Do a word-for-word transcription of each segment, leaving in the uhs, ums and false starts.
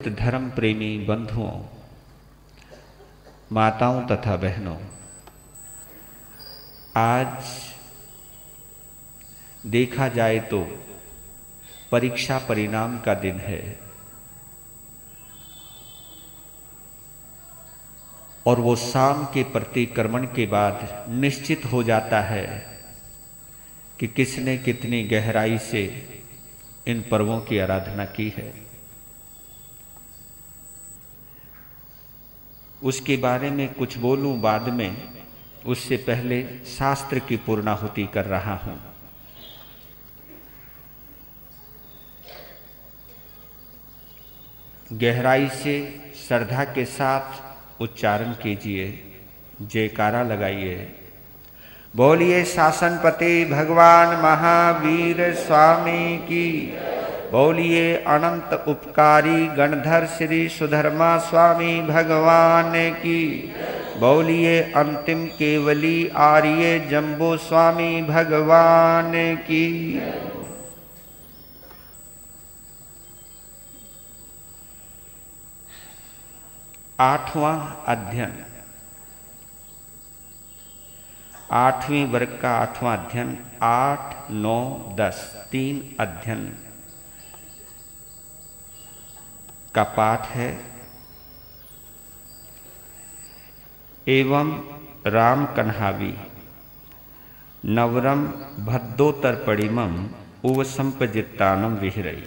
धर्म प्रेमी बंधुओं, माताओं तथा बहनों, आज देखा जाए तो परीक्षा परिणाम का दिन है और वो शाम के प्रतिक्रमण के बाद निश्चित हो जाता है कि किसने कितनी गहराई से इन पर्वों की आराधना की है। उसके बारे में कुछ बोलूं बाद में, उससे पहले शास्त्र की पूर्णाहुति कर रहा हूं। गहराई से श्रद्धा के साथ उच्चारण कीजिए, जयकारा लगाइए। बोलिए शासनपति भगवान महावीर स्वामी की। बोलिए अनंत उपकारी गणधर श्री सुधर्मा स्वामी भगवान की। बोलिए अंतिम केवली आर्य जम्बो स्वामी भगवान की। आठवां अध्ययन, आठवीं वर्ग का आठवां अध्ययन, आठ नौ दस तीन अध्ययन का पाठ है। एवं राम कन्हावी नवरम भद्दोतर परिमम उवसंपजित्तानम विहरई।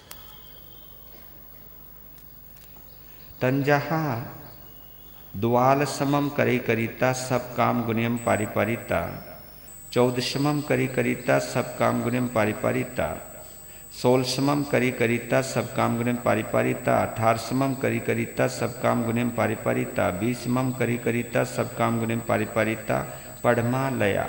तंजहा द्वाल समम करे करिता सब काम गुणियम पारिपारिता। चौदशमम करे करिता सब काम गुणियम पारिपारिता। सोलसमम करी करिता सब काम गुणियम पारिपारिता। अठारसमम करी करिता सब काम गुणियम पारिपारिता। बीसमम करी करिता सब काम गुणियम पारिपारिता। पढ़मा लया।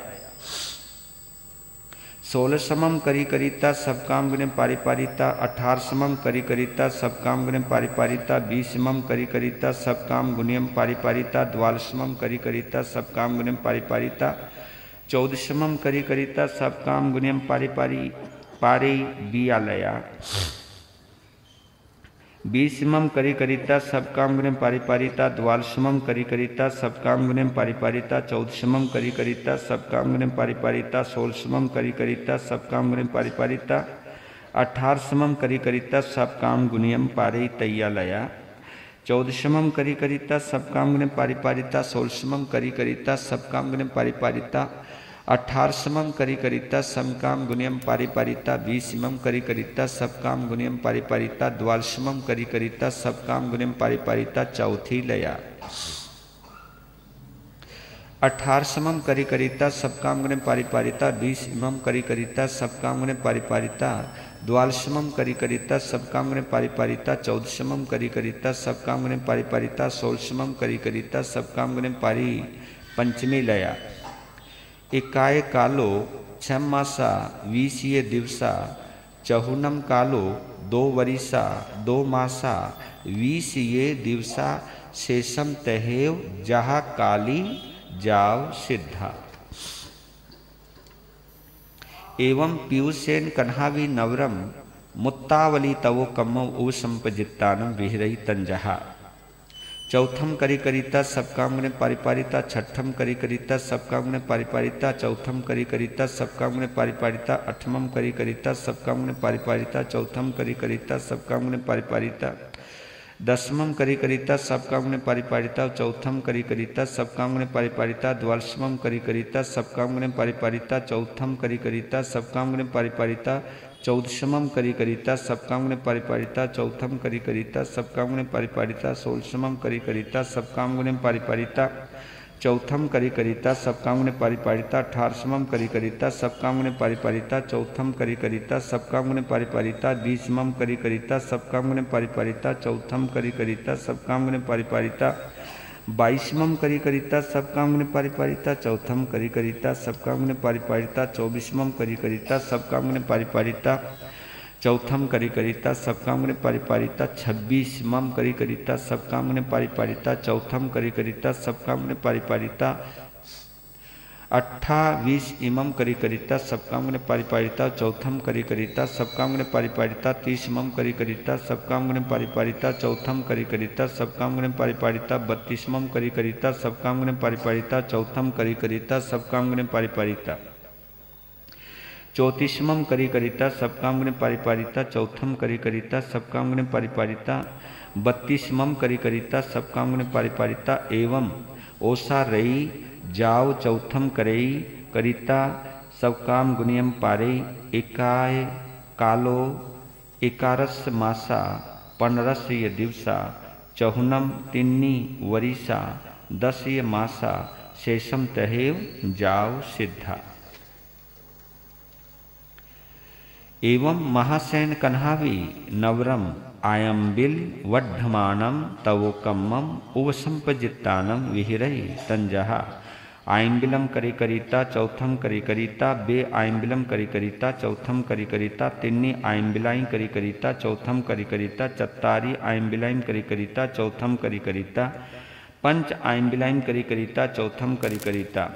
सोलसमम करी करिता सब काम गुणियम पारिपारिता। अठारसमम करी करिता सब काम गुणियम पारिपारिता। बीसमम करी करिता सब काम गुणियम पारिपारिता। द्वादशमम करी करिता सब काम गुणियम पारिपारिता। चौदशमम करी करिता सब काम गुणियम पारिपारी पारे बियालया। बीसमम करी करिता सब काम गुणियम पारिपारिता। द्वादशमम करी करिता सब काम गुणियम पारिपारिता। चौदशमम करी करिता सब काम गुणियम पारिपारिता। सोलसमम करी करिता सब काम गुणियम पारिपारिता। अठारसमम करी करिता सब काम गुणियम पारे तैयालया। चौदशमम करी करिता सब काम गुणियम पारिपारिता। सोलसमम करी करिता सब काम गुणियम पारिपारिता। अठारसमम करी करिता सब काम गुणियम पारिपारिता। बीसमम करी करिता सब काम गुणियम पारिपारिता। द्वादशमम करी करिता सब काम गुणियम पारिपारिता। चौथी लया। अठारसमम करी करिता सब काम गुणियम पारिपारिता। बीसमम करी करिता सब काम गुणियम पारिपारिता। द्वादशमम करी करिता सब काम गुणियम पारिपारिता। चौदशमम करी करिता सब काम गुणियम पारिपारिता। सोलसमम करी करिता सब काम गुणियम पारि। पंचमी लया। एकाय कालो छम मासा वीसिये दिवसा। चहुनम कालो दो वरिसा दो मासा वीसिये दिवसा। शेषम तहेव जहा काली जाव सिद्धा। एवं पीयूषेन कन्हावी नवरम मुत्तावली तवो कम्मो उवसंपजित्तानम विहरई तंजहा। चौथम करी करिता सब काम गुणियम पारिपारिता। छठम करी करिता सब काम गुणियम पारिपारिता। चौथम करी करिता सब काम गुणियम पारिपारिता। अठमम करी करिता सब काम गुणियम पारिपारिता। चौथम करी करिता सब काम गुणियम पारिपारिता। दसमम करी करिता सब काम गुणियम पारिपारिता। चौथम करी करिता सब काम गुणियम पारिपारिता। द्वादशमम करी करिता सब काम गुणियम पारिपारिता। चौथम करी करिता सब काम गुणियम पारिपारिता। चौदशमम करी करिता सब काम गुणियम पारिपारिता। चौथम करी करिता सब काम गुणियम पारिपारिता। सोलसमम करी करिता सब काम गुणियम पारिपारिता। चौथम करी करिता सब काम गुणियम पारिपारिता। अठारसमम करी करिता सब काम गुणियम पारिपारिता। चौथम करी करिता सब काम गुणियम पारिपारिता। बीसमम करी करिता सब काम गुणियम पारिपारिता। चौथम करी करिता सब काम गुणियम पारिपारिता। बाईसमम करी करिता सब काम गुणियम पारिपारिता। चौथम करी करिता सब काम गुणियम पारिपारिता। चौबीसमम करी करिता सब काम गुणियम पारिपारिता। चौथम करी करिता सब काम गुणियम पारिपारिता। छब्बीसमम करी करिता सब काम गुणियम पारिपारिता। चौथम करी करिता सब काम गुणियम पारिपारिता। अट्ठावीस इमम करी करिता सब काम गुणे पारिपारिता चौथम करी करिता सब काम गुणे पारिपारिता तीस इमम करी करिता सब काम गुणे पारिपारिता चौथम करी करिता सब काम गुणे पारिपारिता बत्तीसमम करी करिता सब काम गुणे पारिपारिता चौथम करी करिता सब काम गुणे पारिपारिता चौतीसमम करी करिता सब काम गुणे पारिपारिता चौथम करी करिता सब काम गुणे पारिपारिता बत्तीसमम करी करिता सब काम गुणे पारिपारिता एवं ओसा रई जाओ चौथम करई करिता सब काम गुणियम पारे एकाय कालो एकारस मासा पनरस ये दिवसा चहुनम तिन्नी वरिसा दस ये मासा शेषम तहेव जाओ सिद्धा। एवं महासेन कन्हावी नवरम आयम्बिल वड्ढमानम तवोकम्मम उवसंपजित्तानम विहिरई तंजहा आयम्बिलम करी करिता चौथम करी करिता बे आयम्बिलम करी करिता चौथम करी करिता तिन्नी आयम्बिलाई करी करिता चौथम करी करिता चत्तारी आयम्बिलाइम करी करिता चौथम करी करिता पंच आयम्बिलाइम करी करिता चौथम करी करिता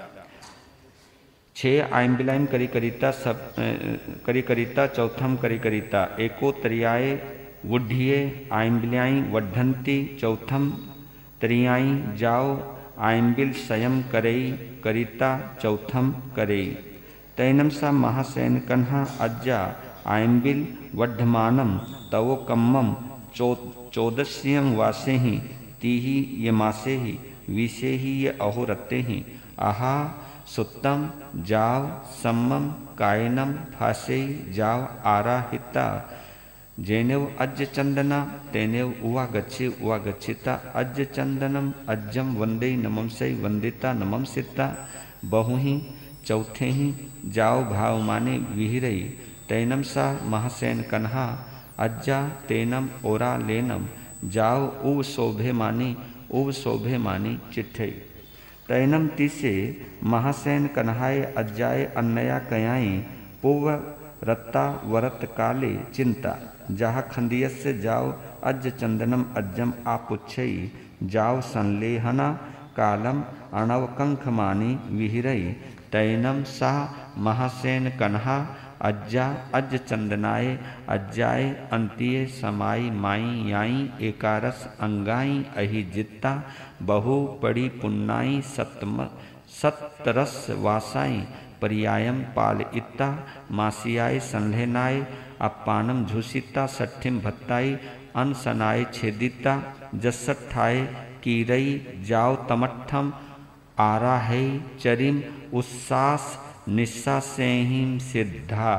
छः आयम्बिलाइम करी करिता सब करी करिता चौथम करी करिता एको तरियाय वुढ़िये आयम्बिल्याई वड्ढंती चौथम तरियाई जाओ आयम्बिल स्वयं करई करिता चौथम करई तैनम सा महासेन कन्हा अज्जा आयम्बिल वड्ढमानम तवो कम्मम चौ चौदस्यम वासे ही तीही ये मासे ही विषे ही ये अहोरते ही आहा सुत्तम जाव सम्मम कायनम फासे जाव आराहिता जेनेव अज्ज चंदना तेनेव उवा गच्छे उवा गच्छिता अज्ज चंदनम अज्जम वंदे नमम सई वंदिता नमम सिता बहुही चौथे ही जाओ भाव माने विहिरई तैनम सा महासेन कन्हा अज्जा तेनम ओरा लेनम जाओ उव शोभे मानी उव शोभे मानी चिट्ठई तैनम तीसे महासेन कन्हाए अज्जाए अन्नया कयाई पूव रत्ता वरत काले चिंता जहा खंदियस्य जाओ अज्ज चंदनम अज्जम आपुच्छई जाओ संलेहना कालम अणवकंख मानी विहिरई तैनम सा महासेन कन्हा अज्जा अज्ज चंदनाए अज्जाए अंतिये समाई माई याई एकारस अंगाई अहि जित्ता बहु पड़ी पुन्नाई सत्म सत्तरस वासाई पर्यायम पाल इत्ता मासियाय संलेनाय अपानम झूसिता सठिम भत्ताई अनसनाय छेदिता जसठाय कीरई जाओ तमठम आरा है चरिम उस्सास निस्सासेहिम सिद्धा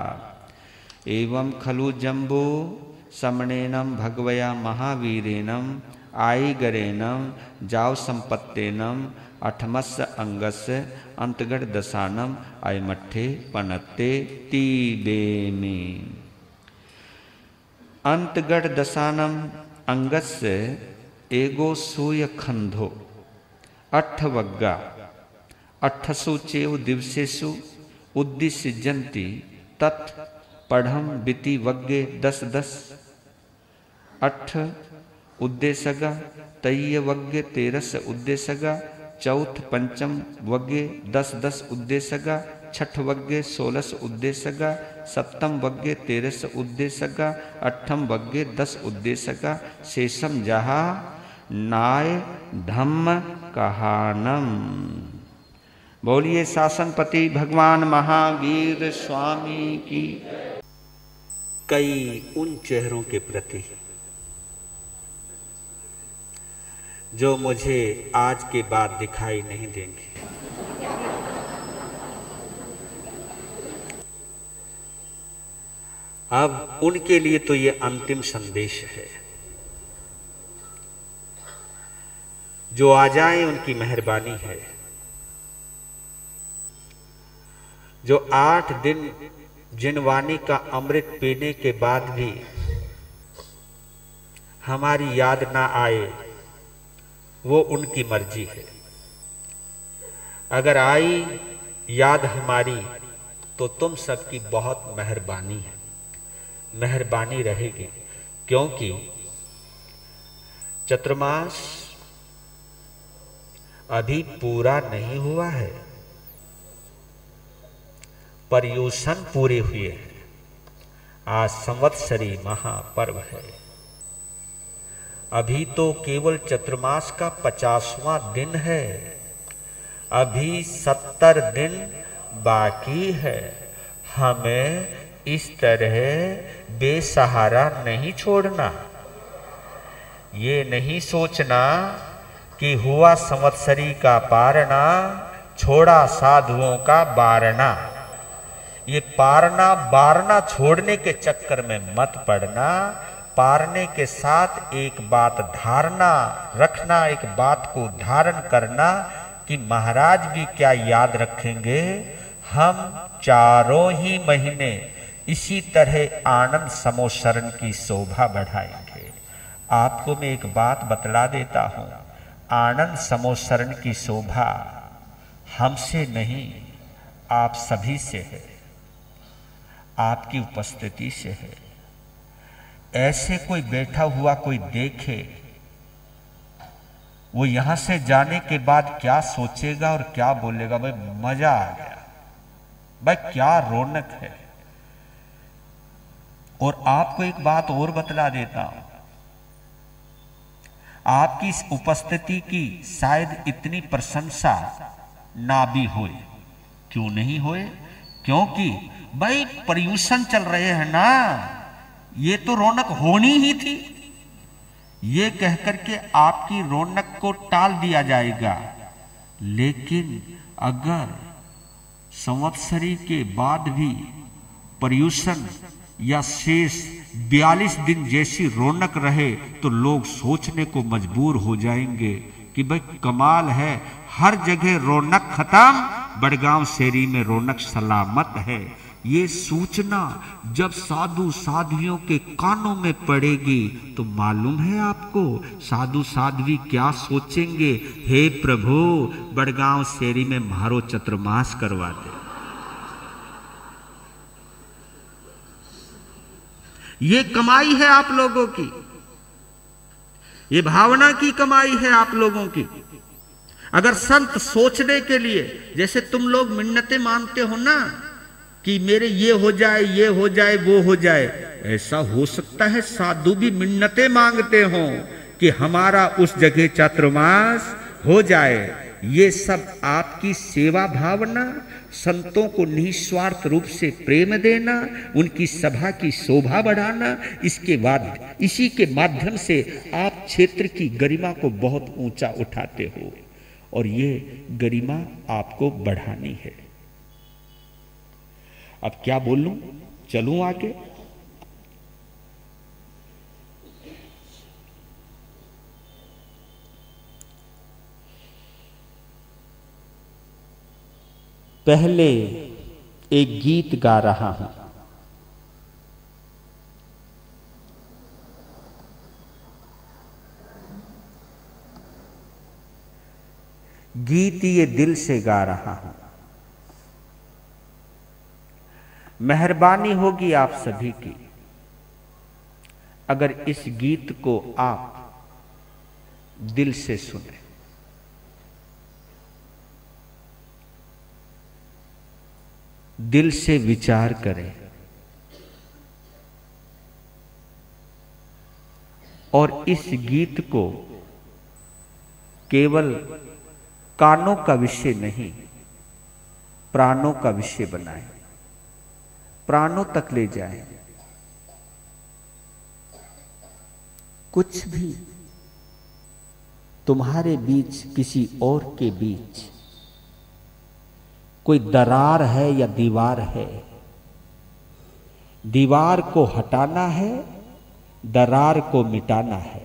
एवं खलु जम्बो समणेनम भगवया महावीरेनम आईगरेनम जाव संपत्तेनम अठमस्य अंगस्य अंतगढ़ दशानम आयमठे पनत्ते तीबे में अंतगढ़ दशानम अंगस्य एगो सूय खंधो अठवग्गा अठसु चेव दिवसेषु उद्दिश्यन्ति तत् पढ़म बिति वग्गे दस दस अठ उद्देशगा तय्य वग्गे तेरस उद्देशगा चौथ पंचम वग्गे दस दस उद्देशगा छठ वग्गे सोलस उद्देशगा सप्तम वग्गे तेरस उद्देशगा अठम वग्गे दस उद्देशगा शेषम जहा नाय धम्म कहानम। बोलिए शासनपति भगवान महावीर स्वामी की। कई उन चेहरों के प्रति जो मुझे आज के बाद दिखाई नहीं देंगे। अब उनके लिए तो ये अंतिम संदेश है, जो आ जाए उनकी मेहरबानी है। जो आठ दिन जिनवानी का अमृत पीने के बाद भी हमारी याद ना आए, वो उनकी मर्जी है। अगर आई याद हमारी तो तुम सबकी बहुत मेहरबानी है, मेहरबानी रहेगी, क्योंकि चतुर्मास अभी पूरा नहीं हुआ है। पर्युषण पूरे हुए हैं। आज संवत्सरी महापर्व है। अभी तो केवल चतुर्मास का पचासवां दिन है। अभी सत्तर दिन बाकी है। हमें इस तरह बेसहारा नहीं छोड़ना। ये नहीं सोचना कि हुआ संवत्सरी का पारना, छोड़ा साधुओं का बारना। ये पारना बारना छोड़ने के चक्कर में मत पड़ना। पारने के साथ एक बात धारणा रखना, एक बात को धारण करना कि महाराज भी क्या याद रखेंगे। हम चारों ही महीने इसी तरह आनंद समोसरण की शोभा बढ़ाएंगे। आपको मैं एक बात बतला देता हूं, आनंद समोसरण की शोभा हमसे नहीं, आप सभी से है, आपकी उपस्थिति से है। ऐसे कोई बैठा हुआ कोई देखे, वो यहां से जाने के बाद क्या सोचेगा और क्या बोलेगा। भाई मजा आ गया, भाई क्या रौनक है। और आपको एक बात और बतला देता हूं, आपकी इस उपस्थिति की शायद इतनी प्रशंसा ना भी होए। क्यों नहीं होए? क्योंकि भाई पर्युषण चल रहे हैं ना, ये तो रौनक होनी ही थी। ये कहकर के आपकी रौनक को टाल दिया जाएगा। लेकिन अगर संवत्सरी के बाद भी पर्युषण या शेष बयालीस दिन जैसी रौनक रहे तो लोग सोचने को मजबूर हो जाएंगे कि भाई कमाल है, हर जगह रौनक खत्म, बड़गांव शेरी में रौनक सलामत है। ये सूचना जब साधु साध्वियों के कानों में पड़ेगी तो मालूम है आपको साधु साध्वी क्या सोचेंगे। हे प्रभु, बड़गांव शेरी में मारो चतुर्मास करवा दे। ये कमाई है आप लोगों की, ये भावना की कमाई है आप लोगों की। अगर संत सोचने के लिए, जैसे तुम लोग मिन्नतें मांगते हो ना कि मेरे ये हो जाए, ये हो जाए, वो हो जाए, ऐसा हो सकता है साधु भी मिन्नतें मांगते हो कि हमारा उस जगह चातुर्मास हो जाए। ये सब आपकी सेवा भावना, संतों को निस्वार्थ रूप से प्रेम देना, उनकी सभा की शोभा बढ़ाना, इसके बाद इसी के माध्यम से आप क्षेत्र की गरिमा को बहुत ऊंचा उठाते हो और ये गरिमा आपको बढ़ानी है। अब क्या बोलूं, चलूं आगे? पहले एक गीत गा रहा हूं। गीत ये दिल से गा रहा हूं। मेहरबानी होगी आप सभी की अगर इस गीत को आप दिल से सुने। दिल से विचार करें और इस गीत को केवल कानों का विषय नहीं, प्राणों का विषय बनाएं, प्राणों तक ले जाएं। कुछ भी तुम्हारे बीच, किसी और के बीच कोई दरार है या दीवार है, दीवार को हटाना है, दरार को मिटाना है।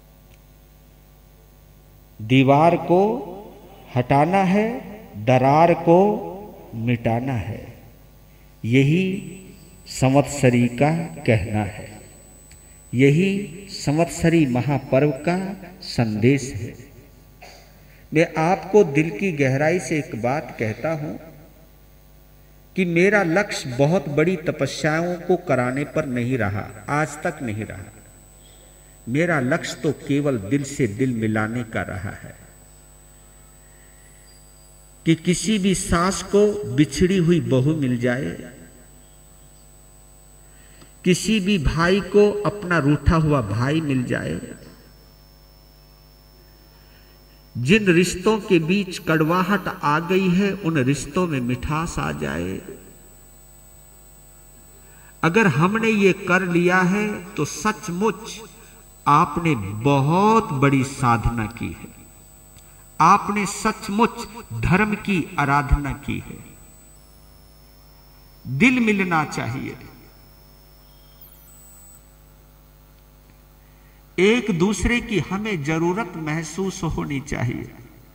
दीवार को हटाना है, दरार को मिटाना है। यही संवत्सरी का कहना है, यही संवत्सरी महापर्व का संदेश है। मैं आपको दिल की गहराई से एक बात कहता हूं कि मेरा लक्ष्य बहुत बड़ी तपस्याओं को कराने पर नहीं रहा, आज तक नहीं रहा। मेरा लक्ष्य तो केवल दिल से दिल मिलाने का रहा है। कि किसी भी सास को बिछड़ी हुई बहू मिल जाए, किसी भी भाई को अपना रूठा हुआ भाई मिल जाए, जिन रिश्तों के बीच कड़वाहट आ गई है उन रिश्तों में मिठास आ जाए। अगर हमने ये कर लिया है तो सचमुच आपने बहुत बड़ी साधना की है, आपने सचमुच धर्म की आराधना की है। दिल मिलना चाहिए, एक दूसरे की हमें जरूरत महसूस होनी चाहिए।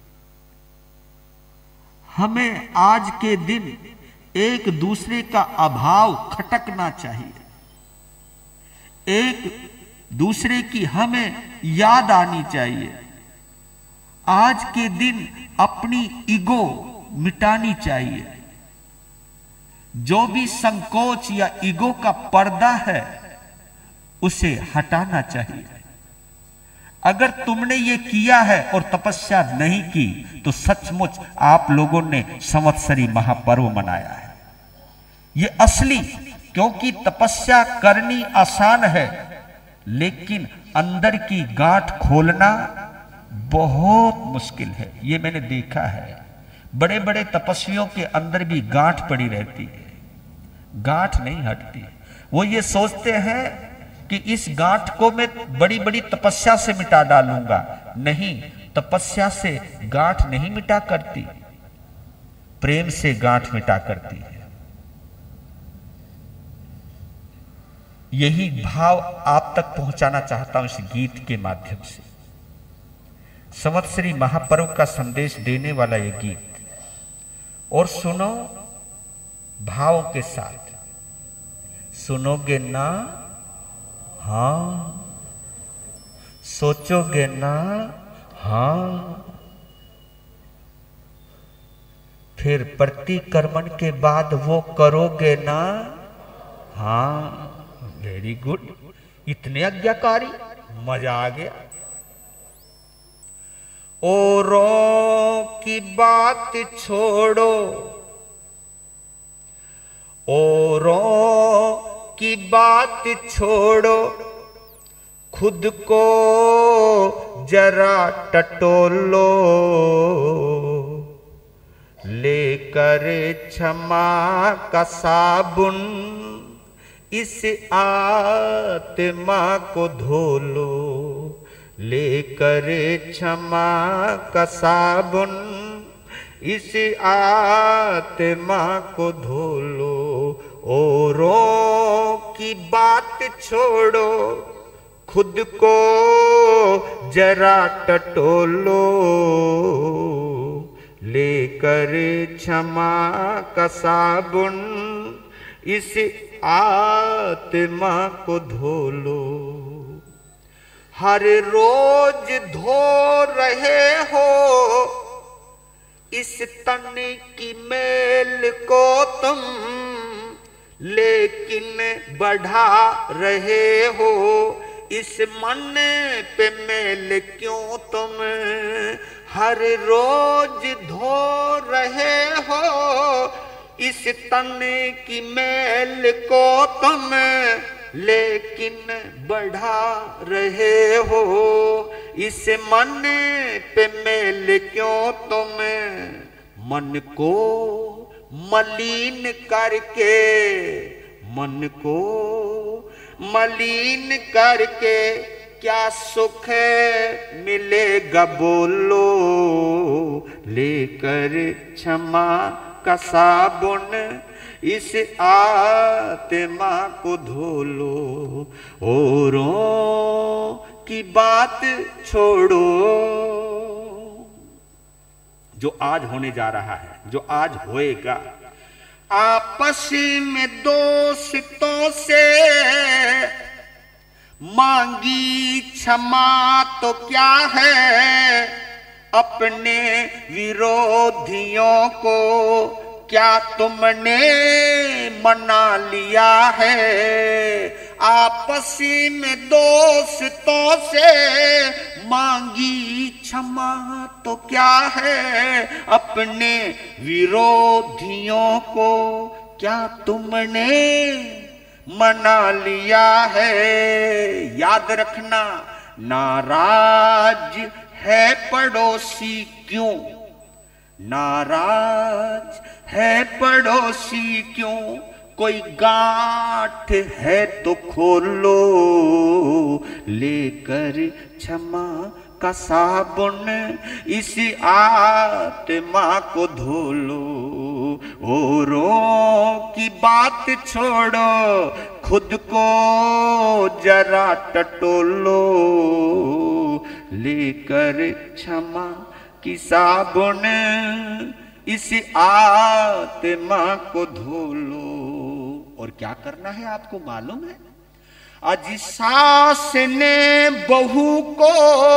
हमें आज के दिन एक दूसरे का अभाव खटकना चाहिए, एक दूसरे की हमें याद आनी चाहिए। आज के दिन अपनी ईगो मिटानी चाहिए। जो भी संकोच या ईगो का पर्दा है उसे हटाना चाहिए। अगर तुमने ये किया है और तपस्या नहीं की तो सचमुच आप लोगों ने संवत्सरी महापर्व मनाया है। ये असली, क्योंकि तपस्या करनी आसान है लेकिन अंदर की गांठ खोलना बहुत मुश्किल है। ये मैंने देखा है, बड़े बड़े तपस्वियों के अंदर भी गांठ पड़ी रहती है, गांठ नहीं हटती। वो ये सोचते हैं कि इस गांठ को मैं बड़ी बड़ी तपस्या से मिटा डालूंगा। नहीं, तपस्या से गांठ नहीं मिटा करती, प्रेम से गांठ मिटा करती है। यही भाव आप तक पहुंचाना चाहता हूं इस गीत के माध्यम से। संवत्सरी महापर्व का संदेश देने वाला यह गीत, और सुनो भाव के साथ। सुनोगे ना? हाँ। सोचोगे ना? हाँ। फिर प्रतिक्रमण के बाद वो करोगे ना? हाँ। वेरी गुड, इतने आज्ञाकारी, मजा आ गया। औरों की बात छोड़ो, औरों की बात छोड़ो, खुद को जरा टटोलो, लेकर क्षमा का साबुन इस आत्मा को धो लो, लेकर क्षमा का साबुन इस आत्मा को धो लो। औरों की बात छोड़ो, खुद को जरा टटोलो, लेकर क्षमा का साबुन इस आत्मा को धो लो। हर रोज धो रहे हो इस तन की मेल को तुम, लेकिन बढ़ा रहे हो इस मन पे मेल क्यों तुम। हर रोज धो रहे हो इस तन की मेल को तुम, लेकिन बढ़ा रहे हो इस मन पे मेल क्यों तुम। मन को मलिन करके, मन को मलिन करके क्या सुख मिलेगा बोलो, लेकर क्षमा का साबुन इस आत्मा को धो लो। औरों की बात छोड़ो, जो आज होने जा रहा है, जो आज होएगा। आपस में दोस्तों से मांगी क्षमा तो क्या है, अपने विरोधियों को क्या तुमने मना लिया है। आपस में दोस्तों से मांगी क्षमा तो क्या है, अपने विरोधियों को क्या तुमने मना लिया है। याद रखना, नाराज है पड़ोसी क्यों, नाराज है पड़ोसी क्यों, कोई गांठ है तो खोलो, लेकर क्षमा का साबुन इस आत्मा को धो लो। औरों की बात छोड़ो, खुद को जरा टटोलो, लेकर क्षमा की साबुन इस आत्मा को धो लो। और क्या करना है आपको मालूम है? आज सास ने बहू को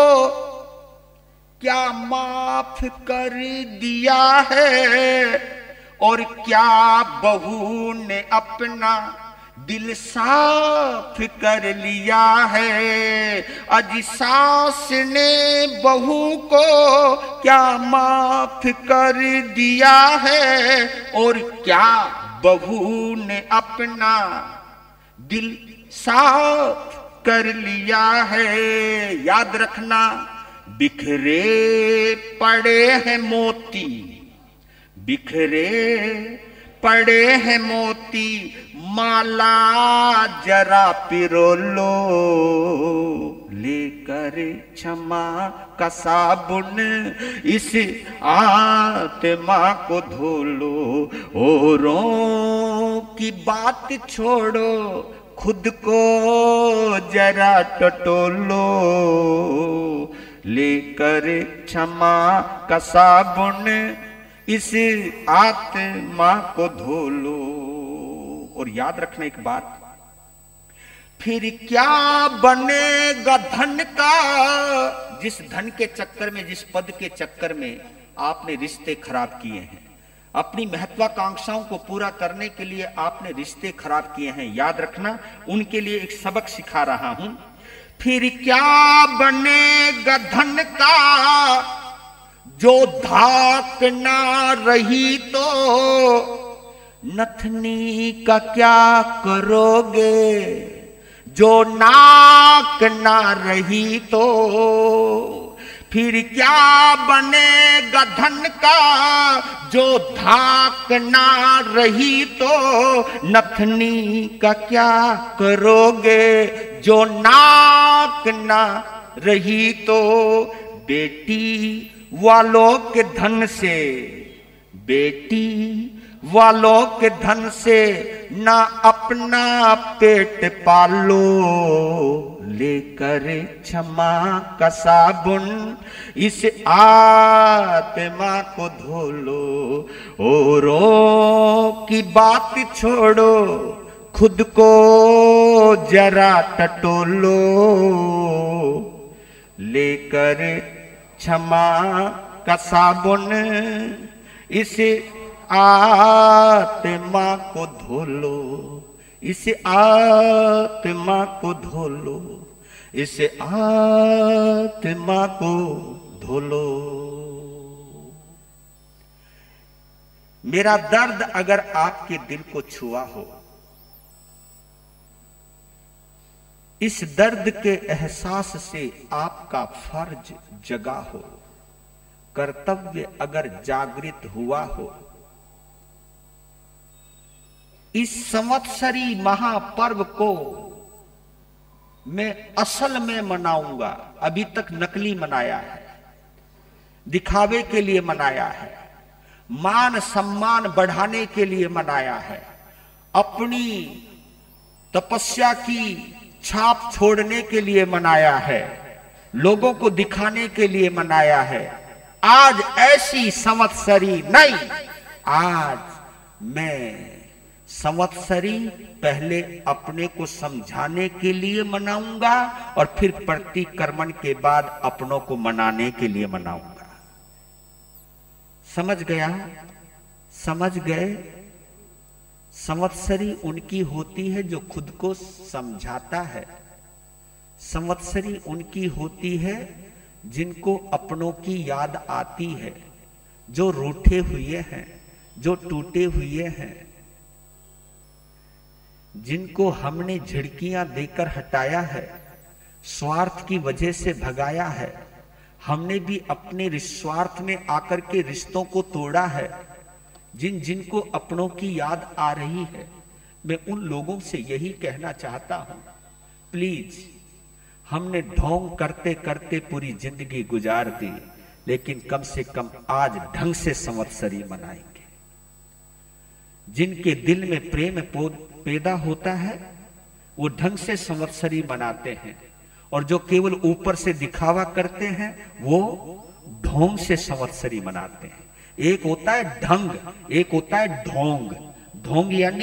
क्या माफ कर दिया है, और क्या बहू ने अपना दिल साफ कर लिया है। आज सास ने बहू को क्या माफ कर दिया है, और क्या बहू ने अपना दिल साफ कर लिया है। याद रखना, बिखरे पड़े हैं मोती, बिखरे पड़े हैं मोती, माला जरा पिरो लो, लेकर क्षमा का साबुन इस आत्मा को धो लो। औरों की बात छोड़ो, खुद को जरा टटोलो, लेकर क्षमा का साबुन इस आत्मा को धो लो। और याद रखना एक बात, फिर क्या बनेगा धन का, जिस धन के चक्कर में, जिस पद के चक्कर में आपने रिश्ते खराब किए हैं, अपनी महत्वाकांक्षाओं को पूरा करने के लिए आपने रिश्ते खराब किए हैं। याद रखना, उनके लिए एक सबक सिखा रहा हूं। फिर क्या बनेगा धन का, जो धाक ना रही तो नथनी का क्या करोगे, जो नाक ना रही तो। फिर क्या बनेगा धन का, जो धाक ना रही तो नथनी का क्या करोगे, जो नाक ना रही तो। बेटी वालों के धन से, बेटी वालों के धन से ना अपना पेट पालो, लेकर क्षमा का साबुन इस आत्मा को धो लो। औरों की बात छोड़ो, खुद को जरा टटोलो, लेकर क्षमा का साबुन इस आत्मा को धो लो, इस आत्मा को धो लो, इस आत्मा को धो लो। मेरा दर्द अगर आपके दिल को छुआ हो, इस दर्द के एहसास से आपका फर्ज जगा हो, कर्तव्य अगर जागृत हुआ हो, इस संवत्सरी महापर्व को मैं असल में मनाऊंगा। अभी तक नकली मनाया है, दिखावे के लिए मनाया है, मान सम्मान बढ़ाने के लिए मनाया है, अपनी तपस्या की छाप छोड़ने के लिए मनाया है, लोगों को दिखाने के लिए मनाया है। आज ऐसी संवत्सरी नहीं, आज मैं संवत्सरी पहले अपने को समझाने के लिए मनाऊंगा और फिर प्रतिक्रमण के बाद अपनों को मनाने के लिए मनाऊंगा। समझ गया? समझ गए? संवत्सरी उनकी होती है जो खुद को समझाता है, संवत्सरी उनकी होती है जिनको अपनों की याद आती है, जो रूठे हुए हैं, जो टूटे हुए हैं, जिनको हमने झिड़कियां देकर हटाया है, स्वार्थ की वजह से भगाया है, हमने भी अपने स्वार्थ में आकर के रिश्तों को तोड़ा है, जिन जिनको अपनों की याद आ रही है, मैं उन लोगों से यही कहना चाहता हूं, प्लीज, हमने ढोंग करते करते पूरी जिंदगी गुजार दी, लेकिन कम से कम आज ढंग से संवत्सरी मनाएंगे। जिनके दिल में प्रेम पैदा होता है वो ढंग से संवत्सरी मनाते हैं, और जो केवल ऊपर से दिखावा करते हैं वो ढोंग से संवत्सरी मनाते हैं। एक होता है ढंग, एक होता है ढोंग। ढोंग यानी,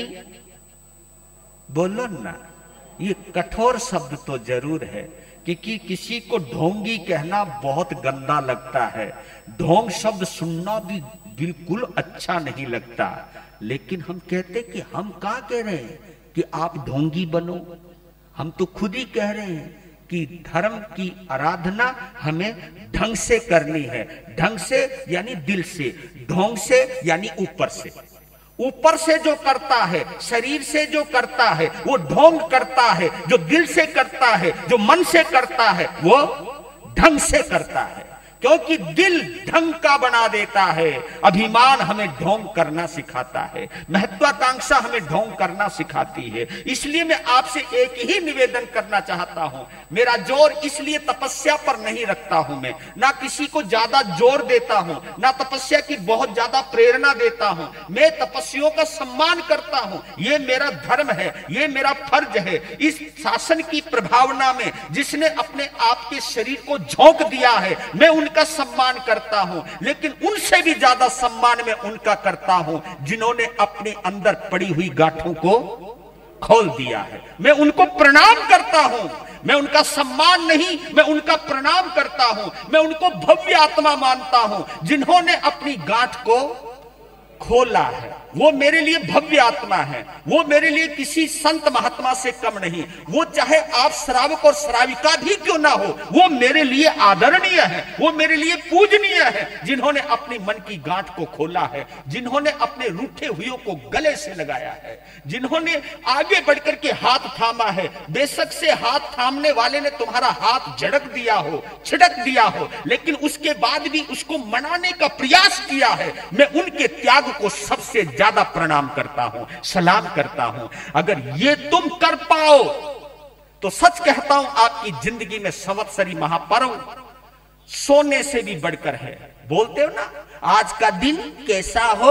बोलो ना, ये कठोर शब्द तो जरूर है, क्योंकि किसी को ढोंगी कहना बहुत गंदा लगता है। ढोंग शब्द सुनना भी बिल्कुल अच्छा नहीं लगता, लेकिन हम कहते कि हम कहाँ कह रहे हैं कि आप ढोंगी बनो, हम तो खुद ही कह रहे हैं कि धर्म की आराधना हमें ढंग से करनी है। ढंग से यानी दिल से, ढोंग से यानी ऊपर से। ऊपर से जो करता है, शरीर से जो करता है वो ढोंग करता है, जो दिल से करता है, जो मन से करता है वो ढंग से करता है। क्योंकि दिल ढंग का बना देता है, अभिमान हमें ढोंग करना सिखाता है, महत्वाकांक्षा हमें ढोंग करना सिखाती है। इसलिए मैं आपसे एक ही निवेदन करना चाहता हूं, मेरा जोर इसलिए तपस्या पर नहीं रखता हूं, मैं ना किसी को ज्यादा जोर देता हूं, ना तपस्या की बहुत ज्यादा प्रेरणा देता हूं। मैं तपस्वियों का सम्मान करता हूं, ये मेरा धर्म है, ये मेरा फर्ज है। इस शासन की प्रभावना में जिसने अपने आप के शरीर को झोंक दिया है, मैं उनका सम्मान करता हूं, लेकिन उनसे भी ज्यादा सम्मान मैं उनका करता हूं जिन्होंने अपने अंदर पड़ी हुई गांठों को खोल दिया है। मैं उनको प्रणाम करता हूं, मैं उनका सम्मान नहीं, मैं उनका प्रणाम करता हूं। मैं उनको भव्य आत्मा मानता हूं जिन्होंने अपनी गांठ को खोला है। वो मेरे लिए भव्य आत्मा है, वो मेरे लिए किसी संत महात्मा से कम नहीं। वो चाहे आप श्रावक और श्राविका भी क्यों ना हो, वो मेरे लिए आदरणीय है, वो मेरे लिए पूजनीय है, जिन्होंने अपनी मन की गांठ को खोला है, जिन्होंने अपने रूठे हुए को गले से लगाया है, जिन्होंने आगे बढ़कर के हाथ थामा है। बेशक से हाथ थामने वाले ने तुम्हारा हाथ झड़क दिया हो, छिड़क दिया हो, लेकिन उसके बाद भी उसको मनाने का प्रयास किया है। मैं उनके त्याग को सबसे ज्यादा प्रणाम करता हूं, सलाम करता हूं। अगर ये तुम कर पाओ तो सच कहता हूं आपकी जिंदगी में संवत्सरी महापर्व सोने से भी बढ़कर है। बोलते हो ना, आज का दिन कैसा हो,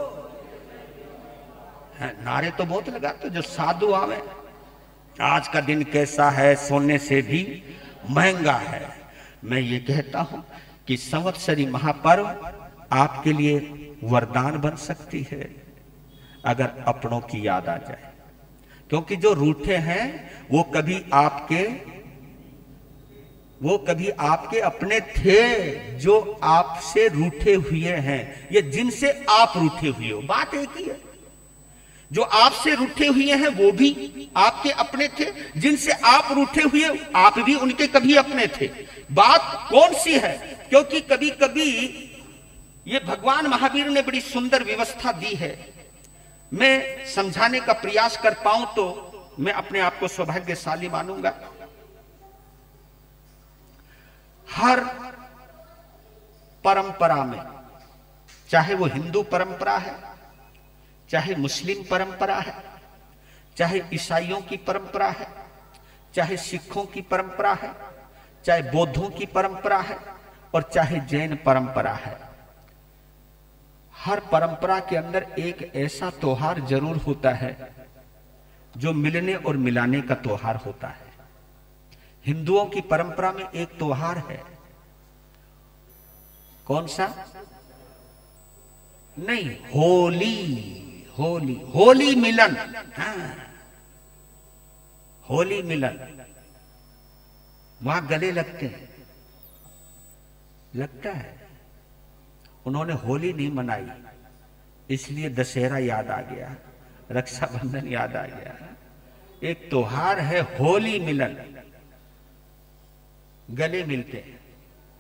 नारे तो बहुत लगाते हो जो साधु आवे, आज का दिन कैसा है, सोने से भी महंगा है। मैं ये कहता हूं कि संवत्सरी महापर्व आपके लिए वरदान बन सकती है अगर अपनों की याद आ जाए। क्योंकि जो रूठे हैं वो कभी आपके वो कभी आपके अपने थे, जो आपसे रूठे हुए हैं, ये जिनसे आप रूठे हुए हो, बात एक ही है। जो आपसे रूठे हुए हैं वो भी आपके अपने थे, जिनसे आप रूठे हुए आप भी उनके कभी अपने थे। बात कौन सी है? क्योंकि कभी कभी ये भगवान महावीर ने बड़ी सुंदर व्यवस्था दी है। मैं समझाने का प्रयास कर पाऊं तो मैं अपने आप को सौभाग्यशाली मानूंगा। हर परंपरा में, चाहे वो हिंदू परंपरा है, चाहे मुस्लिम परंपरा है, चाहे ईसाइयों की परंपरा है, चाहे सिखों की परंपरा है, चाहे बौद्धों की परंपरा है, और चाहे जैन परंपरा है, हर परंपरा के अंदर एक ऐसा त्योहार जरूर होता है जो मिलने और मिलाने का त्योहार होता है। हिंदुओं की परंपरा में एक त्योहार है, कौन सा? नहीं, होली। होली होली मिलन, हाँ, होली मिलन। वहां गले लगते हैं, लगता है। उन्होंने होली नहीं मनाई, इसलिए दशहरा याद आ गया, रक्षाबंधन याद आ गया। एक त्योहार है होली मिलन, गले मिलते हैं।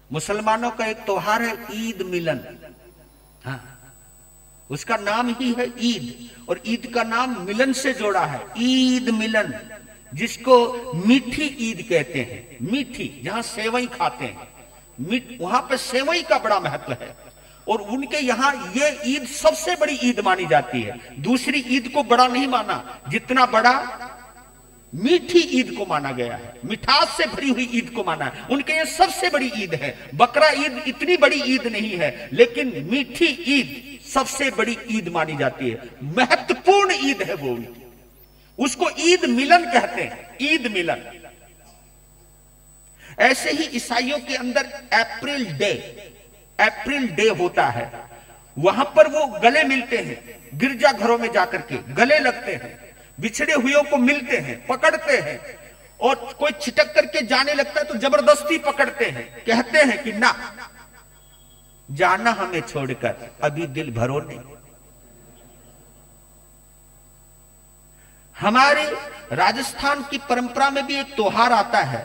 मुसलमानों का एक त्योहार है ईद मिलन। हाँ, उसका नाम ही है ईद, और ईद का नाम मिलन से जोड़ा है, ईद मिलन, जिसको मीठी ईद कहते हैं। मीठी, जहां सेवई खाते हैं, मीठ, वहां पे सेवई का बड़ा महत्व है। और उनके यहां ये ईद सबसे बड़ी ईद मानी जाती है। दूसरी ईद को बड़ा नहीं माना, जितना बड़ा मीठी ईद को माना गया है, मिठास से भरी हुई ईद को माना है। उनके ये सबसे बड़ी ईद है। बकरा ईद इतनी बड़ी ईद नहीं है, लेकिन मीठी ईद सबसे बड़ी ईद मानी जाती है, महत्वपूर्ण ईद है वो। उसको ईद मिलन कहते हैं, ईद मिलन। ऐसे ही ईसाइयों के अंदर अप्रैल डे, अप्रैल डे होता है। वहां पर वो गले मिलते हैं, गिरजा घरों में जाकर के गले लगते हैं, बिछड़े हुए को मिलते हैं, पकड़ते हैं, और कोई छिटक करके जाने लगता है तो जबरदस्ती पकड़ते हैं, कहते हैं कि ना जाना हमें छोड़कर, अभी दिल भरो नहीं। हमारे राजस्थान की परंपरा में भी एक त्योहार आता है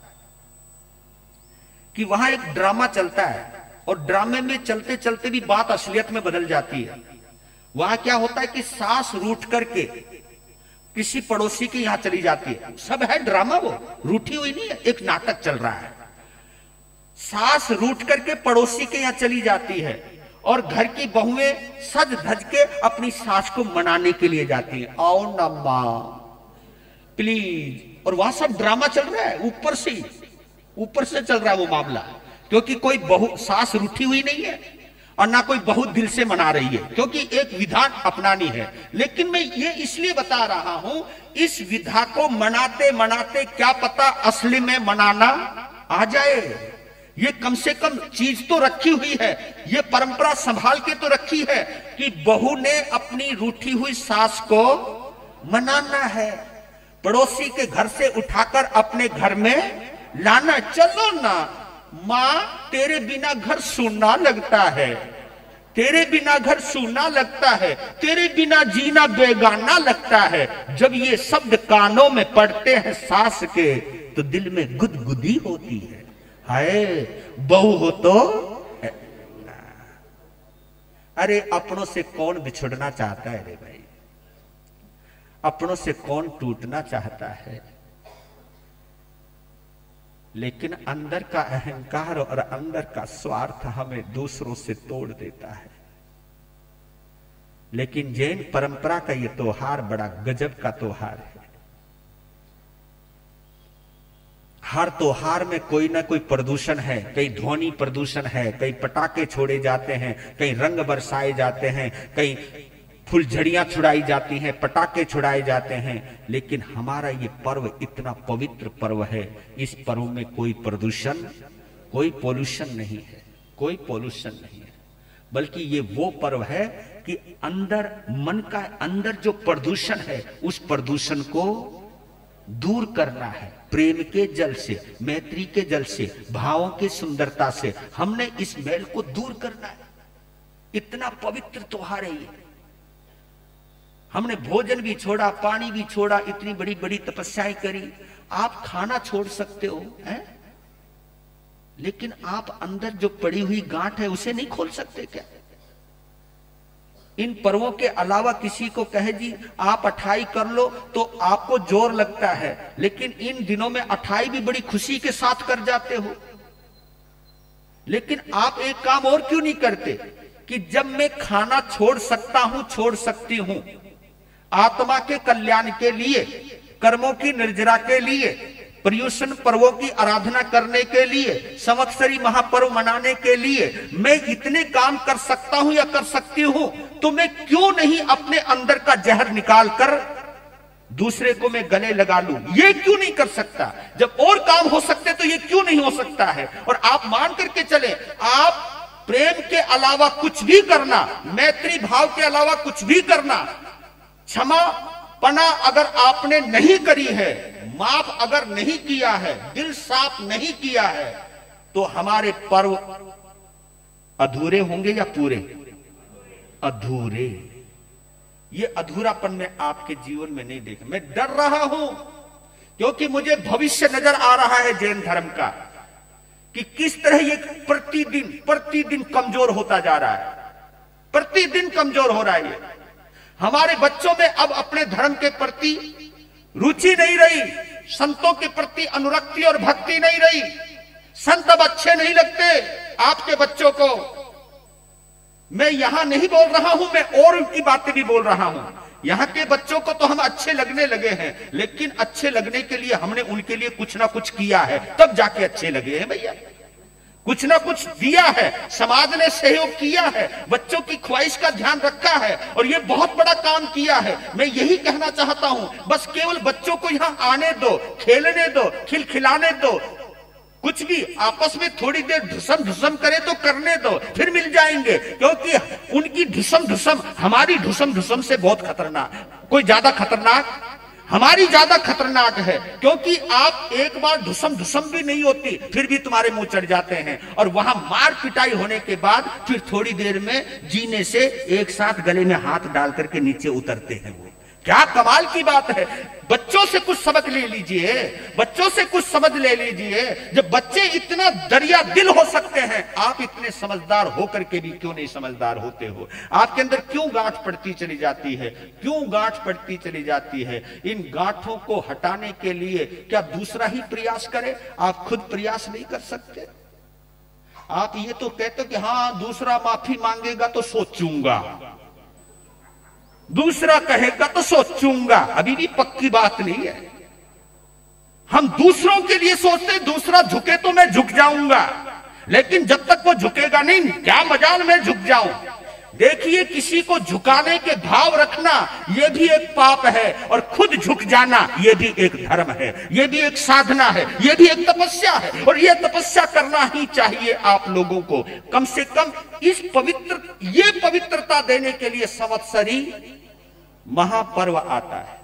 कि वहां एक ड्रामा चलता है, और ड्रामे में चलते चलते भी बात असलियत में बदल जाती है। वहां क्या होता है कि सास रूठ करके किसी पड़ोसी के यहां चली जाती है। सब है ड्रामा, वो रूठी हुई नहीं है, एक नाटक चल रहा है। सास रूठ करके पड़ोसी के यहां चली जाती है, और घर की बहुएं सज धज के अपनी सास को मनाने के लिए जाती हैं। आओ ना मां प्लीज, और वहां सब ड्रामा चल रहा है, ऊपर से ऊपर से चल रहा है वो मामला, क्योंकि कोई बहु सास रूठी हुई नहीं है और ना कोई बहुत दिल से मना रही है, क्योंकि एक विधान अपनानी है। लेकिन मैं ये इसलिए बता रहा हूं, इस विधा को मनाते मनाते क्या पता असली में मनाना आ जाए। ये कम से कम चीज तो रखी हुई है, ये परंपरा संभाल के तो रखी है कि बहू ने अपनी रूठी हुई सास को मनाना है, पड़ोसी के घर से उठाकर अपने घर में लाना। चलो ना मां, तेरे बिना घर सूना लगता है, तेरे बिना घर सूना लगता है, तेरे बिना जीना बेगाना लगता है। जब ये शब्द कानों में पड़ते हैं सास के, तो दिल में गुदगुदी होती है। हाय बहू हो तो, अरे अपनों से कौन बिछुड़ना चाहता है रे भाई, अपनों से कौन टूटना चाहता है। लेकिन अंदर का अहंकार और अंदर का स्वार्थ हमें दूसरों से तोड़ देता है। लेकिन जैन परंपरा का यह त्योहार बड़ा गजब का त्योहार है। हर त्योहार में कोई ना कोई प्रदूषण है, कई ध्वनि प्रदूषण है, कई पटाखे छोड़े जाते हैं, कई रंग बरसाए जाते हैं, कई फुलझड़ियां छुड़ाई जाती हैं, पटाखे छुड़ाए जाते हैं। लेकिन हमारा ये पर्व इतना पवित्र पर्व है, इस पर्व में कोई प्रदूषण, कोई पोल्यूशन नहीं है, कोई पोल्यूशन नहीं है, बल्कि ये वो पर्व है कि अंदर मन का अंदर जो प्रदूषण है, उस प्रदूषण को दूर करना है। प्रेम के जल से, मैत्री के जल से, भावों की सुंदरता से हमने इस मैल को दूर करना है। इतना पवित्र त्योहार है ये। हमने भोजन भी छोड़ा, पानी भी छोड़ा, इतनी बड़ी बड़ी तपस्याएं करी। आप खाना छोड़ सकते हो हैं? लेकिन आप अंदर जो पड़ी हुई गांठ है उसे नहीं खोल सकते क्या? इन पर्वों के अलावा किसी को कहे जी आप अठाई कर लो तो आपको जोर लगता है, लेकिन इन दिनों में अठाई भी बड़ी खुशी के साथ कर जाते हो। लेकिन आप एक काम और क्यों नहीं करते कि जब मैं खाना छोड़ सकता हूं, छोड़ सकती हूं, आत्मा के कल्याण के लिए, कर्मों की निर्जरा के लिए, पर्युषण पर्वों की आराधना करने के लिए, संवत्सरी महापर्व मनाने के लिए मैं इतने काम कर सकता हूं या कर सकती हूं, तो मैं क्यों नहीं अपने अंदर का जहर निकाल कर दूसरे को मैं गले लगा लूं? ये क्यों नहीं कर सकता? जब और काम हो सकते तो ये क्यों नहीं हो सकता है? और आप मान करके चले, आप प्रेम के अलावा कुछ भी करना, मैत्री भाव के अलावा कुछ भी करना, क्षमा पना अगर आपने नहीं करी है, माफ अगर नहीं किया है, दिल साफ नहीं किया है, तो हमारे पर्व अधूरे होंगे या पूरे? अधूरे। ये अधूरापन में आपके जीवन में नहीं देखा। मैं डर रहा हूं क्योंकि मुझे भविष्य नजर आ रहा है जैन धर्म का, कि किस तरह ये प्रतिदिन प्रतिदिन कमजोर होता जा रहा है, प्रतिदिन कमजोर हो रहा है। ये हमारे बच्चों में अब अपने धर्म के प्रति रुचि नहीं रही, संतों के प्रति अनुरक्ति और भक्ति नहीं रही। संत अब अच्छे नहीं लगते आपके बच्चों को। मैं यहां नहीं बोल रहा हूं, मैं और उनकी बातें भी बोल रहा हूं। यहां के बच्चों को तो हम अच्छे लगने लगे हैं, लेकिन अच्छे लगने के लिए हमने उनके लिए कुछ ना कुछ किया है, तब जाके अच्छे लगे हैं भैया। कुछ ना कुछ दिया है, समाज ने सहयोग किया है, बच्चों की ख्वाहिश का ध्यान रखा है, और ये बहुत बड़ा काम किया है। मैं यही कहना चाहता हूं, बस केवल बच्चों को यहां आने दो, खेलने दो, खिलखिलाने दो, कुछ भी आपस में थोड़ी देर ढुसम ढुसम करे तो करने दो, फिर मिल जाएंगे। क्योंकि उनकी ढुसम ढुसम हमारी ढुसम ढुसम से बहुत खतरनाक, कोई ज्यादा खतरनाक हमारी ज्यादा खतरनाक है। क्योंकि आप एक बार ढुसम ढुसम भी नहीं होती, फिर भी तुम्हारे मुंह चढ़ जाते हैं, और वहां मार पिटाई होने के बाद फिर थोड़ी देर में जीने से एक साथ गले में हाथ डाल करके नीचे उतरते हैं। वो क्या कमाल की बात है। बच्चों से कुछ सबक ले लीजिए, बच्चों से कुछ समझ ले लीजिए। जब बच्चे इतना दरिया दिल हो सकते हैं, आप इतने समझदार होकर के भी क्यों नहीं समझदार होते हो? आपके अंदर क्यों गांठ पड़ती चली जाती है? क्यों गांठ पड़ती चली जाती है? इन गांठों को हटाने के लिए क्या दूसरा ही प्रयास करे? आप खुद प्रयास नहीं कर सकते? आप ये तो कहते हो कि हाँ दूसरा माफी मांगेगा तो सोचूंगा, दूसरा कहेगा तो सोचूंगा। अभी भी पक्की बात नहीं है। हम दूसरों के लिए सोचते, दूसरा झुके तो मैं झुक जाऊंगा, लेकिन जब तक वो झुकेगा नहीं, क्या मजाल मैं झुक जाऊं? देखिए, किसी को झुकाने के भाव रखना यह भी एक पाप है, और खुद झुक जाना यह भी एक धर्म है, यह भी एक साधना है, यह भी एक तपस्या है। और यह तपस्या करना ही चाहिए आप लोगों को। कम से कम इस पवित्र ये पवित्रता देने के लिए संवत्सरी महापर्व आता है।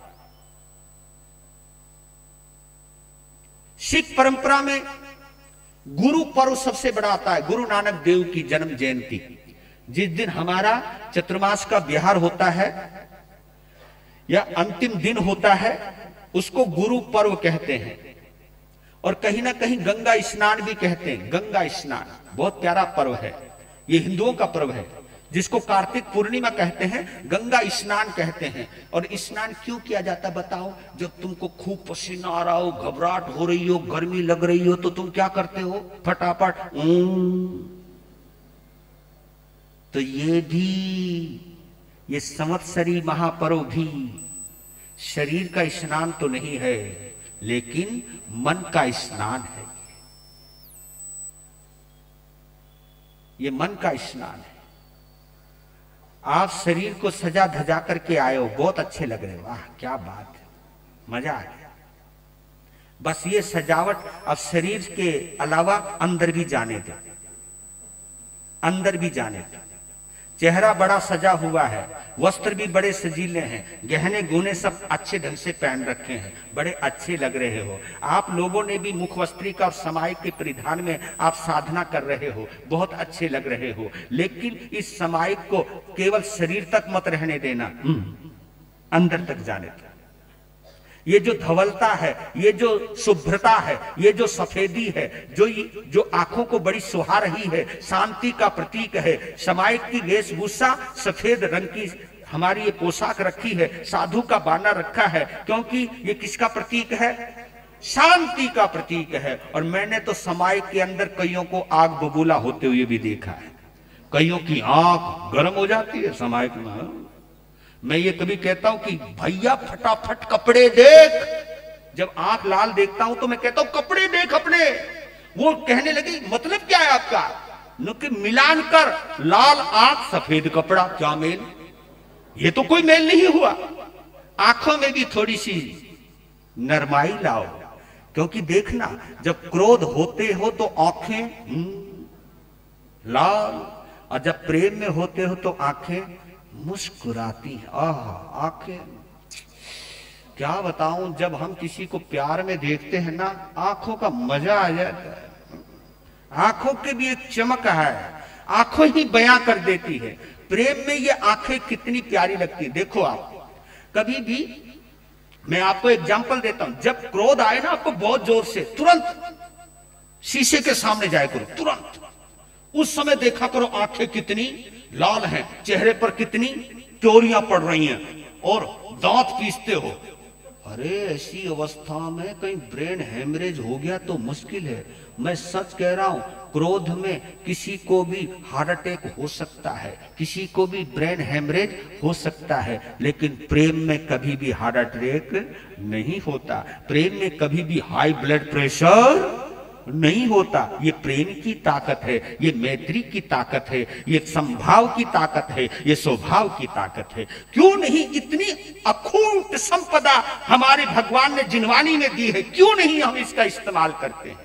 सिख परंपरा में गुरु पर्व सबसे बड़ा आता है, गुरु नानक देव की जन्म जयंती। जिस दिन हमारा चतुर्मास का विहार होता है या अंतिम दिन होता है, उसको गुरु पर्व कहते हैं। और कहीं ना कहीं गंगा स्नान भी कहते हैं। गंगा स्नान बहुत प्यारा पर्व है, ये हिंदुओं का पर्व है, जिसको कार्तिक पूर्णिमा कहते हैं, गंगा स्नान कहते हैं। और स्नान क्यों किया जाता बताओ? जब तुमको खूब पसीना आ रहा हो, घबराहट हो रही हो, गर्मी लग रही हो, तो तुम क्या करते हो? फटाफट तो ये भी, ये संवत्सरी महापर्व भी शरीर का स्नान तो नहीं है, लेकिन मन का स्नान है। ये मन का स्नान है। आप शरीर को सजा धजा करके आए हो, बहुत अच्छे लग रहे हो, वाह क्या बात है, मजा आ गया। बस ये सजावट अब शरीर के अलावा अंदर भी जाने दो, अंदर भी जाने दो। चेहरा बड़ा सजा हुआ है, वस्त्र भी बड़े सजीले हैं, गहने गुने सब अच्छे ढंग से पहन रखे हैं, बड़े अच्छे लग रहे हो। आप लोगों ने भी मुखवस्त्रिका और समाई के परिधान में आप साधना कर रहे हो, बहुत अच्छे लग रहे हो। लेकिन इस समाई को केवल शरीर तक मत रहने देना, अंदर तक जाने दो। ये जो धवलता है, ये जो शुभ्रता है, ये जो सफेदी है, जो जो आंखों को बड़ी सुहा रही है, शांति का प्रतीक है। समायिक की वेशभूषा सफेद रंग की हमारी ये पोशाक रखी है, साधु का बाना रखा है, क्योंकि ये किसका प्रतीक है? शांति का प्रतीक है। और मैंने तो समायिक के अंदर कईयों को आग बबूला होते हुए भी देखा है, कईयों की आंख गर्म हो जाती है समायिक में। मैं ये कभी कहता हूं कि भैया फटाफट कपड़े देख, जब आंख लाल देखता हूं तो मैं कहता हूं कपड़े देख अपने। वो कहने लगी मतलब क्या है आपका? नुके मिलान कर, लाल आंख सफेद कपड़ा, क्या मेल? ये तो कोई मेल नहीं हुआ। आंखों में भी थोड़ी सी नरमाई लाओ, क्योंकि देखना जब क्रोध होते हो तो आंखें लाल, और जब प्रेम में होते हो तो आंखें मुस्कुराती। आह, आंखें क्या बताऊं, जब हम किसी को प्यार में देखते हैं ना, आंखों का मजा आ जाता है। आंखों की भी एक चमक है, आंखों ही बयां कर देती है। प्रेम में ये आंखें कितनी प्यारी लगती है। देखो आप कभी भी, मैं आपको एग्जांपल देता हूं, जब क्रोध आए ना आपको बहुत जोर से, तुरंत शीशे के सामने जाया करो तुरंत। उस समय देखा करो आंखें कितनी लाल हैं, चेहरे पर कितनी त्योरियां पड़ रही हैं और दांत पीसते हो। अरे ऐसी अवस्था में कहीं ब्रेन हेमरेज हो गया तो मुश्किल है। मैं सच कह रहा हूं, क्रोध में किसी को भी हार्ट अटैक हो सकता है, किसी को भी ब्रेन हेमरेज हो सकता है, लेकिन प्रेम में कभी भी हार्ट अटैक नहीं होता। प्रेम में कभी भी हाई ब्लड प्रेशर नहीं होता। ये प्रेम की ताकत है, ये मैत्री की ताकत है, ये संभाव की ताकत है, ये स्वभाव की ताकत है। क्यों नहीं इतनी अखूट संपदा हमारे भगवान ने जिनवानी में दी है, क्यों नहीं हम इसका इस्तेमाल करते हैं।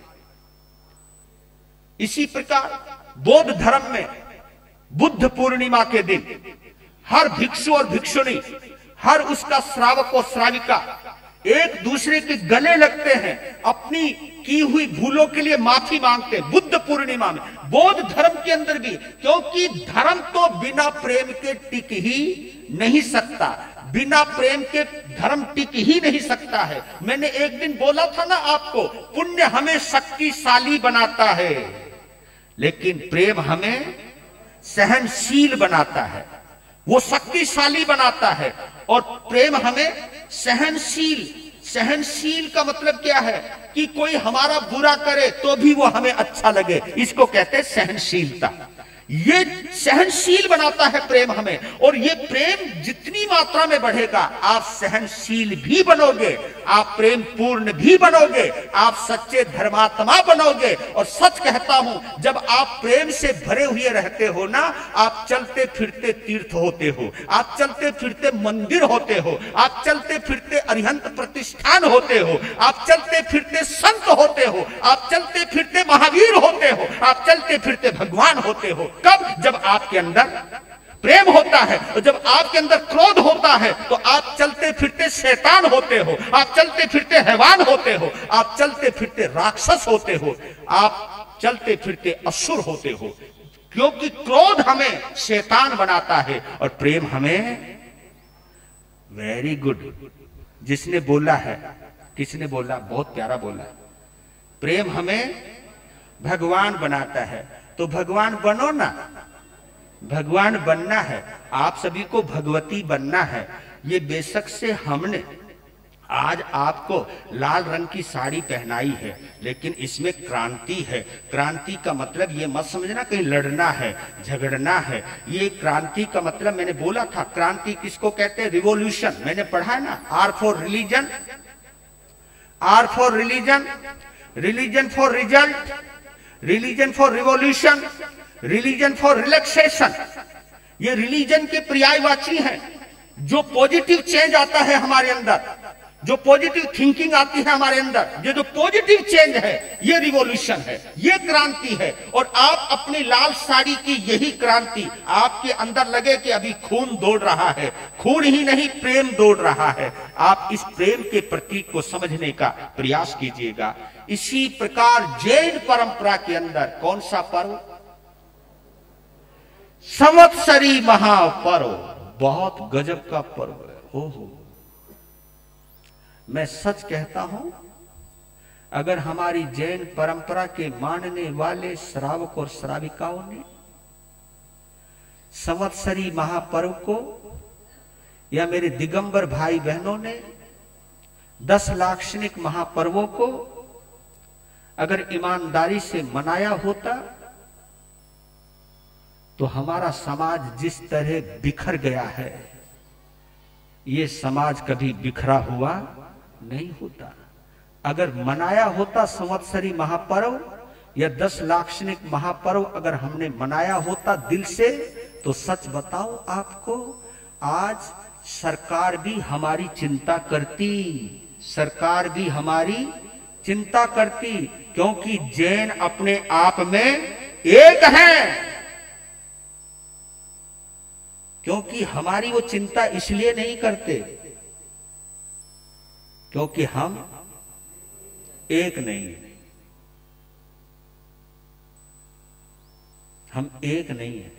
इसी प्रकार बौद्ध धर्म में बुद्ध पूर्णिमा के दिन हर भिक्षु और भिक्षुणी, हर उसका श्रावक और श्राविका एक दूसरे के गले लगते हैं, अपनी की हुई भूलों के लिए माफी मांगते हैं बुद्ध पूर्णिमा में। बौद्ध धर्म के अंदर भी, क्योंकि धर्म तो बिना प्रेम के टिक ही नहीं सकता, बिना प्रेम के धर्म टिक ही नहीं सकता है। मैंने एक दिन बोला था ना आपको, पुण्य हमें शक्तिशाली बनाता है, लेकिन प्रेम हमें सहनशील बनाता है। वो शक्तिशाली बनाता है और प्रेम हमें सहनशील। सहनशील का मतलब क्या है कि कोई हमारा बुरा करे तो भी वो हमें अच्छा लगे, इसको कहते हैं सहनशीलता। ये सहनशील बनाता है प्रेम हमें, और ये प्रेम जितनी मात्रा में बढ़ेगा आप सहनशील भी बनोगे, आप प्रेम पूर्ण भी बनोगे, आप सच्चे धर्मात्मा बनोगे। और सच कहता हूं, जब आप प्रेम से भरे हुए रहते हो ना, आप चलते फिरते तीर्थ होते हो, आप चलते फिरते मंदिर होते हो, आप चलते फिरते अरिहंत प्रतिष्ठान होते हो, आप चलते फिरते संत होते हो, आप चलते फिरते महावीर होते हो, आप चलते फिरते भगवान होते हो। कब? जब आपके अंदर प्रेम होता है। और जब आपके अंदर क्रोध होता है तो आप चलते फिरते शैतान होते हो, आप चलते फिरते हैवान होते हो, आप चलते फिरते राक्षस होते हो, आप चलते फिरते असुर होते हो। क्योंकि क्रोध हमें शैतान बनाता है और प्रेम हमें, वेरी गुड, जिसने बोला है, किसने बोला, बहुत प्यारा बोला, प्रेम हमें भगवान बनाता है। तो भगवान बनो ना, भगवान बनना है, आप सभी को भगवती बनना है। ये बेशक से हमने आज आपको लाल रंग की साड़ी पहनाई है, लेकिन इसमें क्रांति है। क्रांति का मतलब ये मत समझना कहीं लड़ना है, झगड़ना है। ये क्रांति का मतलब, मैंने बोला था क्रांति किसको कहते हैं, रिवॉल्यूशन। मैंने पढ़ा है ना, R for religion, R for religion, religion for result, religion for revolution, religion for relaxation. ये रिलीजन के पर्यायवाची हैं। जो पॉजिटिव चेंज आता है हमारे अंदर, जो पॉजिटिव थिंकिंग आती है हमारे अंदर, ये जो पॉजिटिव चेंज है, ये रिवॉल्यूशन है, ये क्रांति है। और आप अपनी लाल साड़ी की यही क्रांति आपके अंदर लगे कि अभी खून दौड़ रहा है, खून ही नहीं प्रेम दौड़ रहा है। आप इस प्रेम के प्रतीक को समझने का प्रयास कीजिएगा। इसी प्रकार जैन परंपरा के अंदर कौन सा पर्व, संवत्सरी महापर्व, बहुत गजब का पर्व है। ओहो, मैं सच कहता हूं, अगर हमारी जैन परंपरा के मानने वाले श्रावक और श्राविकाओं ने संवत्सरी महापर्व को, या मेरे दिगंबर भाई बहनों ने दस लाक्षणिक महापर्वों को अगर ईमानदारी से मनाया होता, तो हमारा समाज जिस तरह बिखर गया है, ये समाज कभी बिखरा हुआ नहीं होता। अगर मनाया होता संवत्सरी महापर्व या दस लाक्षणिक महापर्व, अगर हमने मनाया होता दिल से, तो सच बताओ आपको, आज सरकार भी हमारी चिंता करती, सरकार भी हमारी चिंता करती, क्योंकि जैन अपने आप में एक हैं। क्योंकि हमारी वो चिंता इसलिए नहीं करते क्योंकि हम एक नहीं है, हम एक नहीं है।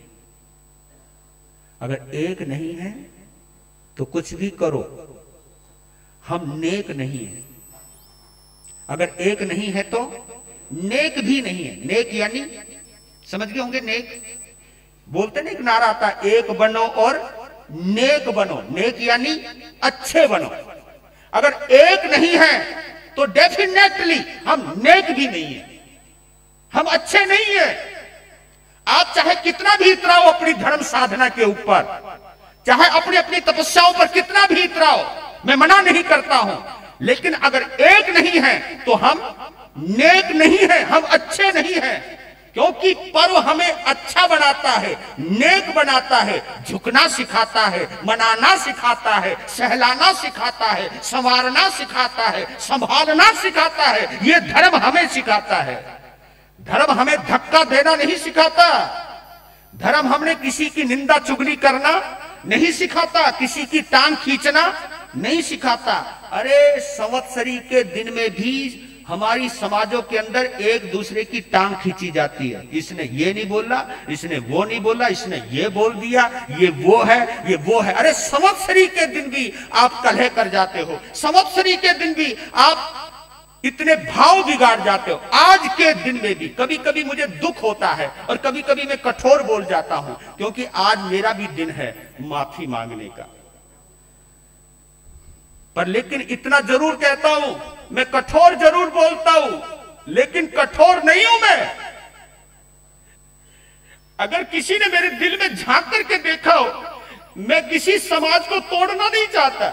अगर एक नहीं है तो कुछ भी करो, हम नेक नहीं है। अगर एक नहीं है तो नेक भी नहीं है। नेक यानी समझ गए होंगे, नेक बोलते नहीं, एक नारा आता, एक बनो और नेक बनो। नेक यानी अच्छे बनो। अगर एक नहीं है तो डेफिनेटली हम नेक भी नहीं है, हम अच्छे नहीं है। आप चाहे कितना भी इतराओ अपनी धर्म साधना के ऊपर, चाहे अपनी अपनी तपस्याओं पर कितना भी इतराओ, मैं मना नहीं करता हूं, लेकिन अगर एक नहीं है तो हम नेक नहीं है, हम अच्छे नहीं हैं। क्योंकि पर्व हमें अच्छा बनाता है, नेक बनाता है, झुकना सिखाता है, मनाना सिखाता है, सहलाना सिखाता है, संवारना सिखाता है, संभालना सिखाता है। ये धर्म हमें सिखाता है। धर्म हमें धक्का देना नहीं सिखाता। धर्म हमने किसी की निंदा चुगली करना नहीं सिखाता, किसी की टांग खींचना नहीं सिखाता। अरे संवत्सरी के दिन में भी हमारी समाजों के अंदर एक दूसरे की टांग खींची जाती है। इसने ये नहीं बोला, इसने वो नहीं बोला, इसने ये बोल दिया, ये वो है, ये वो है। अरे संवत्सरी के दिन भी आप कलह कर जाते हो, संवत्सरी के दिन भी आप इतने भाव बिगाड़ जाते हो। आज के दिन में भी कभी कभी मुझे दुख होता है और कभी कभी मैं कठोर बोल जाता हूं, क्योंकि आज मेरा भी दिन है माफी मांगने का। पर लेकिन इतना जरूर कहता हूं, मैं कठोर जरूर बोलता हूं, लेकिन कठोर नहीं हूं मैं। अगर किसी ने मेरे दिल में झांक करके देखा हो, मैं किसी समाज को तोड़ना नहीं चाहता,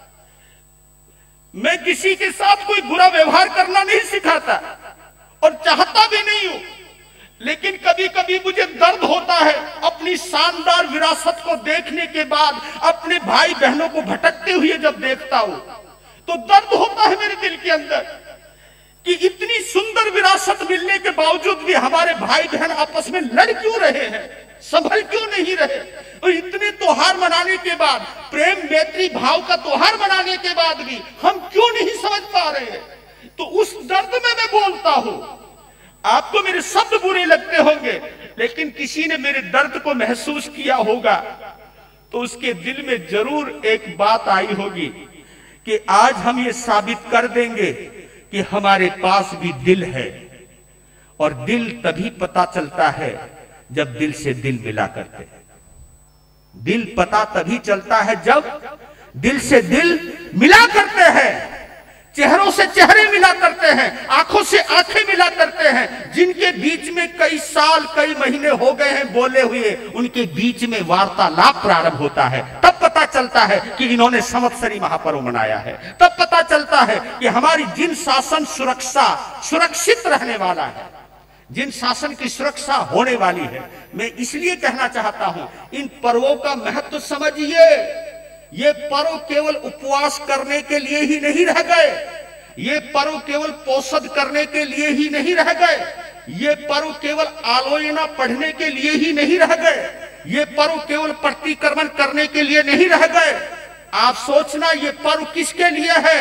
मैं किसी के साथ कोई बुरा व्यवहार करना नहीं सिखाता और चाहता भी नहीं हूं। लेकिन कभी कभी मुझे दर्द होता है अपनी शानदार विरासत को देखने के बाद, अपने भाई बहनों को भटकते हुए जब देखता हूं तो दर्द होता है मेरे दिल के अंदर कि इतनी सुंदर विरासत मिलने के बावजूद भी हमारे भाई बहन आपस में लड़ क्यों रहे हैं, संभल क्यों नहीं रहे। और इतने त्योहार मनाने के बाद, प्रेम मैत्री भाव का त्योहार मनाने के बाद भी हम क्यों नहीं समझ पा रहे हैं। तो उस दर्द में मैं बोलता हूं। आपको मेरे शब्द बुरे लगते होंगे, लेकिन किसी ने मेरे दर्द को महसूस किया होगा तो उसके दिल में जरूर एक बात आई होगी कि आज हम ये साबित कर देंगे कि हमारे पास भी दिल है। और दिल तभी पता चलता है जब दिल से दिल मिला करते हैं। दिल पता तभी चलता है जब दिल से दिल मिला करते हैं, चेहरों से चेहरे मिला करते हैं, आंखों से आंखें मिला करते हैं। जिनके बीच में कई साल कई महीने हो गए हैं बोले हुए, उनके बीच में वार्तालाप प्रारंभ होता है। तब पता चलता है कि इन्होंने संवत्सरी महापर्व मनाया है। तब पता चलता है कि हमारी जिन शासन सुरक्षा सुरक्षित रहने वाला है, जिन शासन की सुरक्षा होने वाली है। मैं इसलिए कहना चाहता हूं, इन पर्वों का महत्व समझिए। ये पर्व केवल उपवास करने के लिए ही नहीं रह गए, ये पर्व केवल पोषद करने के लिए ही नहीं रह गए, ये पर्व केवल आलोचना पढ़ने के लिए ही नहीं रह गए, ये पर्व केवल प्रतिक्रमण करने के लिए नहीं रह गए। आप सोचना ये पर्व किसके लिए है?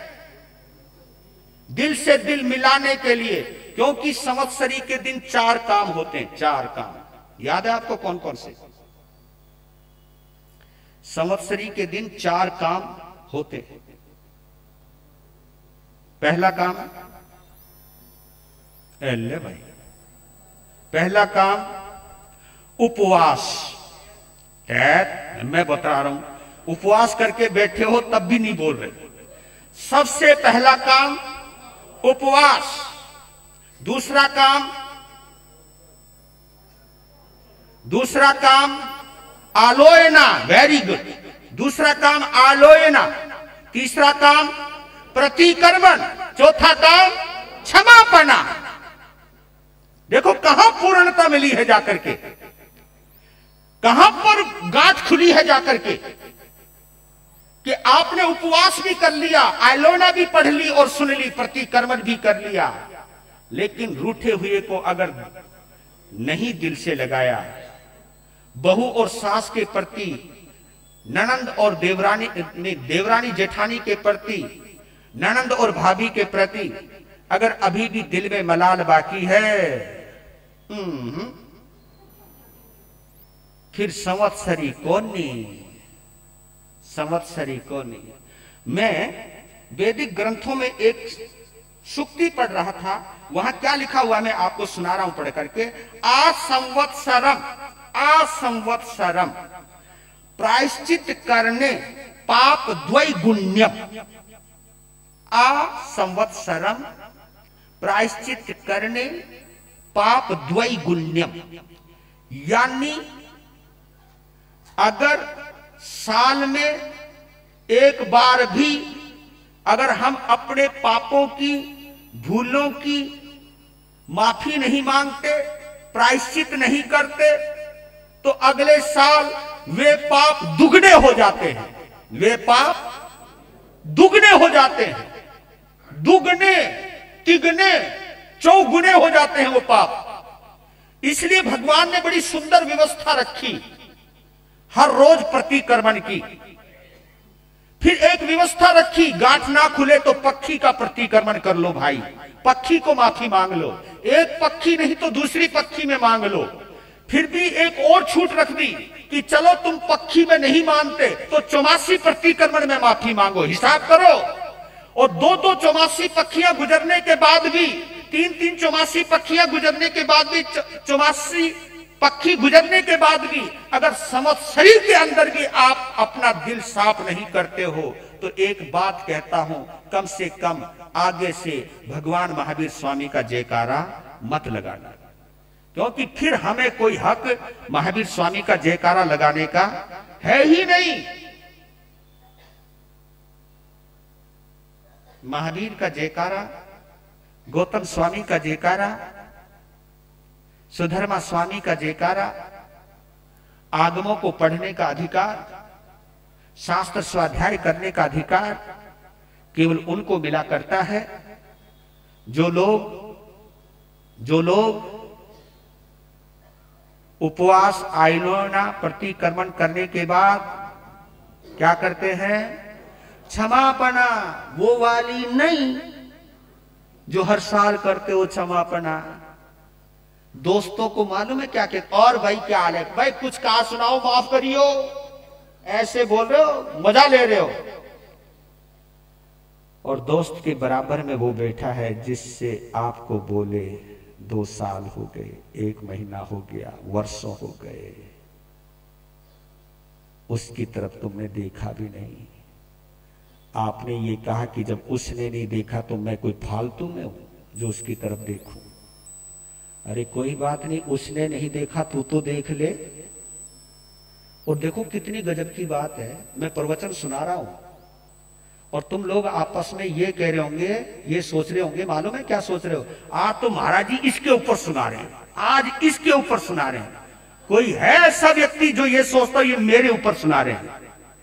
दिल से दिल मिलाने के लिए। क्योंकि संवत्सरी के दिन चार काम होते हैं, चार काम। याद है आपको कौन कौन से? संवत्सरी के दिन चार काम होते हैं। पहला काम, ले भाई, पहला काम उपवास। मैं बता रहा हूं, उपवास करके बैठे हो तब भी नहीं बोल रहे। सबसे पहला काम उपवास। दूसरा काम दूसरा काम आलोचना। Very good. दूसरा काम आलोचना। तीसरा काम प्रतिक्रमण। चौथा काम क्षमापना। देखो कहां पूर्णता मिली है जाकर के, कहां पर गांठ खुली है जाकर के कि आपने उपवास भी कर लिया, आलोचना भी पढ़ ली और सुन ली, प्रतिक्रमण भी कर लिया, लेकिन रूठे हुए को अगर नहीं दिल से लगाया, बहू और सास के प्रति, ननंद और देवरानी देवरानी जेठानी के प्रति, ननंद और भाभी के प्रति अगर अभी भी दिल में मलाल बाकी है, फिर संवत्सरी कौन नहीं, संवत्सरी कौन नहीं। मैं वैदिक ग्रंथों में एक सुक्ति पढ़ रहा था, वहां क्या लिखा हुआ मैं आपको सुना रहा हूं पढ़ करके। आ संवत्सरम, आ संवत्सरम प्रायश्चित करने पाप द्वैगुण्यम। आ संवत्सरम प्रायश्चित करने पाप द्वैगुण्यम, यानी अगर साल में एक बार भी अगर हम अपने पापों की, भूलों की माफी नहीं मांगते, प्रायश्चित नहीं करते, तो अगले साल वे पाप दुगने हो जाते हैं। वे पाप दुगने हो जाते हैं, दुगने, तिगने, चौगुने हो जाते हैं वो पाप। इसलिए भगवान ने बड़ी सुंदर व्यवस्था रखी हर रोज प्रतिक्रमण की। फिर एक व्यवस्था रखी, गांठ ना खुले तो पक्षी का प्रतिक्रमण कर लो भाई, पक्षी को माफी मांग लो, एक पक्षी नहीं तो दूसरी पक्षी में मांग लो। फिर भी एक और छूट रख दी कि चलो तुम पक्षी में नहीं मानते तो चौमासी प्रतिक्रमण में माफी मांगो, हिसाब करो। और दो दो चौमासी पक्षियां गुजरने के बाद भी, तीन तीन चौमासी पक्षियां गुजरने के बाद भी, चौमासी पक्षी गुजरने के बाद भी अगर संवत्सरी के अंदर भी आप अपना दिल साफ नहीं करते हो, तो एक बात कहता हूं, कम से कम आगे से भगवान महावीर स्वामी का जयकारा मत लगाना, क्योंकि फिर हमें कोई हक महावीर स्वामी का जयकारा लगाने का है ही नहीं। महावीर का जयकारा, गौतम स्वामी का जयकारा, सुधर्मा स्वामी का जयकारा, आगमों को पढ़ने का अधिकार, शास्त्र स्वाध्याय करने का अधिकार केवल उनको मिला करता है जो लोग जो लोग उपवास, आइलोना, प्रतिक्रमण करने के बाद क्या करते हैं? क्षमापना। वो वाली नहीं जो हर साल करते हो क्षमापना। दोस्तों को मालूम है क्या कहते? और भाई क्या हाल है? भाई कुछ कहा सुनाओ, माफ करियो, ऐसे बोल रहे हो, मजा ले रहे हो। और दोस्त के बराबर में वो बैठा है जिससे आपको बोले दो साल हो गए, एक महीना हो गया, वर्षों हो गए, उसकी तरफ तुमने देखा भी नहीं। आपने ये कहा कि जब उसने नहीं देखा तो मैं कोई फालतू में हूं जो उसकी तरफ देखूं। अरे कोई बात नहीं, उसने नहीं देखा तू तो देख ले। और देखो कितनी गजब की बात है, मैं प्रवचन सुना रहा हूं और तुम लोग आपस में ये कह रहे होंगे, ये सोच रहे होंगे, मालूम है क्या सोच रहे हो? आज तो महाराज जी इसके ऊपर सुना रहे हैं, आज इसके ऊपर सुना रहे हैं। कोई है ऐसा व्यक्ति जो ये सोचता ये मेरे ऊपर सुना रहे हैं?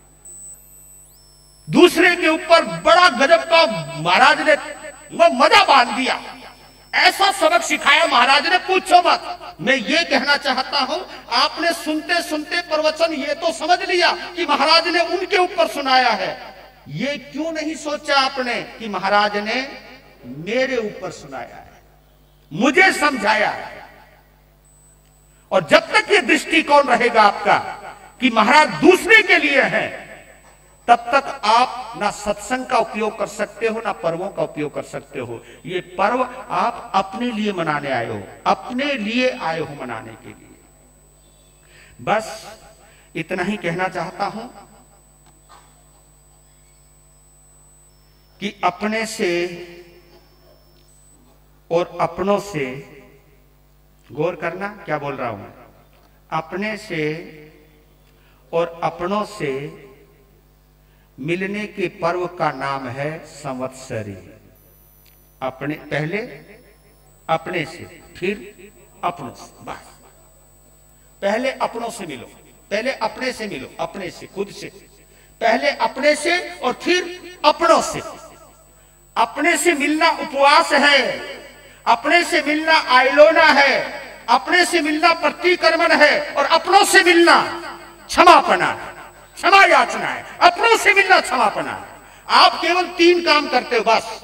दूसरे के ऊपर बड़ा गजब का महाराज ने वो मजा बांध दिया, ऐसा सबक सिखाया महाराज ने, पूछो मत। मैं ये कहना चाहता हूं, आपने सुनते सुनते प्रवचन ये तो समझ लिया कि महाराज ने उनके ऊपर सुनाया है, ये क्यों नहीं सोचा आपने कि महाराज ने मेरे ऊपर सुनाया है, मुझे समझाया है। और जब तक ये दृष्टिकोण रहेगा आपका कि महाराज दूसरे के लिए है, तब तक आप ना सत्संग का उपयोग कर सकते हो, ना पर्वों का उपयोग कर सकते हो। ये पर्व आप अपने लिए मनाने आए हो, अपने लिए आए हो मनाने के लिए। बस इतना ही कहना चाहता हूं कि अपने से और अपनों से, गौर करना क्या बोल रहा हूं, अपने से और अपनों से मिलने के पर्व का नाम है संवत्सरी। अपने पहले अपने से, फिर अपनों से, बस पहले अपनों से मिलो, पहले अपने से मिलो, अपने से, खुद से, पहले अपने से और फिर अपनों से। अपने से मिलना उपवास है, अपने से मिलना आइलोना है, अपने से मिलना प्रतिक्रमण है, और अपनों से मिलना क्षमापना है, क्षमा याचना है। अपनों से मिलना क्षमापना है। आप केवल तीन काम करते हो बस,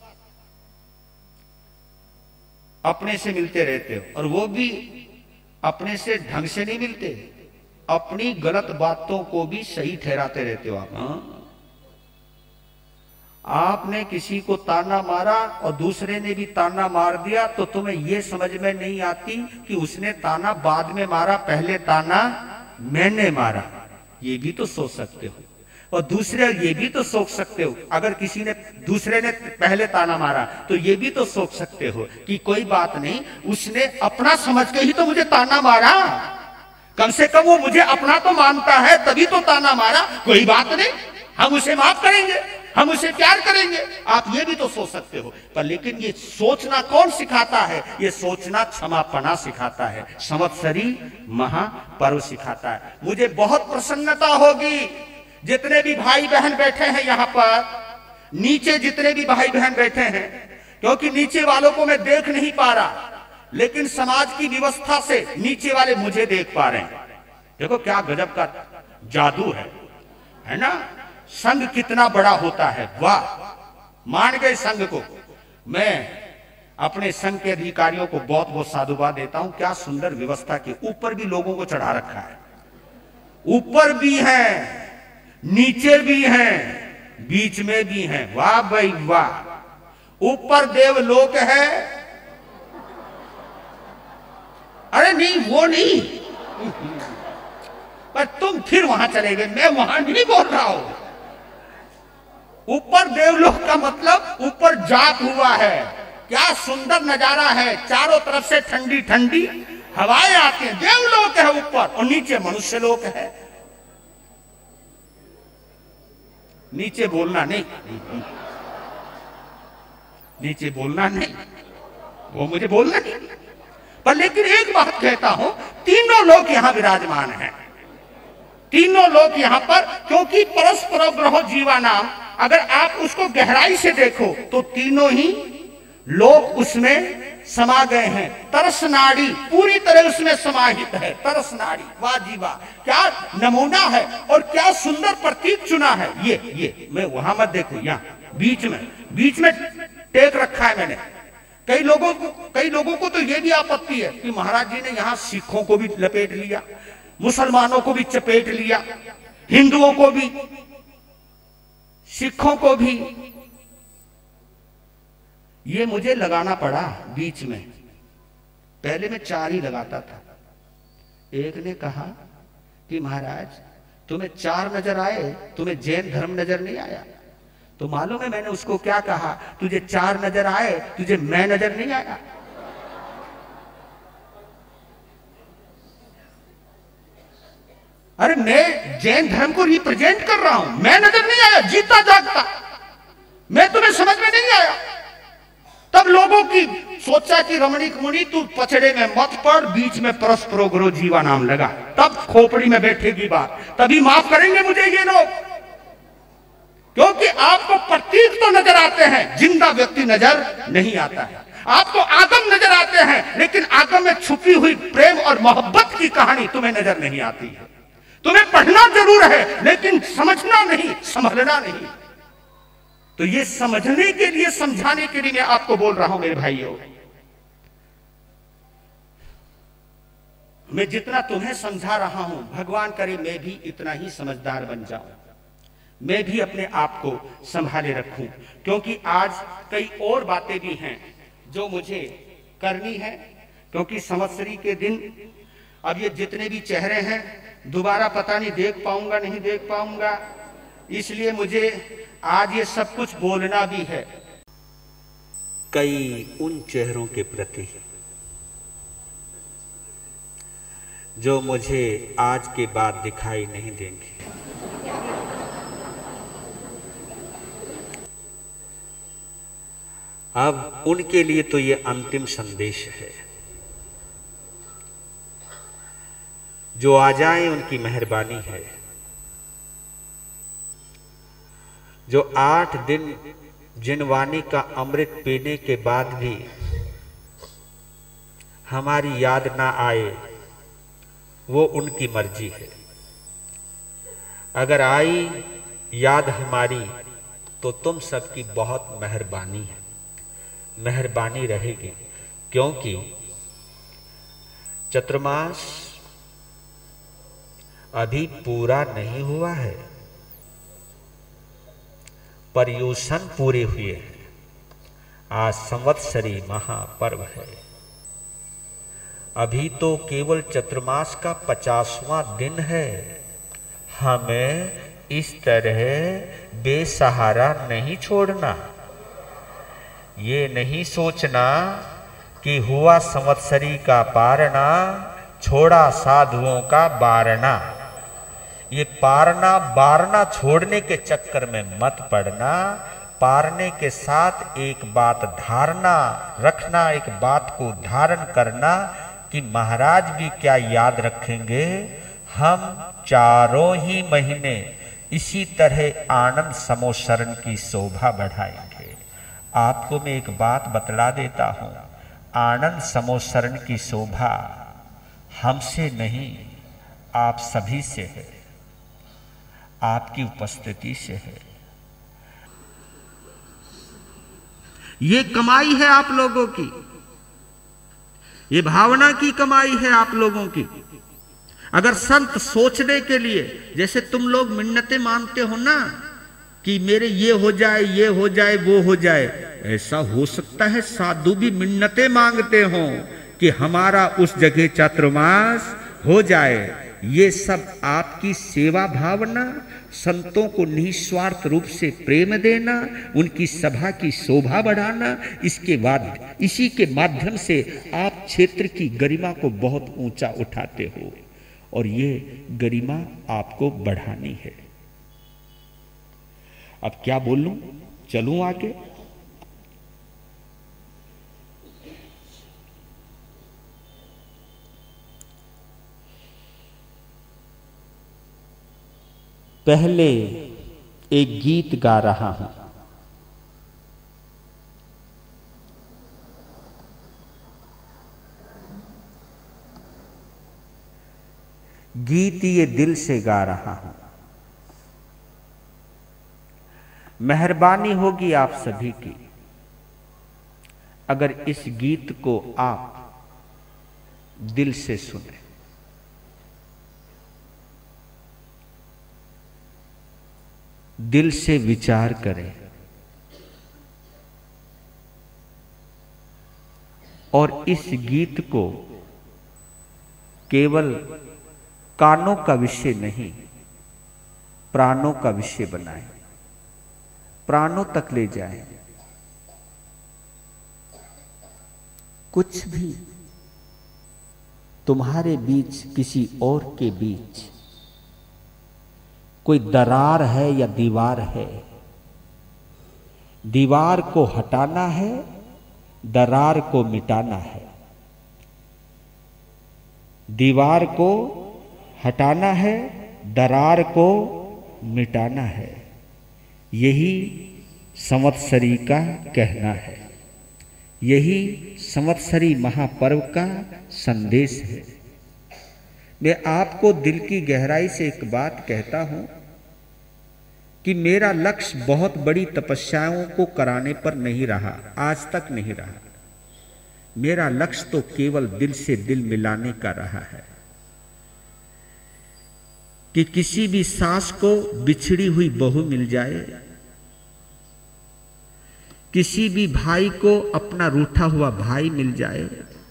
अपने से मिलते रहते हो, और वो भी अपने से ढंग से नहीं मिलते, अपनी गलत बातों को भी सही ठहराते रहते हो आप। हाँ? आपने किसी को ताना मारा और दूसरे ने भी ताना मार दिया तो तुम्हें यह समझ में नहीं आती कि उसने ताना बाद में मारा, पहले ताना मैंने मारा। ये भी तो सोच सकते हो। और दूसरे ये भी तो सोच सकते हो, अगर किसी ने दूसरे ने पहले ताना मारा तो ये भी तो सोच सकते हो कि कोई बात नहीं, उसने अपना समझ के ही तो मुझे ताना मारा, कम से कम वो मुझे अपना तो मानता है तभी तो ताना मारा, कोई बात नहीं, हम उसे माफ करेंगे, हम उसे प्यार करेंगे। आप ये भी तो सोच सकते हो। पर लेकिन ये सोचना कौन सिखाता है? ये सोचना क्षमापना सिखाता है, संवत्सरी महापर्व सिखाता है। मुझे बहुत प्रसन्नता होगी जितने भी भाई बहन बैठे हैं यहां पर, नीचे जितने भी भाई बहन बैठे हैं, क्योंकि नीचे वालों को मैं देख नहीं पा रहा, लेकिन समाज की व्यवस्था से नीचे वाले मुझे देख पा रहे हैं। देखो क्या गजब का जादू है, है ना? संघ कितना बड़ा होता है, वाह! मान गए संघ को। मैं अपने संघ के अधिकारियों को बहुत बहुत साधुवाद देता हूं। क्या सुंदर व्यवस्था की, ऊपर भी लोगों को चढ़ा रखा है, ऊपर भी है, नीचे भी हैं, बीच में भी हैं। वाह भाई वाह! ऊपर देवलोक है, अरे नहीं वो नहीं, पर तुम फिर वहां चले गए, मैं वहां नहीं बोल रहा हूं। ऊपर देवलोक का मतलब ऊपर जाप हुआ है। क्या सुंदर नजारा है, चारों तरफ से ठंडी ठंडी हवाएं आती हैं, देवलोक है ऊपर, और नीचे मनुष्य लोक है। नीचे बोलना नहीं, नीचे बोलना नहीं, वो मुझे बोलना नहीं। पर लेकिन एक बात कहता हूं, तीनों लोग यहां विराजमान हैं, तीनों लोग यहां पर, क्योंकि परस्पर ग्रह जीवा नाम, अगर आप उसको गहराई से देखो तो तीनों ही लोग उसमें समा गए हैं। तरस नाड़ी पूरी तरह उसमें समाहित है, तरस नाड़ी, वाह जी वाह! क्या नमूना है और क्या सुंदर प्रतीक चुना है। ये ये मैं वहां मत देखो, यहाँ बीच में, बीच में टेक रखा है मैंने। कई लोगों को कई लोगों को तो ये भी आपत्ति है कि महाराज जी ने यहाँ सिखों को भी लपेट लिया, मुसलमानों को भी चपेट लिया, हिंदुओं को भी, सिखों को भी। ये मुझे लगाना पड़ा बीच में, पहले मैं चार ही लगाता था। एक ने कहा कि महाराज तुम्हें चार नजर आए, तुम्हें जैन धर्म नजर नहीं आया। तो मालूम है मैंने उसको क्या कहा? तुझे चार नजर आए, तुझे मैं नजर नहीं आया। अरे मैं जैन धर्म को रिप्रेजेंट कर रहा हूं, मैं नजर नहीं आया, जीता जागता, मैं तुम्हें समझ में नहीं आया। तब लोगों की सोचा कि रमणीक मुनि तू पछड़े में मत पड़, बीच में परस्परो गुरु जीवा नाम लगा, तब खोपड़ी में बैठेगी बात, तभी माफ करेंगे मुझे ये लोग। क्योंकि आपको प्रतीक तो नजर आते हैं, जिंदा व्यक्ति नजर नहीं आता है। आपको आगम नजर आते हैं, लेकिन आगम में छुपी हुई प्रेम और मोहब्बत की कहानी तुम्हें नजर नहीं आती है। तुम्हें पढ़ना जरूर है, लेकिन समझना नहीं, संभलना नहीं। तो ये समझने के लिए, समझाने के लिए मैं आपको बोल रहा हूं मेरे भाइयों। मैं जितना तुम्हें समझा रहा हूं, भगवान करे मैं भी इतना ही समझदार बन जाऊं, मैं भी अपने आप को संभाले रखूं। क्योंकि आज कई और बातें भी हैं जो मुझे करनी है, क्योंकि संवत्सरी के दिन अब ये जितने भी चेहरे हैं दोबारा पता नहीं देख पाऊंगा नहीं देख पाऊंगा, इसलिए मुझे आज ये सब कुछ बोलना भी है। कई उन चेहरों के प्रति जो मुझे आज के बाद दिखाई नहीं देंगे। अब उनके लिए तो ये अंतिम संदेश है, जो आ जाए उनकी मेहरबानी है। जो आठ दिन जिनवानी का अमृत पीने के बाद भी हमारी याद ना आए, वो उनकी मर्जी है। अगर आई याद हमारी तो तुम सबकी बहुत मेहरबानी है, मेहरबानी रहेगी। क्योंकि चतुर्मास अभी पूरा नहीं हुआ है, पर्युषण पूरे हुए हैं। आज संवत्सरी महापर्व है। अभी तो केवल चतुर्मास का पचासवां दिन है। हमें इस तरह बेसहारा नहीं छोड़ना। ये नहीं सोचना कि हुआ संवत्सरी का पारना, छोड़ा साधुओं का बारना। ये पारना बारना छोड़ने के चक्कर में मत पड़ना। पारने के साथ एक बात धारणा रखना, एक बात को धारण करना कि महाराज भी क्या याद रखेंगे, हम चारों ही महीने इसी तरह आनंद समोसरण की शोभा बढ़ाएंगे। आपको मैं एक बात बतला देता हूं, आनंद समोसरण की शोभा हमसे नहीं, आप सभी से है, आपकी उपस्थिति से है। ये कमाई है आप लोगों की, ये भावना की कमाई है आप लोगों की। अगर संत सोचने के लिए, जैसे तुम लोग मिन्नतें मानते हो ना कि मेरे ये हो जाए, ये हो जाए, वो हो जाए, ऐसा हो सकता है साधु भी मिन्नतें मांगते हो कि हमारा उस जगह चातुर्मास हो जाए। ये सब आपकी सेवा भावना, संतों को निस्वार्थ रूप से प्रेम देना, उनकी सभा की शोभा बढ़ाना, इसके बाद इसी के माध्यम से आप क्षेत्र की गरिमा को बहुत ऊंचा उठाते हो और ये गरिमा आपको बढ़ानी है। अब क्या बोलूं, चलूं आगे? पहले एक गीत गा रहा हूं। गीत ये दिल से गा रहा हूं। मेहरबानी होगी आप सभी की अगर इस गीत को आप दिल से सुने। दिल से विचार करें और इस गीत को केवल कानों का विषय नहीं, प्राणों का विषय बनाएं, प्राणों तक ले जाएं। कुछ भी तुम्हारे बीच, किसी और के बीच कोई दरार है या दीवार है, दीवार को हटाना है, दरार को मिटाना है। दीवार को हटाना है, दरार को मिटाना है। यही संवत्सरी का कहना है, यही संवत्सरी महापर्व का संदेश है। मैं आपको दिल की गहराई से एक बात कहता हूं कि मेरा लक्ष्य बहुत बड़ी तपस्याओं को कराने पर नहीं रहा, आज तक नहीं रहा। मेरा लक्ष्य तो केवल दिल से दिल मिलाने का रहा है कि किसी भी सास को बिछड़ी हुई बहू मिल जाए, किसी भी भाई को अपना रूठा हुआ भाई मिल जाए,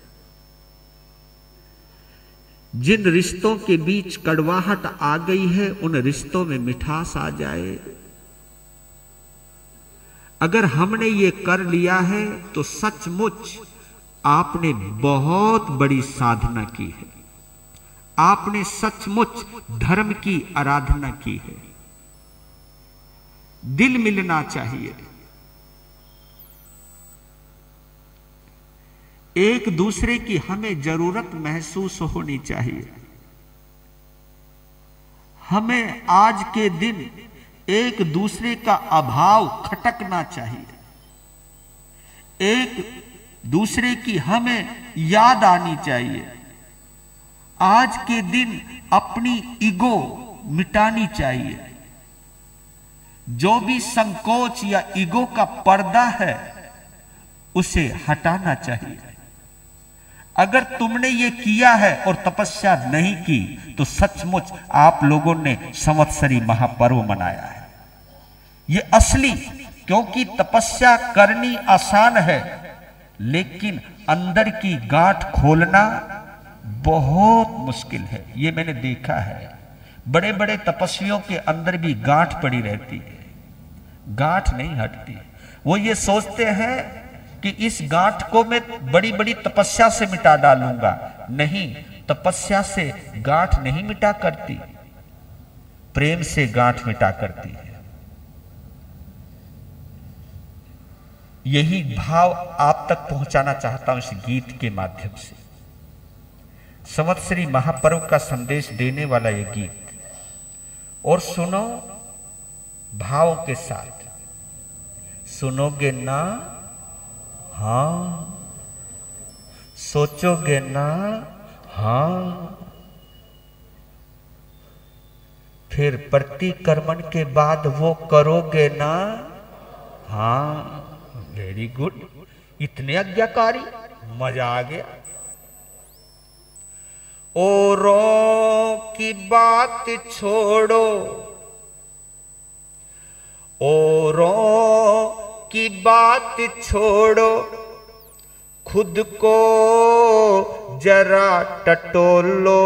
जिन रिश्तों के बीच कड़वाहट आ गई है उन रिश्तों में मिठास आ जाए। अगर हमने ये कर लिया है तो सचमुच आपने बहुत बड़ी साधना की है, आपने सचमुच धर्म की आराधना की है। दिल मिलना चाहिए, एक दूसरे की हमें जरूरत महसूस होनी चाहिए। हमें आज के दिन एक दूसरे का अभाव खटकना चाहिए, एक दूसरे की हमें याद आनी चाहिए। आज के दिन अपनी ईगो मिटानी चाहिए। जो भी संकोच या ईगो का पर्दा है उसे हटाना चाहिए। अगर तुमने ये किया है और तपस्या नहीं की तो सचमुच आप लोगों ने संवत्सरी महापर्व मनाया है। ये असली, क्योंकि तपस्या करनी आसान है लेकिन अंदर की गांठ खोलना बहुत मुश्किल है। ये मैंने देखा है, बड़े बड़े तपस्वियों के अंदर भी गांठ पड़ी रहती है, गांठ नहीं हटती। वो ये सोचते हैं कि इस गांठ को मैं बड़ी बड़ी तपस्या से मिटा डालूंगा। नहीं, तपस्या से गांठ नहीं मिटा करती, प्रेम से गांठ मिटा करती है। यही भाव आप तक पहुंचाना चाहता हूं इस गीत के माध्यम से। संवत्सरी महापर्व का संदेश देने वाला यह गीत, और सुनो भाव के साथ। सुनोगे ना? हाँ। सोचोगे ना? हाँ। फिर प्रतिक्रमण के बाद वो करोगे ना? हाँ। वेरी गुड, इतने आज्ञाकारी, मजा आ गया। औरों की बात छोड़ो, औरों की बात छोड़ो, खुद को जरा टटोलो,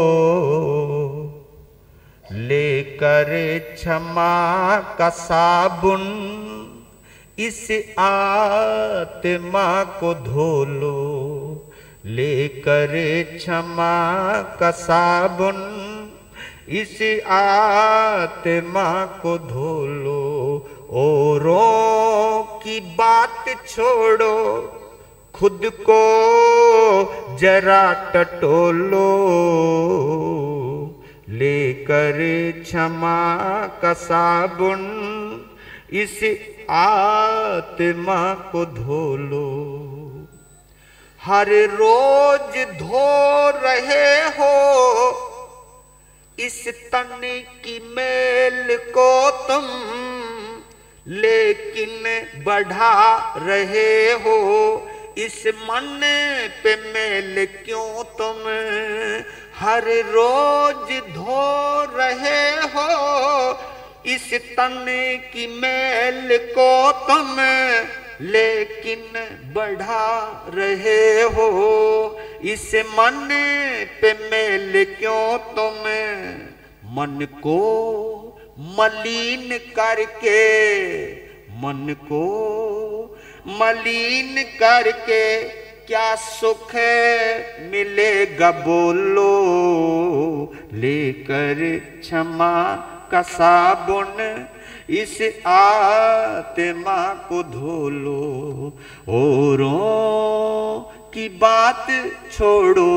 लेकर क्षमा का साबुन इस आत्मा को धो लो, लेकर क्षमा का साबुन इस आत्मा को धो लो। औरों की बात छोड़ो, खुद को जरा टटोलो, लेकर क्षमा का साबुन इस आत्मा को धो लो। हर रोज धो रहे हो इस तन की मेल को तुम, लेकिन बढ़ा रहे हो इस मन पे मेल क्यों तुम। हर रोज धो रहे हो इस तन की मेल को तुम, लेकिन बढ़ा रहे हो इस मन पे मेल क्यों तुम। मन को मलिन करके, मन को मलिन करके क्या सुख मिलेगा बोलो, लेकर क्षमा का साबुन इस आत्मा को धो लो। औरों की बात छोड़ो,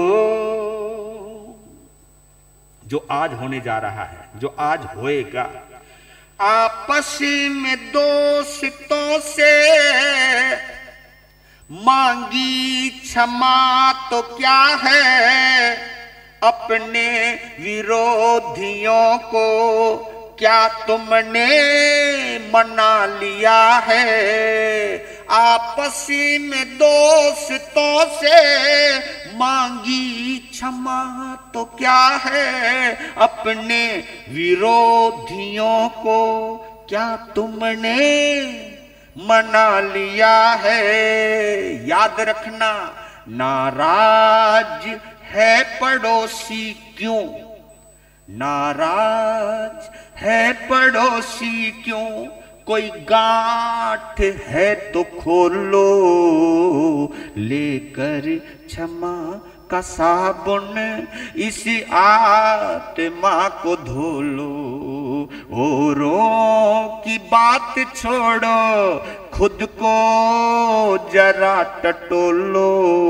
जो आज होने जा रहा है, जो आज होएगा। आपस में दोस्तों से मांगी क्षमा तो क्या है, अपने विरोधियों को क्या तुमने मना लिया है। आपस में दोस्तों से मांगी क्षमा तो क्या है, अपने विरोधियों को क्या तुमने मना लिया है। याद रखना, नाराज है पड़ोसी क्यों, नाराज है पड़ोसी क्यों, कोई गांठ है तो खोलो, लेकर क्षमा का साबुन इस आत्मा को धो लो। औरों की बात छोड़ो, खुद को जरा टटोलो,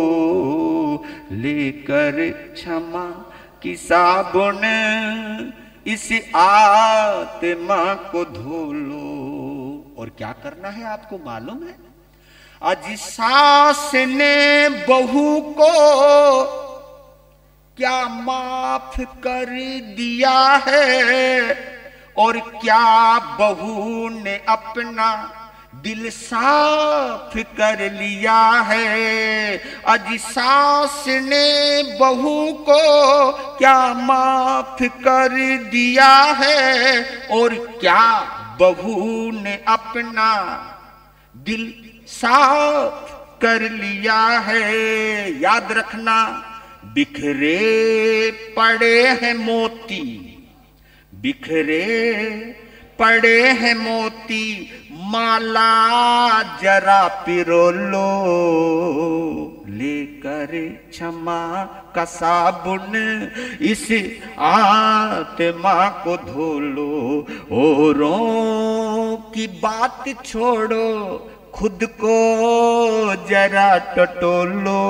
लेकर क्षमा की साबुन इस आत्मा को धो लो। और क्या करना है आपको मालूम है? आज सास ने बहू को क्या माफ कर दिया है, और क्या बहू ने अपना दिल साफ कर लिया है। आज सास ने बहू को क्या माफ कर दिया है, और क्या बहू ने अपना दिल साफ कर लिया है। याद रखना, बिखरे पड़े हैं मोती, बिखरे पड़े हैं मोती, माला जरा पिरो लो, लेकर क्षमा का साबुन इस आत्मा को धो लो। औरों की बात छोड़ो, खुद को जरा टटोलो,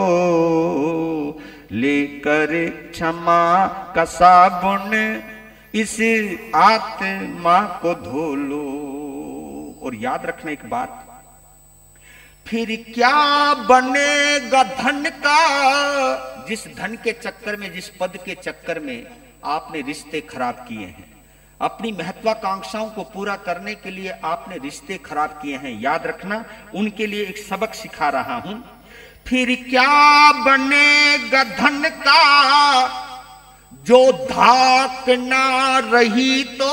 लेकर क्षमा का साबुन इस आत्मा को धो लो। और याद रखना एक बात, फिर क्या बनेगा धन का, जिस धन के चक्कर में, जिस पद के चक्कर में आपने रिश्ते खराब किए हैं, अपनी महत्वाकांक्षाओं को पूरा करने के लिए आपने रिश्ते खराब किए हैं, याद रखना, उनके लिए एक सबक सिखा रहा हूं। फिर क्या बनेगा धन का, जो धाक ना रही तो,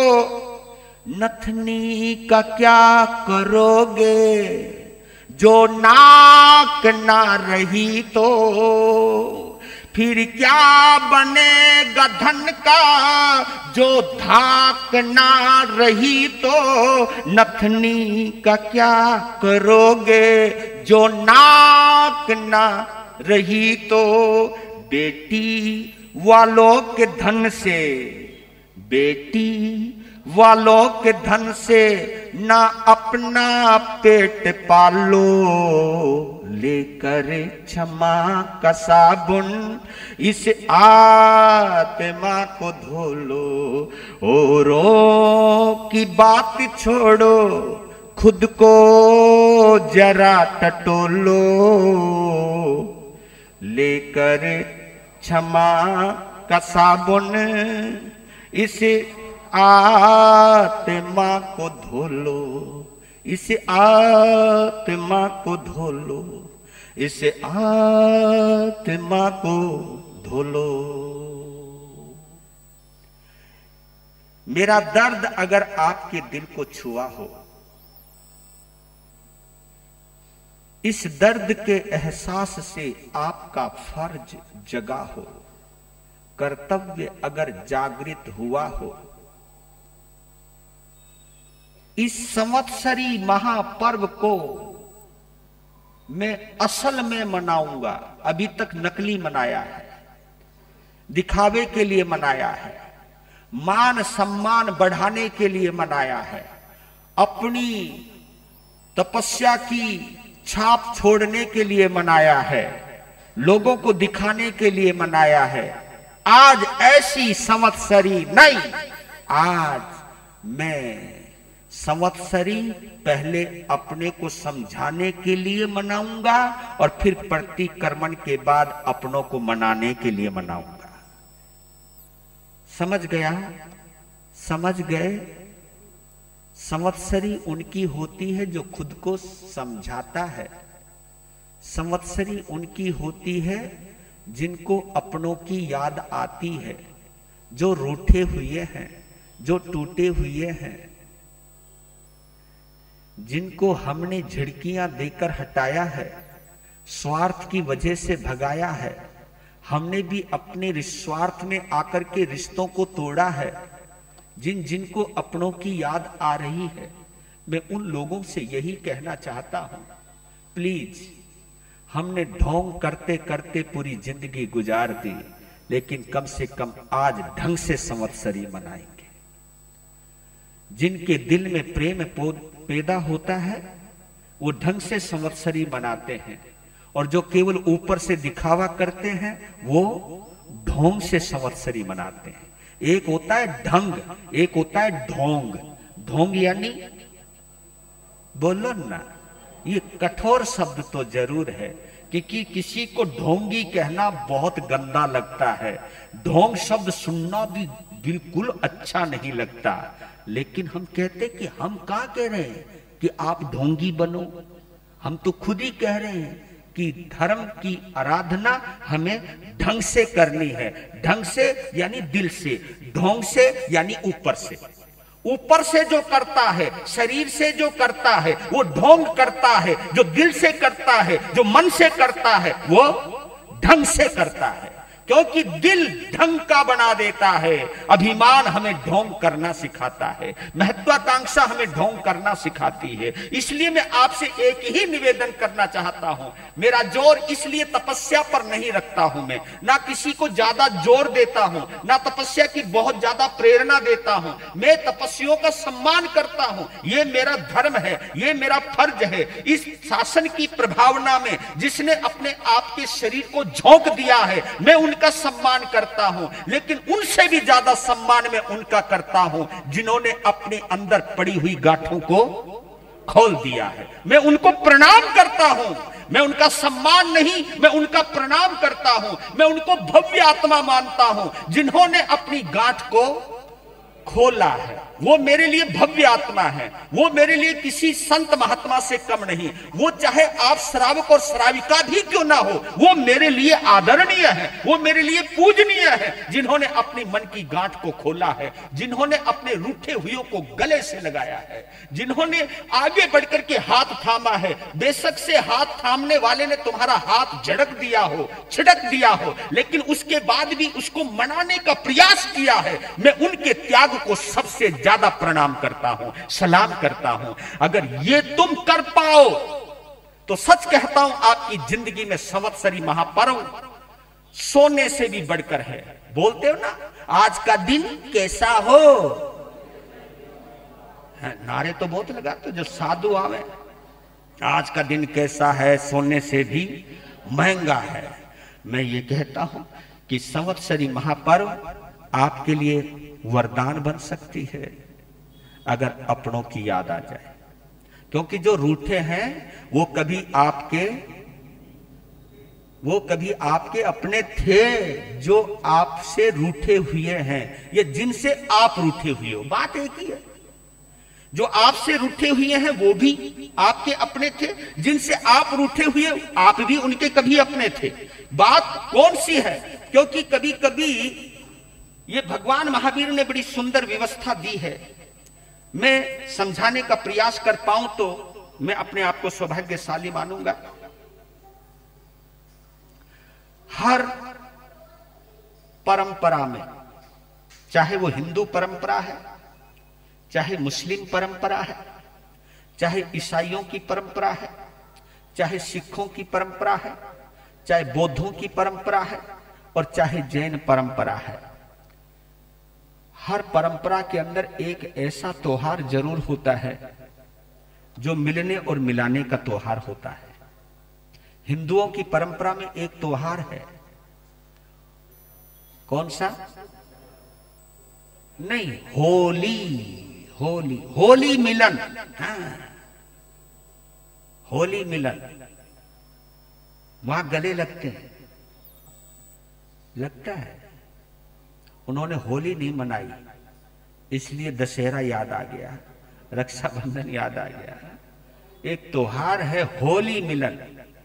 नथनी का क्या करोगे, जो नाक ना रही तो। फिर क्या बनेगा धन का, जो धाक ना रही तो, नथनी का क्या करोगे, जो नाक ना रही तो। बेटी वालों के धन से, बेटी वालों के धन से ना अपना पेट पालो, लेकर क्षमा का साबुन इस आत्मा को धो लो। औरों की बात छोड़ो, खुद को जरा टटोलो, लेकर क्षमा का साबुन इस आत्मा को धो लो, इस आत्मा को धो लो, इस आत्मा को धो लो। मेरा दर्द अगर आपके दिल को छुआ हो, इस दर्द के एहसास से आपका फर्ज जगा हो, कर्तव्य अगर जागृत हुआ हो, इस संवत्सरी महापर्व को मैं असल में मनाऊंगा। अभी तक नकली मनाया है, दिखावे के लिए मनाया है, मान सम्मान बढ़ाने के लिए मनाया है, अपनी तपस्या की छाप छोड़ने के लिए मनाया है, लोगों को दिखाने के लिए मनाया है। आज ऐसी संवत्सरी नहीं, आज मैं संवत्सरी पहले अपने को समझाने के लिए मनाऊंगा और फिर प्रतिक्रमण के बाद अपनों को मनाने के लिए मनाऊंगा। समझ गया? समझ गए? संवत्सरी उनकी होती है जो खुद को समझाता है, संवत्सरी उनकी होती है जिनको अपनों की याद आती है, जो रूठे हुए हैं, जो टूटे हुए हैं, जिनको हमने झिड़कियां देकर हटाया है, स्वार्थ की वजह से भगाया है, हमने भी अपने निस्वार्थ में आकर के रिश्तों को तोड़ा है। जिन जिनको अपनों की याद आ रही है, मैं उन लोगों से यही कहना चाहता हूं, प्लीज, हमने ढोंग करते करते पूरी जिंदगी गुजार दी, लेकिन कम से कम आज ढंग से संवत्सरी मनाएंगे। जिनके दिल में प्रेम पैदा होता है वो ढंग से संवत्सरी मनाते हैं, और जो केवल ऊपर से दिखावा करते हैं वो ढोंग से संवत्सरी मनाते हैं। एक होता है ढंग, एक होता है ढोंग। ढोंग यानी, बोलो ना, ये कठोर शब्द तो जरूर है, क्योंकि किसी को ढोंगी कहना बहुत गंदा लगता है, ढोंग शब्द सुनना भी बिल्कुल अच्छा नहीं लगता। लेकिन हम कहते कि हम कहा कह रहे हैं कि आप ढोंगी बनो, हम तो खुद ही कह रहे हैं कि धर्म की आराधना हमें ढंग से करनी है। ढंग से यानी दिल से, ढोंग से यानी ऊपर से। ऊपर से जो करता है, शरीर से जो करता है, वो ढोंग करता है। जो दिल से करता है, जो मन से करता है, वो ढंग से करता है। क्योंकि दिल ढंग का बना देता है, अभिमान हमें ढोंग करना सिखाता है, महत्वाकांक्षा हमें ढोंग करना सिखाती है। इसलिए मैं आपसे एक ही निवेदन करना चाहता हूं। मेरा जोर इसलिए तपस्या पर नहीं रखता हूं, मैं ना किसी को ज्यादा जोर देता हूं, ना तपस्या की बहुत ज्यादा प्रेरणा देता हूं। मैं तपस्वियों का सम्मान करता हूं, ये मेरा धर्म है, ये मेरा फर्ज है। इस शासन की प्रभावना में जिसने अपने आप के शरीर को झोंक दिया है, मैं उन का सम्मान करता हूं, लेकिन उनसे भी ज्यादा सम्मान मैं उनका करता हूं जिन्होंने अपने अंदर पड़ी हुई गांठों को खोल दिया है। मैं उनको प्रणाम करता हूं, मैं उनका सम्मान नहीं, मैं उनका प्रणाम करता हूं। मैं उनको भव्य आत्मा मानता हूं जिन्होंने अपनी गांठ को खोला है। वो मेरे लिए भव्य आत्मा है, वो मेरे लिए किसी संत महात्मा से कम नहीं। वो चाहे आप श्रावक और श्राविका भी क्यों ना हो, वो मेरे लिए आदरणीय है, वो मेरे लिए पूजनीय है, जिन्होंने अपनी मन की गांठ को खोला है, जिन्होंने अपने रूठे हुइयों को गले से लगाया है, जिन्होंने आगे बढ़कर के हाथ थामा है। बेशक से हाथ थामने वाले ने तुम्हारा हाथ झड़क दिया हो, छिड़क दिया हो, लेकिन उसके बाद भी उसको मनाने का प्रयास किया है। मैं उनके त्याग को सबसे ज्यादा प्रणाम करता हूं, सलाम करता हूं। अगर ये तुम कर पाओ तो सच कहता हूं आपकी जिंदगी में संवत्सरी महापर्व सोने से भी बढ़कर है। बोलते हो ना, आज का दिन कैसा हो, नारे तो बहुत लगाते हो जो साधु आवे, आज का दिन कैसा है, सोने से भी महंगा है। मैं ये कहता हूं कि संवत्सरी महापर्व आपके लिए वरदान बन सकती है अगर अपनों की याद आ जाए। क्योंकि जो रूठे हैं वो कभी आपके वो कभी आपके अपने थे, जो आपसे रूठे हुए हैं, ये जिनसे आप रूठे हुए हो, बात एक ही है। जो आपसे रूठे हुए हैं वो भी आपके अपने थे, जिनसे आप रूठे हुए आप भी उनके कभी अपने थे। बात कौन सी है? क्योंकि कभी कभी ये भगवान महावीर ने बड़ी सुंदर व्यवस्था दी है। मैं समझाने का प्रयास कर पाऊं तो मैं अपने आप को सौभाग्यशाली मानूंगा। हर परंपरा में, चाहे वो हिंदू परंपरा है, चाहे मुस्लिम परंपरा है, चाहे ईसाइयों की परंपरा है, चाहे सिखों की परंपरा है, चाहे बौद्धों की परंपरा है, और चाहे जैन परंपरा है, हर परंपरा के अंदर एक ऐसा त्योहार जरूर होता है जो मिलने और मिलाने का त्योहार होता है। हिंदुओं की परंपरा में एक त्योहार है, कौन सा? नहीं, होली। होली होली मिलन, हाँ, होली मिलन। वहां गले लगते हैं, लगता है। उन्होंने होली नहीं मनाई, इसलिए दशहरा याद आ गया, रक्षाबंधन याद आ गया। एक त्योहार है होली मिलन,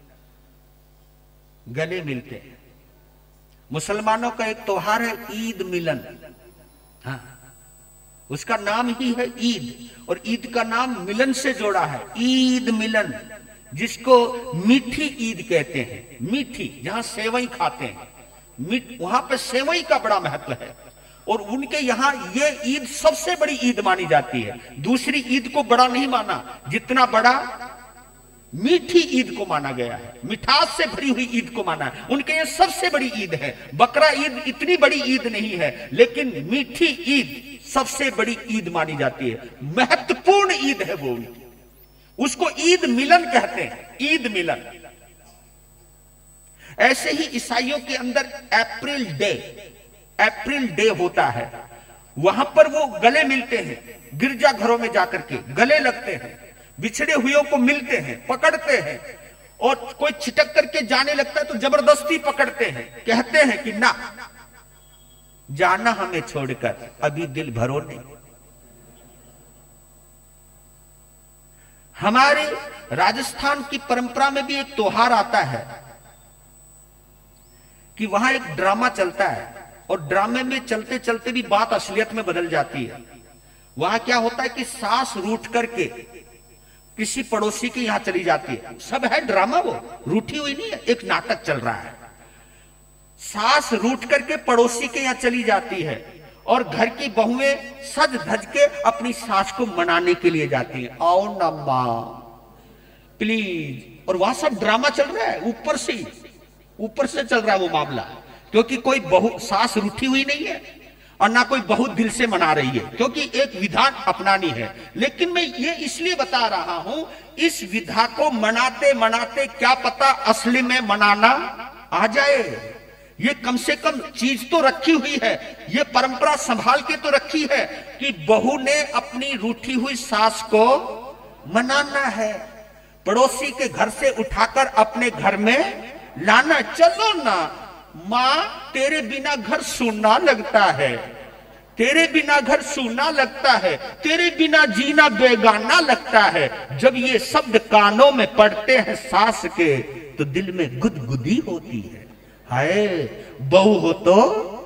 गले मिलते हैं। मुसलमानों का एक त्योहार है ईद मिलन, हाँ, उसका नाम ही है ईद, और ईद का नाम मिलन से जोड़ा है, ईद मिलन, जिसको मीठी ईद कहते हैं। मीठी, जहां सेवई खाते हैं, मीठ, वहां पर सेवई का बड़ा महत्व है, और उनके यहां ये ईद सबसे बड़ी ईद मानी जाती है। दूसरी ईद को बड़ा नहीं माना जितना बड़ा मीठी ईद को माना गया है, मिठास से भरी हुई ईद को माना है। उनके ये सबसे बड़ी ईद है। बकरा ईद इतनी बड़ी ईद नहीं है, लेकिन मीठी ईद सबसे बड़ी ईद मानी जाती है, महत्वपूर्ण ईद है वो उनकी। उसको ईद मिलन कहते हैं, ईद मिलन। ऐसे ही ईसाइयों के अंदर अप्रैल डे, अप्रैल डे होता है, वहां पर वो गले मिलते हैं, गिरजा घरों में जाकर के गले लगते हैं, बिछड़े हुए को मिलते हैं, पकड़ते हैं, और कोई छिटक करके जाने लगता है तो जबरदस्ती पकड़ते हैं, कहते हैं कि ना जाना हमें छोड़कर, अभी दिल भरो नहीं। हमारे राजस्थान की परंपरा में भी एक त्योहार आता है कि वहां एक ड्रामा चलता है, और ड्रामे में चलते चलते भी बात असलियत में बदल जाती है। वहां क्या होता है कि सास रूठ करके किसी पड़ोसी के यहां चली जाती है, सब है ड्रामा, वो रूठी हुई नहीं है, एक नाटक चल रहा है। सास रूठ करके पड़ोसी के यहां चली जाती है और घर की बहुएं सज धज के अपनी सास को मनाने के लिए जाती है, आओ ना मां प्लीज, और वहां सब ड्रामा चल रहा है, ऊपर से ऊपर से चल रहा है वो मामला, क्योंकि कोई बहु सास रूठी हुई नहीं है और ना कोई बहुत दिल से मना रही है, क्योंकि एक विधान अपनानी है। लेकिन मैं ये इसलिए बता रहा हूं, इस विधा को मनाते मनाते क्या पता असली में मनाना आ जाए। ये कम से कम चीज तो रखी हुई है, ये परंपरा संभाल के तो रखी है कि बहू ने अपनी रूठी हुई सास को मनाना है, पड़ोसी के घर से उठाकर अपने घर में लाना। चलो ना मां, तेरे बिना घर सूना लगता है, तेरे बिना घर सूना लगता है, तेरे बिना जीना बेगाना लगता है। जब ये शब्द कानों में पड़ते हैं सास के तो दिल में गुदगुदी होती है। हाय बहू हो तो,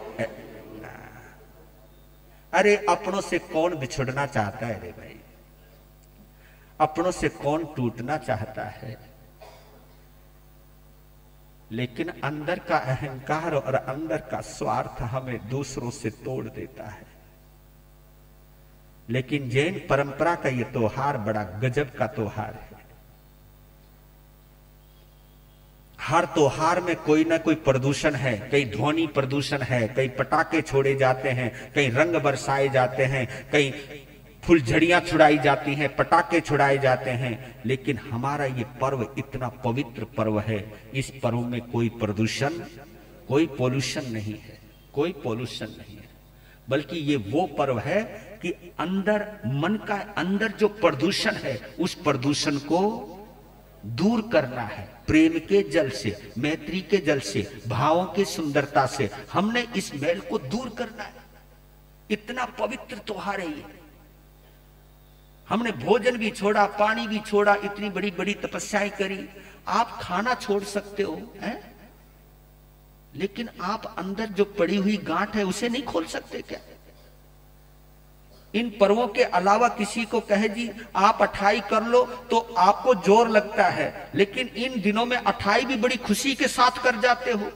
अरे अपनों से कौन बिछुड़ना चाहता है रे भाई, अपनों से कौन टूटना चाहता है, लेकिन अंदर का अहंकार और अंदर का स्वार्थ हमें दूसरों से तोड़ देता है। लेकिन जैन परंपरा का यह त्योहार बड़ा गजब का त्योहार है। हर त्योहार में कोई ना कोई प्रदूषण है, कई ध्वनि प्रदूषण है, कई पटाखे छोड़े जाते हैं, कई रंग बरसाए जाते हैं, कई फुलझड़ियां छुड़ाई जाती हैं, पटाखे छुड़ाए जाते हैं। लेकिन हमारा ये पर्व इतना पवित्र पर्व है, इस पर्व में कोई प्रदूषण, कोई पोल्यूशन नहीं है, कोई पोल्यूशन नहीं है, बल्कि ये वो पर्व है कि अंदर मन का अंदर जो प्रदूषण है उस प्रदूषण को दूर करना है। प्रेम के जल से, मैत्री के जल से, भावों की सुंदरता से हमने इस मैल को दूर करना है। इतना पवित्र त्योहार है ये। हमने भोजन भी छोड़ा, पानी भी छोड़ा, इतनी बड़ी बड़ी तपस्याएं करी। आप खाना छोड़ सकते हो हैं? लेकिन आप अंदर जो पड़ी हुई गांठ है उसे नहीं खोल सकते क्या? इन पर्वों के अलावा किसी को कहे जी आप अठाई कर लो तो आपको जोर लगता है, लेकिन इन दिनों में अठाई भी बड़ी खुशी के साथ कर जाते हो।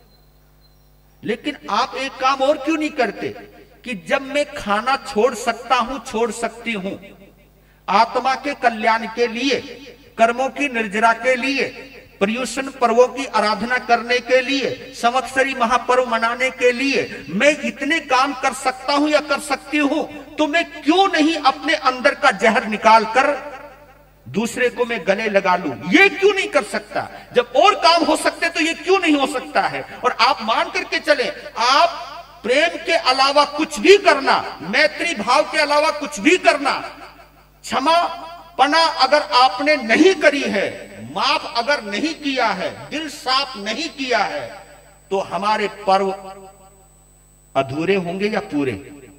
लेकिन आप एक काम और क्यों नहीं करते कि जब मैं खाना छोड़ सकता हूं, छोड़ सकती हूं, आत्मा के कल्याण के लिए, कर्मों की निर्जरा के लिए, पर्युषण पर्वों की आराधना करने के लिए, संवत्सरी महापर्व मनाने के लिए मैं इतने काम कर सकता हूं या कर सकती हूं, तो मैं क्यों नहीं अपने अंदर का जहर निकाल कर दूसरे को मैं गले लगा लूं? ये क्यों नहीं कर सकता? जब और काम हो सकते तो ये क्यों नहीं हो सकता है? और आप मान करके चले, आप प्रेम के अलावा कुछ भी करना, मैत्री भाव के अलावा कुछ भी करना, क्षमा पना अगर आपने नहीं करी है, माफ अगर नहीं किया है, दिल साफ नहीं किया है, तो हमारे पर्व अधूरे होंगे या पूरे?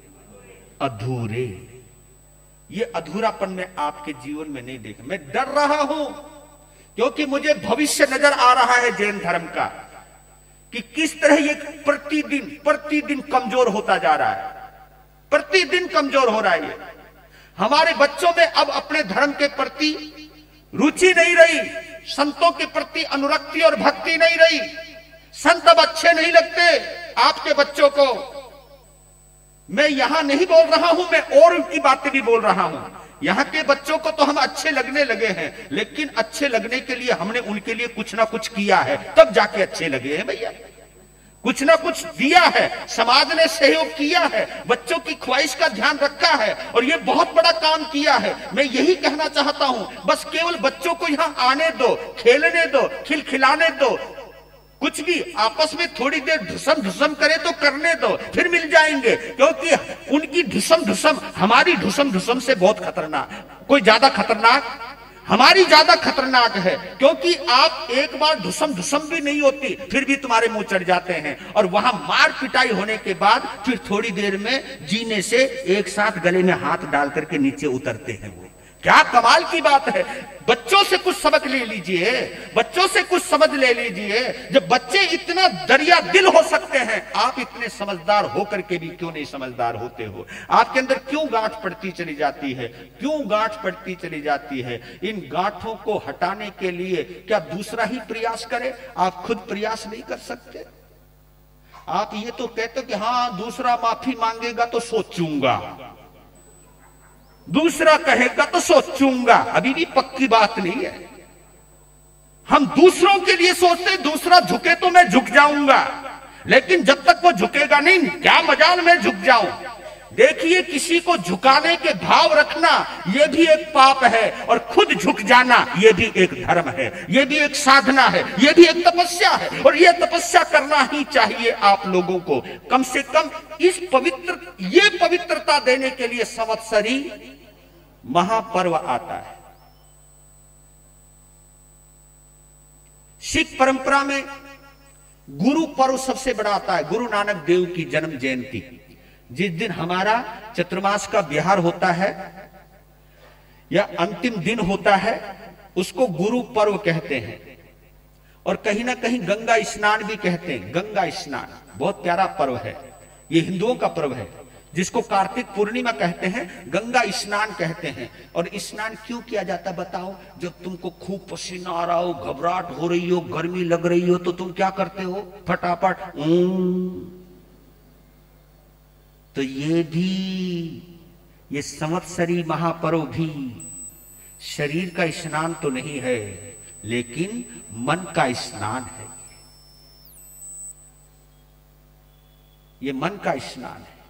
अधूरे। ये अधूरापन में आपके जीवन में नहीं देखा। मैं डर रहा हूं क्योंकि मुझे भविष्य नजर आ रहा है जैन धर्म का कि किस तरह ये प्रतिदिन प्रतिदिन कमजोर होता जा रहा है, प्रतिदिन कमजोर हो रहा है। ये हमारे बच्चों में अब अपने धर्म के प्रति रुचि नहीं रही, संतों के प्रति अनुरक्ति और भक्ति नहीं रही। संत अब अच्छे नहीं लगते आपके बच्चों को। मैं यहां नहीं बोल रहा हूं, मैं और उनकी बातें भी बोल रहा हूं। यहां के बच्चों को तो हम अच्छे लगने लगे हैं, लेकिन अच्छे लगने के लिए हमने उनके लिए कुछ ना कुछ किया है, तब जाके अच्छे लगे हैं भैया। कुछ ना कुछ दिया है, समाज ने सहयोग किया है, बच्चों की ख्वाहिश का ध्यान रखा है, और ये बहुत बड़ा काम किया है। मैं यही कहना चाहता हूं, बस केवल बच्चों को यहां आने दो, खेलने दो, खिलखिलाने दो, कुछ भी आपस में थोड़ी देर ढुसम ढुसम करे तो करने दो, फिर मिल जाएंगे। क्योंकि उनकी ढुसम ढुसम हमारी ढुसम ढुसम से बहुत खतरनाक, कोई ज्यादा खतरनाक, हमारी ज्यादा खतरनाक है। क्योंकि आप एक बार ढुसम ढुसम भी नहीं होती, फिर भी तुम्हारे मुंह चढ़ जाते हैं, और वहां मार पिटाई होने के बाद फिर थोड़ी देर में जीने से एक साथ गले में हाथ डाल करके नीचे उतरते हैं वो। क्या कमाल की बात है। बच्चों से कुछ सबक ले लीजिए, बच्चों से कुछ समझ ले लीजिए। जब बच्चे इतना दरिया दिल हो सकते हैं, आप इतने समझदार होकर के भी क्यों नहीं समझदार होते हो? आपके अंदर क्यों गांठ पड़ती चली जाती है? क्यों गांठ पड़ती चली जाती है? इन गांठों को हटाने के लिए क्या दूसरा ही प्रयास करे? आप खुद प्रयास नहीं कर सकते? आप ये तो कहते हो कि हाँ दूसरा माफी मांगेगा तो सोचूंगा, दूसरा कहेगा तो सोचूंगा। अभी भी पक्की बात नहीं है। हम दूसरों के लिए सोचते, दूसरा झुके तो मैं झुक जाऊंगा, लेकिन जब तक वो झुकेगा नहीं, क्या मजाल मैं झुक जाऊं। देखिए, किसी को झुकाने के भाव रखना यह भी एक पाप है, और खुद झुक जाना यह भी एक धर्म है, यह भी एक साधना है, यह भी एक तपस्या है। और यह तपस्या करना ही चाहिए आप लोगों को। कम से कम इस पवित्र ये पवित्रता देने के लिए संवत्सरी महापर्व आता है। सिख परंपरा में गुरु पर्व सबसे बड़ा आता है, गुरु नानक देव की जन्म जयंती। जिस दिन हमारा चतुर्मास का विहार होता है या अंतिम दिन होता है, उसको गुरु पर्व कहते हैं। और कहीं ना कहीं गंगा स्नान भी कहते हैं। गंगा स्नान बहुत प्यारा पर्व है, ये हिंदुओं का पर्व है, जिसको कार्तिक पूर्णिमा कहते हैं, गंगा स्नान कहते हैं। और स्नान क्यों किया जाता बताओ? जब तुमको खूब पसीना आ रहा हो, घबराहट हो रही हो, गर्मी लग रही हो, तो तुम क्या करते हो? फटाफट ऊं। तो ये भी, ये संवत्सरी महापर्व भी शरीर का स्नान तो नहीं है, लेकिन मन का स्नान है। ये मन का स्नान है।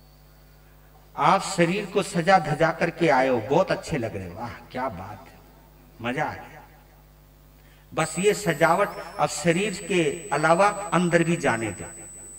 आप शरीर को सजा धजा करके आए हो, बहुत अच्छे लग रहे हो, वाह क्या बात है, मजा आ गया। बस ये सजावट अब शरीर के अलावा अंदर भी जाने दो,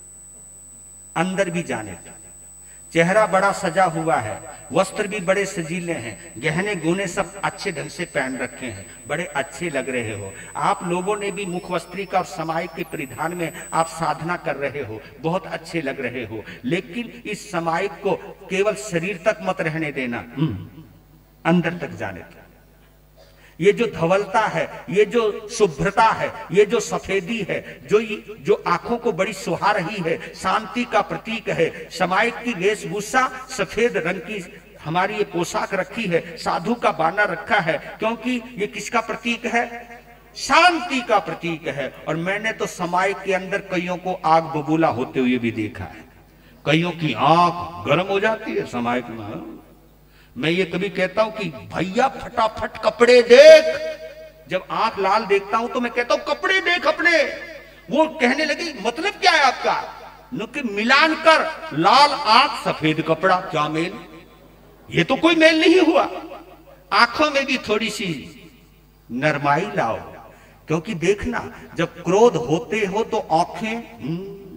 अंदर भी जाने दो। चेहरा बड़ा सजा हुआ है, वस्त्र भी बड़े सजीले हैं, गहने गुने सब अच्छे ढंग से पहन रखे हैं, बड़े अच्छे लग रहे हो। आप लोगों ने भी मुखवस्त्री का और समायिक के परिधान में आप साधना कर रहे हो, बहुत अच्छे लग रहे हो। लेकिन इस समायिक को केवल शरीर तक मत रहने देना, अंदर तक जाने दो। ये जो धवलता है, ये जो शुभ्रता है, ये जो सफेदी है, जो जो आंखों को बड़ी सुहा रही है, शांति का प्रतीक है। समायिक की वेशभूषा सफेद रंग की हमारी ये पोशाक रखी है, साधु का बाना रखा है, क्योंकि ये किसका प्रतीक है? शांति का प्रतीक है। और मैंने तो समायिक के अंदर कईयों को आग बबूला होते हुए भी देखा है, कईयों की आंख गर्म हो जाती है समायिक में। मैं ये कभी कहता हूं कि भैया फटाफट कपड़े देख। जब आंख लाल देखता हूं तो मैं कहता हूं कपड़े देख अपने। वो कहने लगी मतलब क्या है आपका? नुके मिलान कर, लाल आंख सफेद कपड़ा, क्या मेल? ये तो कोई मेल नहीं हुआ। आंखों में भी थोड़ी सी नरमाई लाओ, क्योंकि देखना जब क्रोध होते हो तो आंखें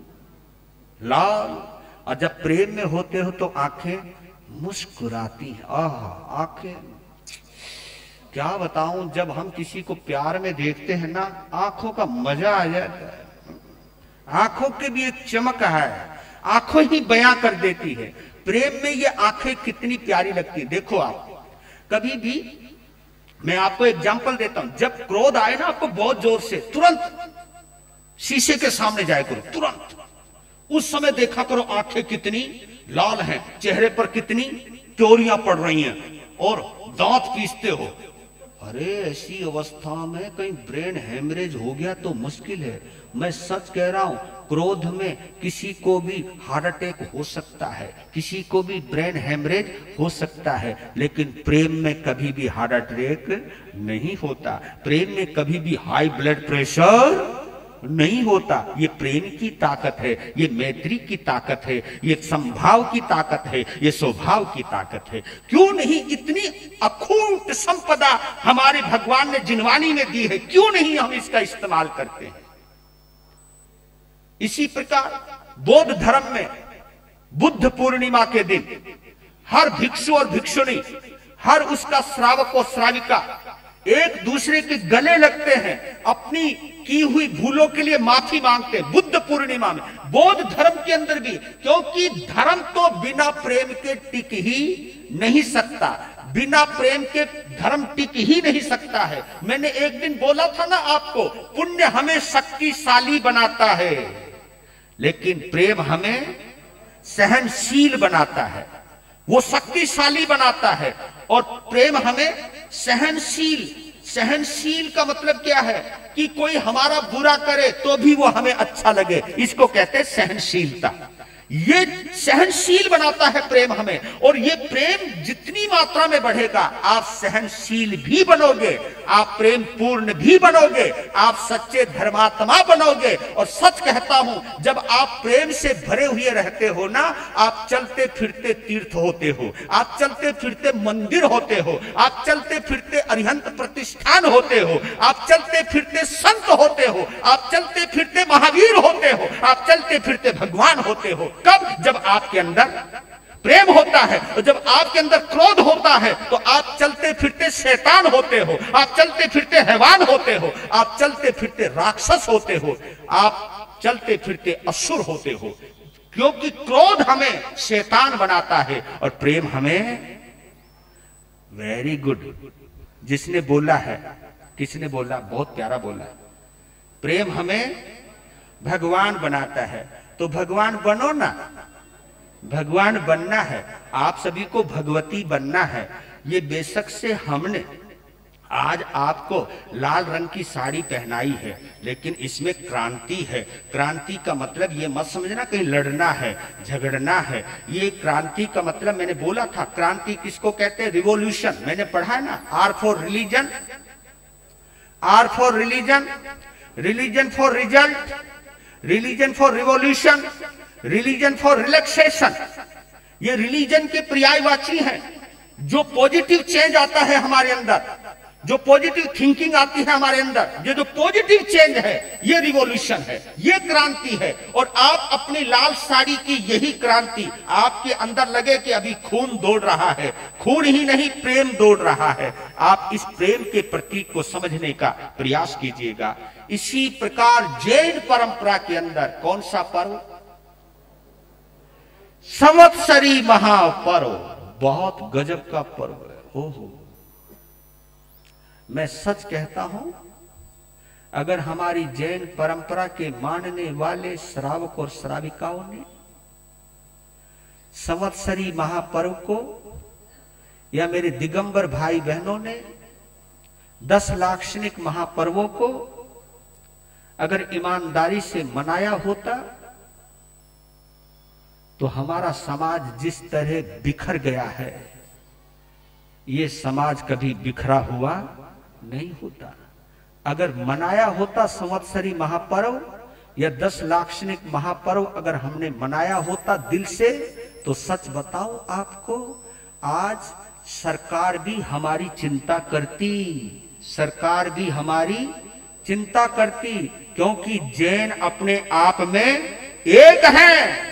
लाल, और जब प्रेम में होते हो तो आंखें मुस्कुराती है। आह, आंखें क्या बताऊं, जब हम किसी को प्यार में देखते हैं ना, आंखों का मजा आ जाता है। आंखों की भी एक चमक है, आंखों ही बयां कर देती है। प्रेम में ये आंखें कितनी प्यारी लगती है। देखो आप कभी भी, मैं आपको एग्जांपल देता हूं, जब क्रोध आए ना आपको बहुत जोर से, तुरंत शीशे के सामने जाए करो, तुरंत उस समय देखा करो आंखें कितनी लाल हैं, चेहरे पर कितनी चोरियां पड़ रही हैं, और दांत पीसते हो। अरे ऐसी अवस्था में कहीं ब्रेन हेमरेज हो गया तो मुश्किल है। मैं सच कह रहा हूं, क्रोध में किसी को भी हार्ट अटैक हो सकता है, किसी को भी ब्रेन हेमरेज हो सकता है, लेकिन प्रेम में कभी भी हार्ट अटैक नहीं होता। प्रेम में कभी भी हाई ब्लड प्रेशर नहीं होता। ये प्रेम की ताकत है, ये मैत्री की ताकत है, ये संभाव की ताकत है, ये स्वभाव की ताकत है। क्यों नहीं इतनी अखूट संपदा हमारे भगवान ने जिनवानी में दी है, क्यों नहीं हम इसका इस्तेमाल करते हैं? इसी प्रकार बौद्ध धर्म में बुद्ध पूर्णिमा के दिन हर भिक्षु और भिक्षुणी, हर उसका श्रावक और श्राविका एक दूसरे के गले लगते हैं, अपनी की हुई भूलों के लिए माफी मांगते हैं बुद्ध पूर्णिमा में। बौद्ध धर्म के अंदर भी, क्योंकि धर्म तो बिना प्रेम के टिक ही नहीं सकता। बिना प्रेम के धर्म टिक ही नहीं सकता है। मैंने एक दिन बोला था ना आपको, पुण्य हमें शक्तिशाली बनाता है, लेकिन प्रेम हमें सहनशील बनाता है। वो शक्तिशाली बनाता है और प्रेम हमें सहनशील। सहनशील का मतलब क्या है कि कोई हमारा बुरा करे तो भी वो हमें अच्छा लगे, इसको कहते हैं सहनशीलता। ये सहनशील बनाता है प्रेम हमें। और ये प्रेम जितनी मात्रा में बढ़ेगा, आप सहनशील भी बनोगे, आप प्रेम पूर्ण भी बनोगे, आप सच्चे धर्मात्मा बनोगे। और सच कहता हूं, जब आप प्रेम से भरे हुए रहते हो ना, आप चलते फिरते तीर्थ होते हो, आप चलते फिरते मंदिर होते हो, आप चलते फिरते अरिहंत प्रतिष्ठान होते हो, आप चलते फिरते संत होते हो, आप चलते फिरते महावीर होते हो, आप चलते फिरते भगवान होते हो। कब? जब आपके अंदर प्रेम होता है। और जब आपके अंदर क्रोध होता है तो आप चलते फिरते शैतान होते हो, आप चलते फिरते हैवान होते हो, आप चलते फिरते राक्षस होते हो, आप चलते फिरते असुर होते हो। क्योंकि क्रोध हमें शैतान बनाता है और प्रेम हमें, वेरी गुड, जिसने बोला है, किसने बोला, बहुत प्यारा बोला, प्रेम हमें भगवान बनाता है। तो भगवान बनो ना, भगवान बनना है, आप सभी को भगवती बनना है। ये बेशक से हमने आज आपको लाल रंग की साड़ी पहनाई है, लेकिन इसमें क्रांति है। क्रांति का मतलब ये मत समझना कहीं लड़ना है, झगड़ना है। ये क्रांति का मतलब, मैंने बोला था, क्रांति किसको कहते हैं? रिवॉल्यूशन। मैंने पढ़ा है ना, R for religion, R for religion, religion for result, religion for revolution, religion for relaxation. ये रिलीजन के पर्यायवाची हैं। जो पॉजिटिव चेंज आता है हमारे अंदर, जो पॉजिटिव थिंकिंग आती है हमारे अंदर, ये जो पॉजिटिव चेंज है, ये रिवॉल्यूशन है, ये क्रांति है। और आप अपनी लाल साड़ी की यही क्रांति आपके अंदर लगे कि अभी खून दौड़ रहा है, खून ही नहीं प्रेम दौड़ रहा है। आप इस प्रेम के प्रतीक को समझने का प्रयास कीजिएगा। इसी प्रकार जैन परंपरा के अंदर कौन सा पर्व? संवत्सरी महापर्व, बहुत गजब का पर्व है। ओहो, मैं सच कहता हूं, अगर हमारी जैन परंपरा के मानने वाले श्रावक और श्राविकाओं ने संवत्सरी महापर्व को, या मेरे दिगंबर भाई बहनों ने दस लाक्षणिक महापर्वों को अगर ईमानदारी से मनाया होता, तो हमारा समाज जिस तरह बिखर गया है, ये समाज कभी बिखरा हुआ नहीं होता। अगर मनाया होता संवत्सरी महापर्व या दस लाक्षणिक महापर्व, अगर हमने मनाया होता दिल से, तो सच बताओ आपको, आज सरकार भी हमारी चिंता करती, सरकार भी हमारी चिंता करती। क्योंकि जैन अपने आप में एक हैं।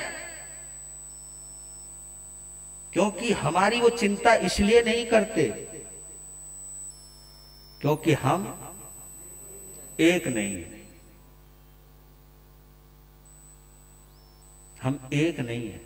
क्योंकि हमारी वो चिंता इसलिए नहीं करते क्योंकि हम एक नहीं हैं, हम एक नहीं हैं।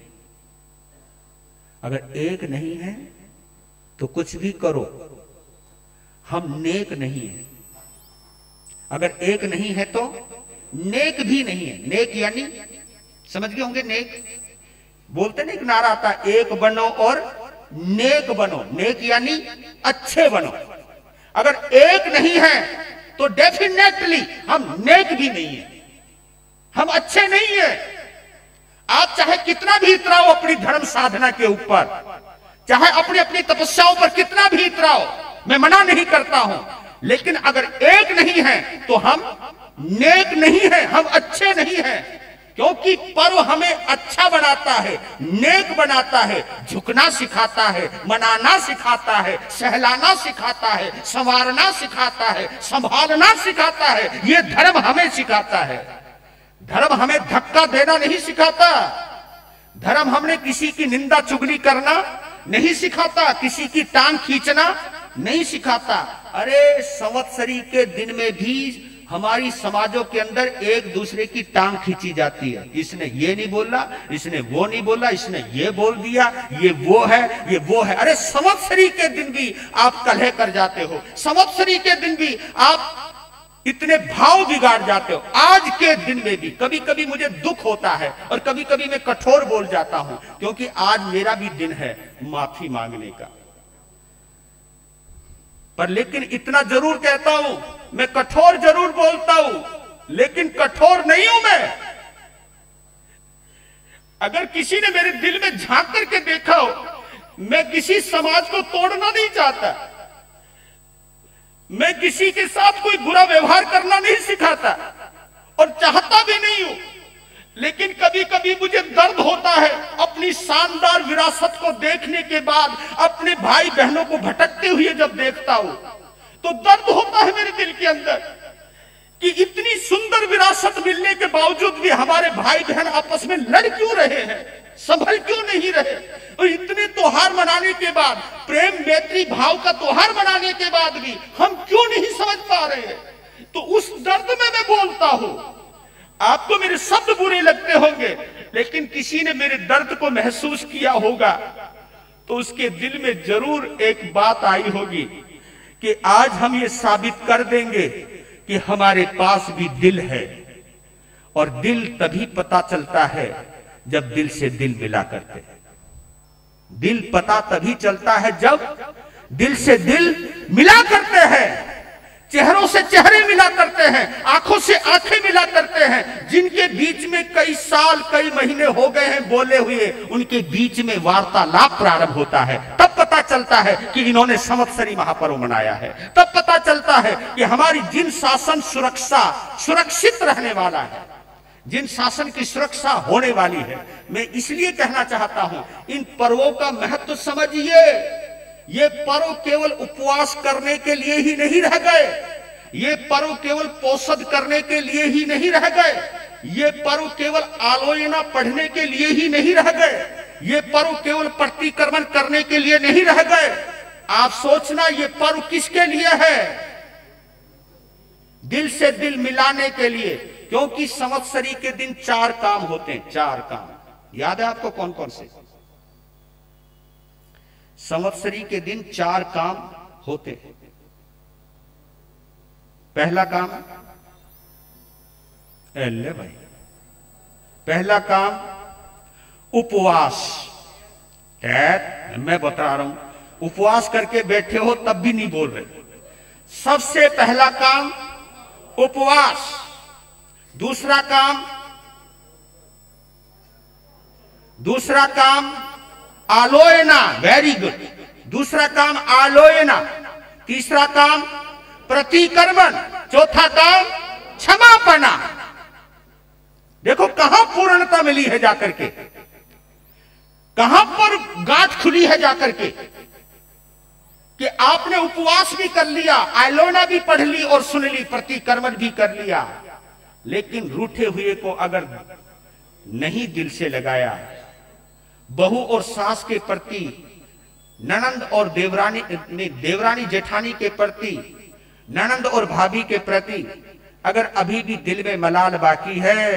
अगर एक नहीं है तो कुछ भी करो, हम नेक नहीं है। अगर एक नहीं है तो नेक भी नहीं है। नेक यानी समझ गए होंगे, नेक बोलते नहीं, एक नारा आता, एक बनो और नेक बनो। नेक यानी अच्छे बनो। अगर एक नहीं है तो डेफिनेटली हम नेक भी नहीं है, हम अच्छे नहीं है। आप चाहे कितना भी इतराओ अपनी धर्म साधना के ऊपर, चाहे अपनी अपनी तपस्याओं पर कितना भी इतराओ, मैं मना नहीं करता हूं, लेकिन अगर एक नहीं है तो हम नेक नहीं है, हम अच्छे नहीं है। क्योंकि पर्व हमें अच्छा बनाता है, नेक बनाता है, झुकना सिखाता है, मनाना सिखाता है, सहलाना सिखाता है, संवारना सिखाता है, संभालना सिखाता है। ये धर्म हमें सिखाता है। धर्म हमें धक्का देना नहीं सिखाता। धर्म हमने किसी की निंदा चुगली करना नहीं सिखाता, किसी की टांग खींचना नहीं सिखाता। अरे संवत्सरी के दिन में भी हमारी समाजों के अंदर एक दूसरे की टांग खींची जाती है। इसने ये नहीं बोला, इसने वो नहीं बोला, इसने ये बोल दिया, ये वो है, ये वो है। अरे संवत्सरी के दिन भी आप कलह कर जाते हो, संवत्सरी के दिन भी आप इतने भाव बिगाड़ जाते हो। आज के दिन में भी कभी कभी मुझे दुख होता है और कभी कभी मैं कठोर बोल जाता हूं, क्योंकि आज मेरा भी दिन है माफी मांगने का। पर लेकिन इतना जरूर कहता हूं, मैं कठोर जरूर बोलता हूं, लेकिन कठोर नहीं हूं मैं। अगर किसी ने मेरे दिल में झांक करके देखा हो, मैं किसी समाज को तोड़ना नहीं चाहता, मैं किसी के साथ कोई बुरा व्यवहार करना नहीं सिखाता और चाहता भी नहीं हूं। लेकिन कभी कभी मुझे दर्द होता है अपनी शानदार विरासत को देखने के बाद, अपने भाई बहनों को भटकते हुए जब देखता हूं तो दर्द होता है मेरे दिल के अंदर कि इतनी सुंदर विरासत मिलने के बावजूद भी हमारे भाई बहन आपस में लड़ क्यों रहे हैं, संभल क्यों नहीं रहे। और इतने त्योहार मनाने के बाद, प्रेम मैत्री भाव का त्योहार मनाने के बाद भी हम क्यों नहीं समझ पा रहे हैं। तो उस दर्द में मैं बोलता हूं। आपको मेरे शब्द बुरे लगते होंगे, लेकिन किसी ने मेरे दर्द को महसूस किया होगा तो उसके दिल में जरूर एक बात आई होगी कि आज हम ये साबित कर देंगे कि हमारे पास भी दिल है। और दिल तभी पता चलता है जब दिल से दिल मिला करते हैं। दिल पता तभी चलता है जब दिल से दिल मिला करते हैं, चेहरों से चेहरे मिला करते हैं, आंखों से आंखें मिला करते हैं। जिनके बीच में कई साल कई महीने हो गए हैं बोले हुए, उनके बीच में वार्तालाप प्रारंभ होता है। तब पता चलता है कि इन्होंने संवत्सरी महापर्व मनाया है। तब पता चलता है कि हमारी जिन शासन सुरक्षा सुरक्षित रहने वाला है, जिन शासन की सुरक्षा होने वाली है। मैं इसलिए कहना चाहता हूं, इन पर्वों का महत्व समझिए। ये पर्व केवल उपवास करने के लिए ही नहीं रह गए, ये पर्व केवल पोषद करने के लिए ही नहीं रह गए, ये पर्व केवल आलोचना पढ़ने के लिए ही नहीं रह गए, ये पर्व केवल प्रतिक्रमण करने के लिए नहीं रह गए। आप सोचना ये पर्व किसके लिए है? दिल से दिल मिलाने के लिए। क्योंकि संवत्सरी के दिन चार काम होते हैं, चार काम। याद है आपको कौन कौन से? संवत्सरी के दिन चार काम होते हैं। पहला काम, एले भाई, पहला काम उपवास। मैं बता रहा हूं, उपवास करके बैठे हो तब भी नहीं बोल रहे। सबसे पहला काम उपवास। दूसरा काम, दूसरा काम आलोचना। Very good. दूसरा काम आलोचना। तीसरा काम प्रतिक्रमण। चौथा काम क्षमापना। देखो कहां पूर्णता मिली है जाकर के, कहां पर गांठ खुली है जाकर के कि आपने उपवास भी कर लिया, आलोचना भी पढ़ ली और सुन ली, प्रतिक्रमण भी कर लिया, लेकिन रूठे हुए को अगर नहीं दिल से लगाया, बहू और सास के प्रति, ननंद और देवरानी देवरानी जेठानी के प्रति, ननंद और भाभी के प्रति अगर अभी भी दिल में मलाल बाकी है,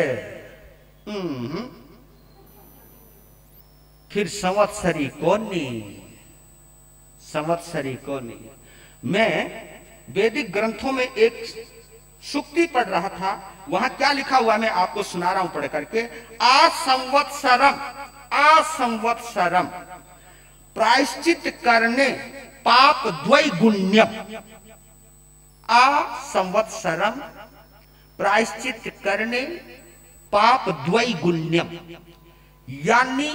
फिर संवत्सरी कोनी, संवत्सरी कोनी। मैं वैदिक ग्रंथों में एक सूक्ति पढ़ रहा था, वहां क्या लिखा हुआ मैं आपको सुना रहा हूं पढ़ करके। आ संवत्सरम, आ संवत्सरम प्रायश्चित करने पाप द्वैगुण्यम। आ संवत्सरम प्रायश्चित करने पाप द्वैगुण्यम। यानी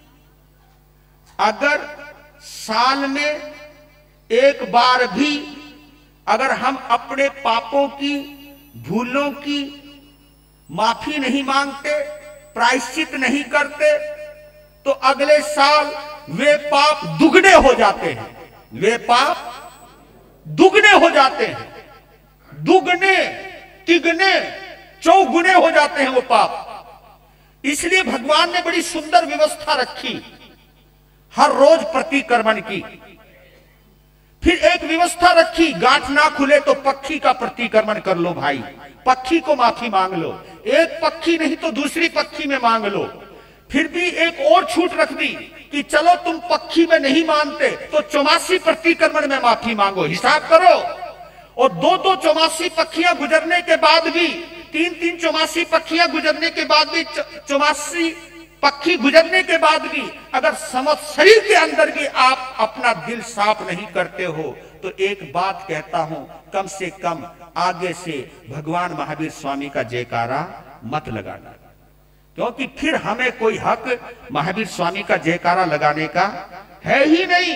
अगर साल में एक बार भी अगर हम अपने पापों की, भूलों की माफी नहीं मांगते, प्रायश्चित नहीं करते, तो अगले साल वे पाप दुगने हो जाते हैं। वे पाप दुगने हो जाते हैं, दुगने, तिगने, चौगुने हो जाते हैं वो पाप। इसलिए भगवान ने बड़ी सुंदर व्यवस्था रखी हर रोज प्रतिक्रमण की। फिर एक व्यवस्था रखी, गांठ ना खुले तो पक्षी का प्रतिक्रमण कर लो भाई। पक्षी को माफी मांग लो, एक पक्षी नहीं तो दूसरी पक्षी में मांग लो। फिर भी एक और छूट रख दी कि चलो तुम पक्षी में नहीं मानते तो चौमासी प्रतिक्रमण में माफी मांगो। हिसाब करो, और दो दो चौमासी पक्षियां गुजरने के बाद भी, तीन तीन चौमासी पक्षियां गुजरने के बाद भी, चौमासी पक्षी गुजरने के बाद भी अगर संवत्सरी के अंदर भी आप अपना दिल साफ नहीं करते हो तो एक बात कहता हूं, कम से कम आगे से भगवान महावीर स्वामी का जयकारा मत लगाना, क्योंकि फिर हमें कोई हक महावीर स्वामी का जयकारा लगाने का है ही नहीं।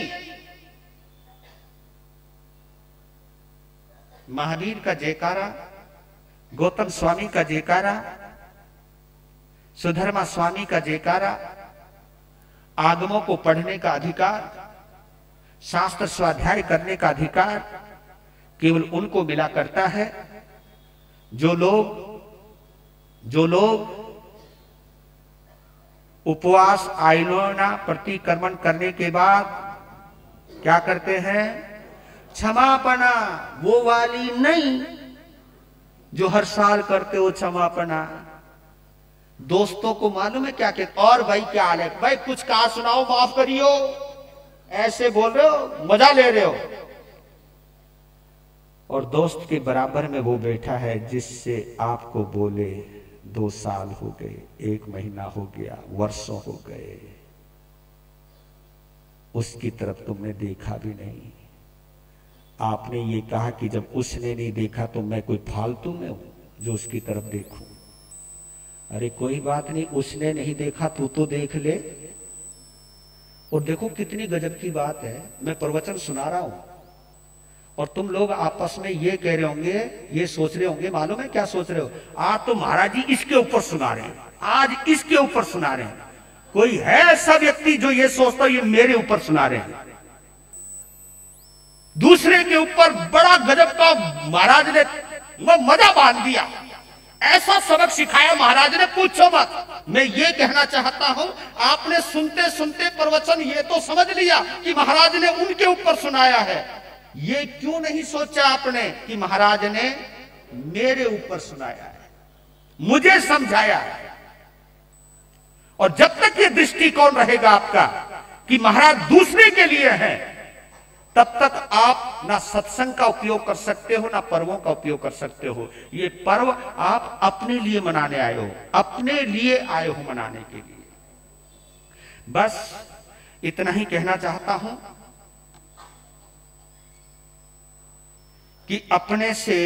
महावीर का जयकारा, गौतम स्वामी का जयकारा, सुधर्मा स्वामी का जयकारा, आगमों को पढ़ने का अधिकार, शास्त्र स्वाध्याय करने का अधिकार केवल उनको मिला करता है जो लोग जो लोग उपवास आइलोना प्रतिक्रमण करने के बाद क्या करते हैं? क्षमापना, वो वाली नहीं जो हर साल करते हो क्षमापना। दोस्तों को मालूम है क्या कहते? और भाई क्या हाल है? भाई कुछ कहा सुनाओ, माफ करियो, ऐसे बोल रहे हो, मजा ले रहे हो। और दोस्त के बराबर में वो बैठा है जिससे आपको बोले दो साल हो गए, एक महीना हो गया, वर्षों हो गए, उसकी तरफ तुमने देखा भी नहीं। आपने ये कहा कि जब उसने नहीं देखा तो मैं कोई फालतू में हूं जो उसकी तरफ देखूं। अरे कोई बात नहीं, उसने नहीं देखा तू तो देख ले। और देखो कितनी गजब की बात है, मैं प्रवचन सुना रहा हूं और तुम लोग आपस में ये कह रहे होंगे, ये सोच रहे होंगे, मालूम है क्या सोच रहे हो? आज तो महाराज जी इसके ऊपर सुना रहे हैं, आज इसके ऊपर सुना रहे हैं। कोई है ऐसा व्यक्ति जो ये सोचता है ये मेरे ऊपर सुना रहे हैं? दूसरे के ऊपर बड़ा गजब का महाराज ने वो मजा बांध दिया, ऐसा सबक सिखाया महाराज ने, पूछो मत। मैं ये कहना चाहता हूं, आपने सुनते सुनते प्रवचन ये तो समझ लिया कि महाराज ने उनके ऊपर सुनाया है, ये क्यों नहीं सोचा आपने कि महाराज ने मेरे ऊपर सुनाया है, मुझे समझाया है। और जब तक ये दृष्टिकोण रहेगा आपका कि महाराज दूसरे के लिए है, तब तक आप ना सत्संग का उपयोग कर सकते हो ना पर्वों का उपयोग कर सकते हो। ये पर्व आप अपने लिए मनाने आए हो, अपने लिए आए हो मनाने के लिए। बस इतना ही कहना चाहता हूं कि अपने से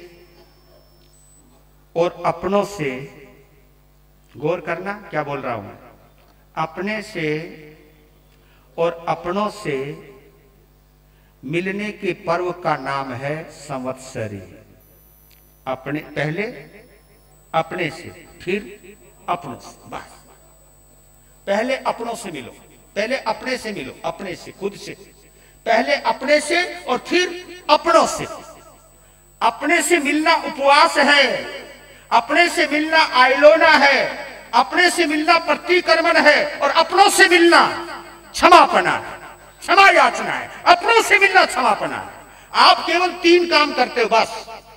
और अपनों से, गौर करना क्या बोल रहा हूं, अपने से और अपनों से मिलने के पर्व का नाम है संवत्सरी। अपने पहले अपने से, फिर अपनों से, बस पहले अपनों से मिलो, पहले अपने से मिलो, अपने से, खुद से, पहले अपने से और फिर अपनों से। अपने से मिलना उपवास है, अपने से मिलना आइलोना है, अपने से मिलना प्रतिक्रमण है, और अपनों से मिलना क्षमापना है, क्षमा याचना है। अपनों से मिलना क्षमापना है। आप केवल तीन काम करते हो बस,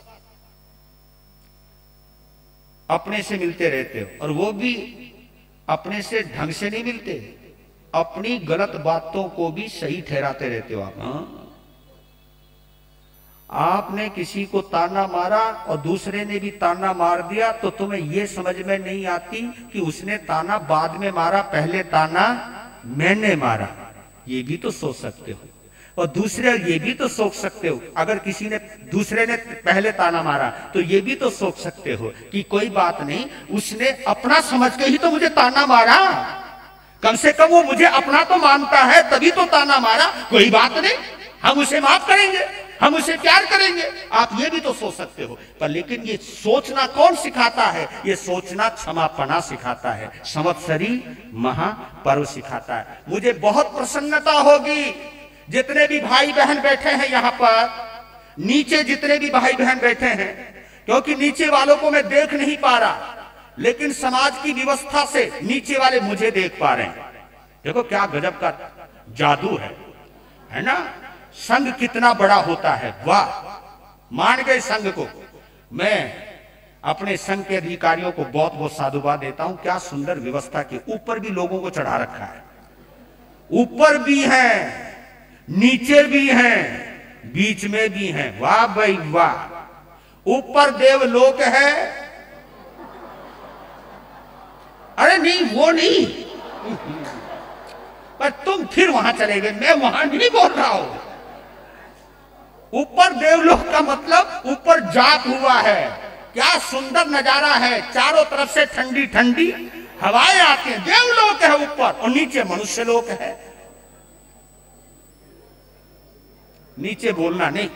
अपने से मिलते रहते हो, और वो भी अपने से ढंग से नहीं मिलते, अपनी गलत बातों को भी सही ठहराते रहते हो आप। हाँ? आपने किसी को ताना मारा और दूसरे ने भी ताना मार दिया तो तुम्हें यह समझ में नहीं आती कि उसने ताना बाद में मारा, पहले ताना मैंने मारा। ये भी तो सोच सकते हो। और दूसरे ये भी तो सोच सकते हो, अगर किसी ने दूसरे ने पहले ताना मारा तो ये भी तो सोच सकते हो कि कोई बात नहीं, उसने अपना समझ के ही तो मुझे ताना मारा, कम से कम वो मुझे अपना तो मानता है तभी तो ताना मारा, कोई बात नहीं, हम उसे माफ करेंगे, हम उसे प्यार करेंगे। आप ये भी तो सोच सकते हो। पर लेकिन ये सोचना कौन सिखाता है? ये सोचना क्षमापना सिखाता है, संवत्सरी महापर्व सिखाता है। मुझे बहुत प्रसन्नता होगी जितने भी भाई बहन बैठे हैं यहाँ पर, नीचे जितने भी भाई बहन बैठे हैं, क्योंकि नीचे वालों को मैं देख नहीं पा रहा, लेकिन समाज की व्यवस्था से नीचे वाले मुझे देख पा रहे हैं। देखो क्या गजब का जादू है, है ना? संघ कितना बड़ा होता है, वाह! मान गए संघ को। मैं अपने संघ के अधिकारियों को बहुत बहुत साधुवाद देता हूं। क्या सुंदर व्यवस्था की, ऊपर भी लोगों को चढ़ा रखा है, ऊपर भी है, नीचे भी है, बीच में भी है। वाह भाई वाह। ऊपर देवलोक है, अरे नहीं वो नहीं, पर तुम फिर वहां चले गए, मैं वहां नहीं बोल रहा हूं। ऊपर देवलोक का मतलब ऊपर जाप हुआ है। क्या सुंदर नजारा है, चारों तरफ से ठंडी ठंडी हवाएं आती हैं। देवलोक है ऊपर, और नीचे मनुष्य लोक है। नीचे बोलना नहीं,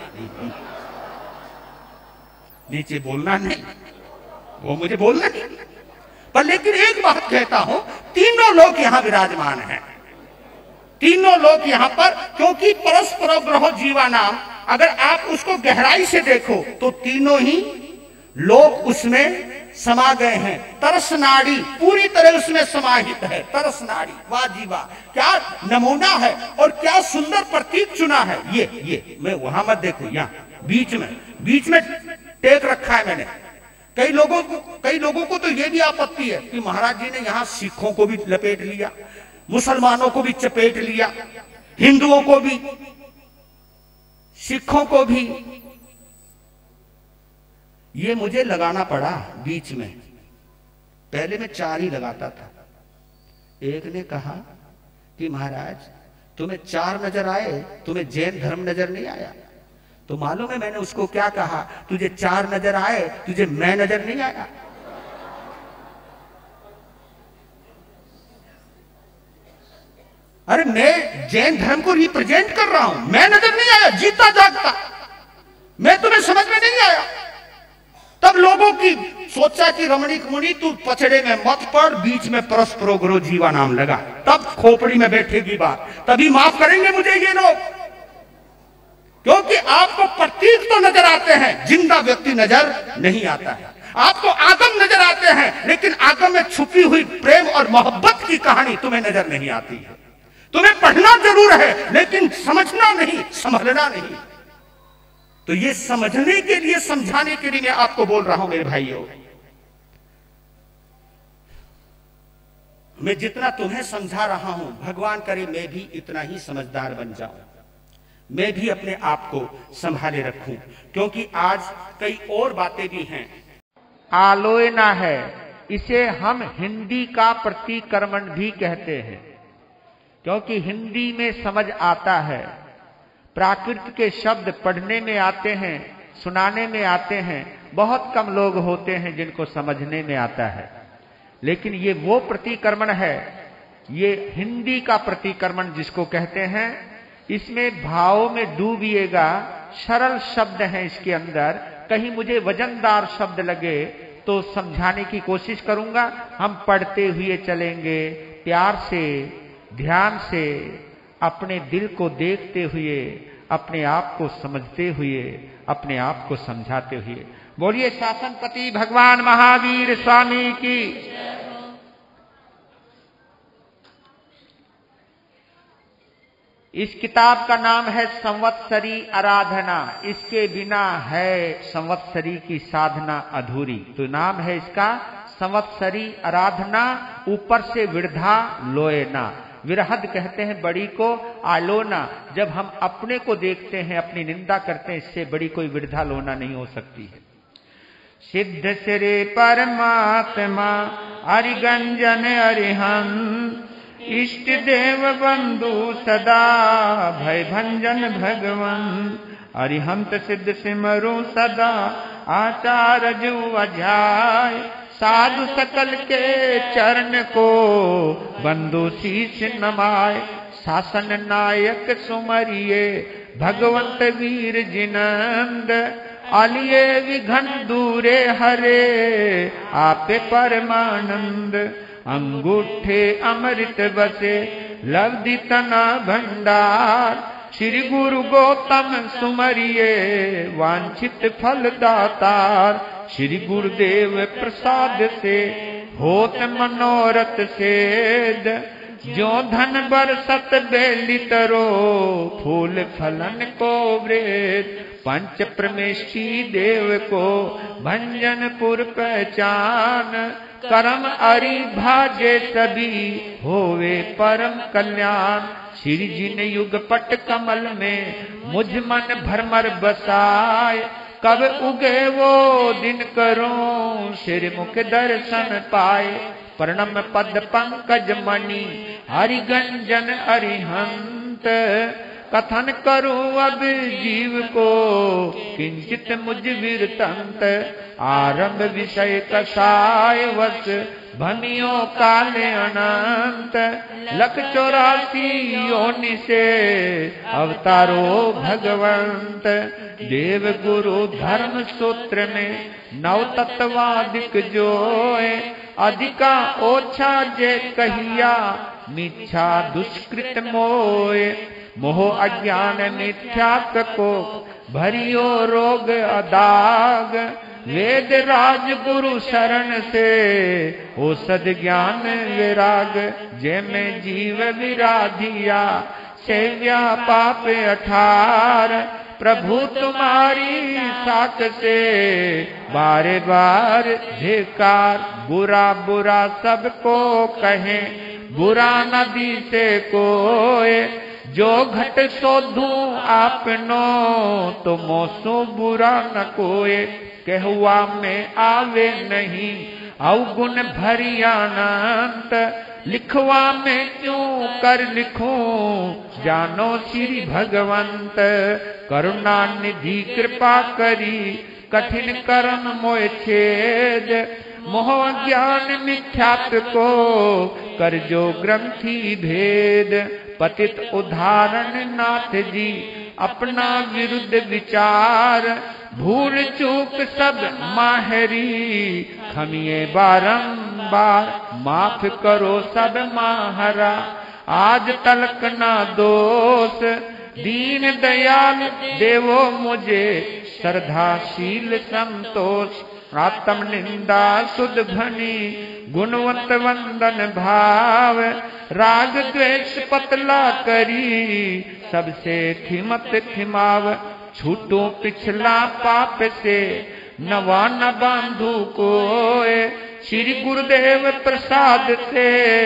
नीचे बोलना नहीं, वो मुझे बोलना नहीं। पर लेकिन एक बात कहता हूं, तीनों लोग यहां विराजमान हैं, तीनों लोग यहां पर, क्योंकि परस्पर ग्रह जीवा नाम, अगर आप उसको गहराई से देखो तो तीनों ही लोग उसमें समा गए हैं। तरस नाड़ी पूरी तरह उसमें समाहित है। तरस नाड़ी, वाह जी वाह, क्या नमूना है और क्या सुंदर प्रतीक चुना है। ये ये मैं वहां मत देखो, यहां बीच में, बीच में टेक रखा है मैंने। कई लोगों को कई लोगों को तो ये भी आपत्ति है कि महाराज जी ने यहां सिखों को भी लपेट लिया, मुसलमानों को भी चपेट लिया, हिंदुओं को भी, सिखों को भी। ये मुझे लगाना पड़ा बीच में, पहले मैं चार ही लगाता था। एक ने कहा कि महाराज तुम्हें चार नजर आए, तुम्हें जैन धर्म नजर नहीं आया। तो मालूम है मैंने उसको क्या कहा, तुझे चार नजर आए, तुझे मैं नजर नहीं आया। अरे मैं जैन धर्म को रिप्रेजेंट कर रहा हूं, मैं नजर नहीं आया, जीता जागता, मैं तुम्हें समझ में नहीं आया। तब लोगों की सोचा कि रमणीक मुनि तू पचड़े में मत पड़, बीच में परस्परो गुरु जीवा नाम लगा, तब खोपड़ी में बैठेगी बात, तभी माफ करेंगे मुझे ये लोग। क्योंकि आपको प्रतीक तो नजर आते हैं, जिंदा व्यक्ति नजर नहीं आता है। आपको आगम नजर आते हैं, लेकिन आगम में छुपी हुई प्रेम और मोहब्बत की कहानी तुम्हें नजर नहीं आती है। तुम्हें पढ़ना जरूर है, लेकिन समझना नहीं, संभलना नहीं। तो ये समझने के लिए, समझाने के लिए मैं आपको बोल रहा हूं मेरे भाइयों। मैं जितना तुम्हें समझा रहा हूं, भगवान करे मैं भी इतना ही समझदार बन जाऊं, मैं भी अपने आप को संभाले रखूं। क्योंकि आज कई और बातें भी हैं। आलोयना है, इसे हम हिंदी का प्रतिक्रमण भी कहते हैं, क्योंकि हिंदी में समझ आता है। प्राकृत के शब्द पढ़ने में आते हैं, सुनाने में आते हैं, बहुत कम लोग होते हैं जिनको समझने में आता है। लेकिन ये वो प्रतिक्रमण है, ये हिंदी का प्रतिक्रमण जिसको कहते हैं। इसमें भाव में डूबिएगा, सरल शब्द हैं इसके अंदर। कहीं मुझे वजनदार शब्द लगे तो समझाने की कोशिश करूंगा। हम पढ़ते हुए चलेंगे, प्यार से, ध्यान से, अपने दिल को देखते हुए, अपने आप को समझते हुए, अपने आप को समझाते हुए। बोलिए शासनपति भगवान महावीर स्वामी की। इस किताब का नाम है संवत्सरी आराधना। इसके बिना है संवत्सरी की साधना अधूरी। तो नाम है इसका संवत्सरी आराधना, ऊपर से विरधा लोयना। विरहद कहते हैं बड़ी को, आलोना जब हम अपने को देखते हैं, अपनी निंदा करते हैं, इससे बड़ी कोई विरधा लोना नहीं हो सकती है। सिद्ध श्री परमात्मा अरिगंजन अरिहंस, इष्ट देव बंधु सदा भय भंजन भगवन। अरिहंत सिद्ध सिमरु सदा आचार जो अध्याय, साधु सकल के चरण को बंधु शीश नमाय। शासन नायक सुमरिये भगवंत वीर जिनंद, आलिये विघन दूरे हरे आपे परमानंद। अंगूठे अमृत बसे लब्धि तना भंडार, श्री गुरु गौतम सुमरिये वांछित फल दातार। श्री गुरुदेव प्रसाद से होत मनोरथ सेद, जो धन बरसत बेली तरो फूल फलन को वृत पंच प्रमेष्टि देव को भंजनपुर पहचान करम अरि भाजे सभी होवे परम कल्याण श्री जिन युग पट कमल में मुझ मन भरमर बसाए कब उगे वो दिन करूं सिर मुख दर्शन पाए प्रणम पद पंकज मणि हरिगंजन अरिहंत कथन करूं अब जीव को किंचित मुझ विरतंत आरंभ विषय कसाय वस भमियो काले अनंत लख चौरासी योनि से अवतारो भगवंत देव गुरु धर्म सूत्र में नव तत्वादिक जोए अधिका ओछा जे कहिया मिच्छा दुष्कृत मोए मोह अज्ञान मिथ्यात्व को भरियो रोग अदाग वेद राज गुरु शरण से ओ सद ज्ञान विराग जय में जीव विराधिया सेव्या पाप अठार प्रभु तुम्हारी साथ से बारे बार धिकार बुरा बुरा सबको कहे बुरा नदी से कोय जो घट शोधू आपनो तो मोसो बुरा न कोय कहवा में आवे नहीं अवगुण भरी अनंत लिखवा में क्यों कर लिखूं जानो श्री भगवंत करुणा निधि कृपा करी कठिन कर्म मोह छेद मोह ज्ञान मिथ्यात्व को कर जो ग्रंथि भेद पतित उदाहरण नाथ जी अपना विरुद्ध विचार भूल चूक सब माहरी खमिए बारंबार माफ करो सब माहरा आज तलक ना दोष दीन दयाल देवो मुझे श्रद्धाशील संतोष आत्म निंदा सुध भनी गुणवंत वंदन भाव राग द्वेष पतला करी सबसे खिमत खिमाव छूटो पिछला पाप से नवा न बांधु कोय श्री गुरुदेव प्रसाद से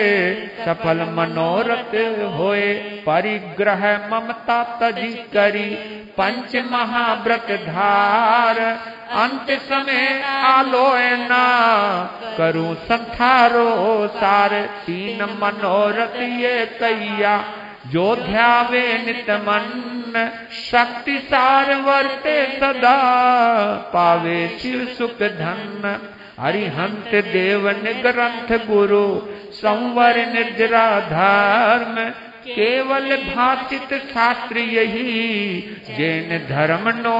सफल मनोरथ होए परिग्रह ममता तजी करी पंच महाव्रत धार अंत समय आलोय ना करूं संथारो सार तीन मनोरथ ये कैया जो ध्यावे नित मन शक्ति सार वर्ते सदा पावे शिव सुख धन हरिहंत देवन ग्रंथ गुरु संवर निर्जरा धर्म केवल भाषित शास्त्र यही जैन धर्म नो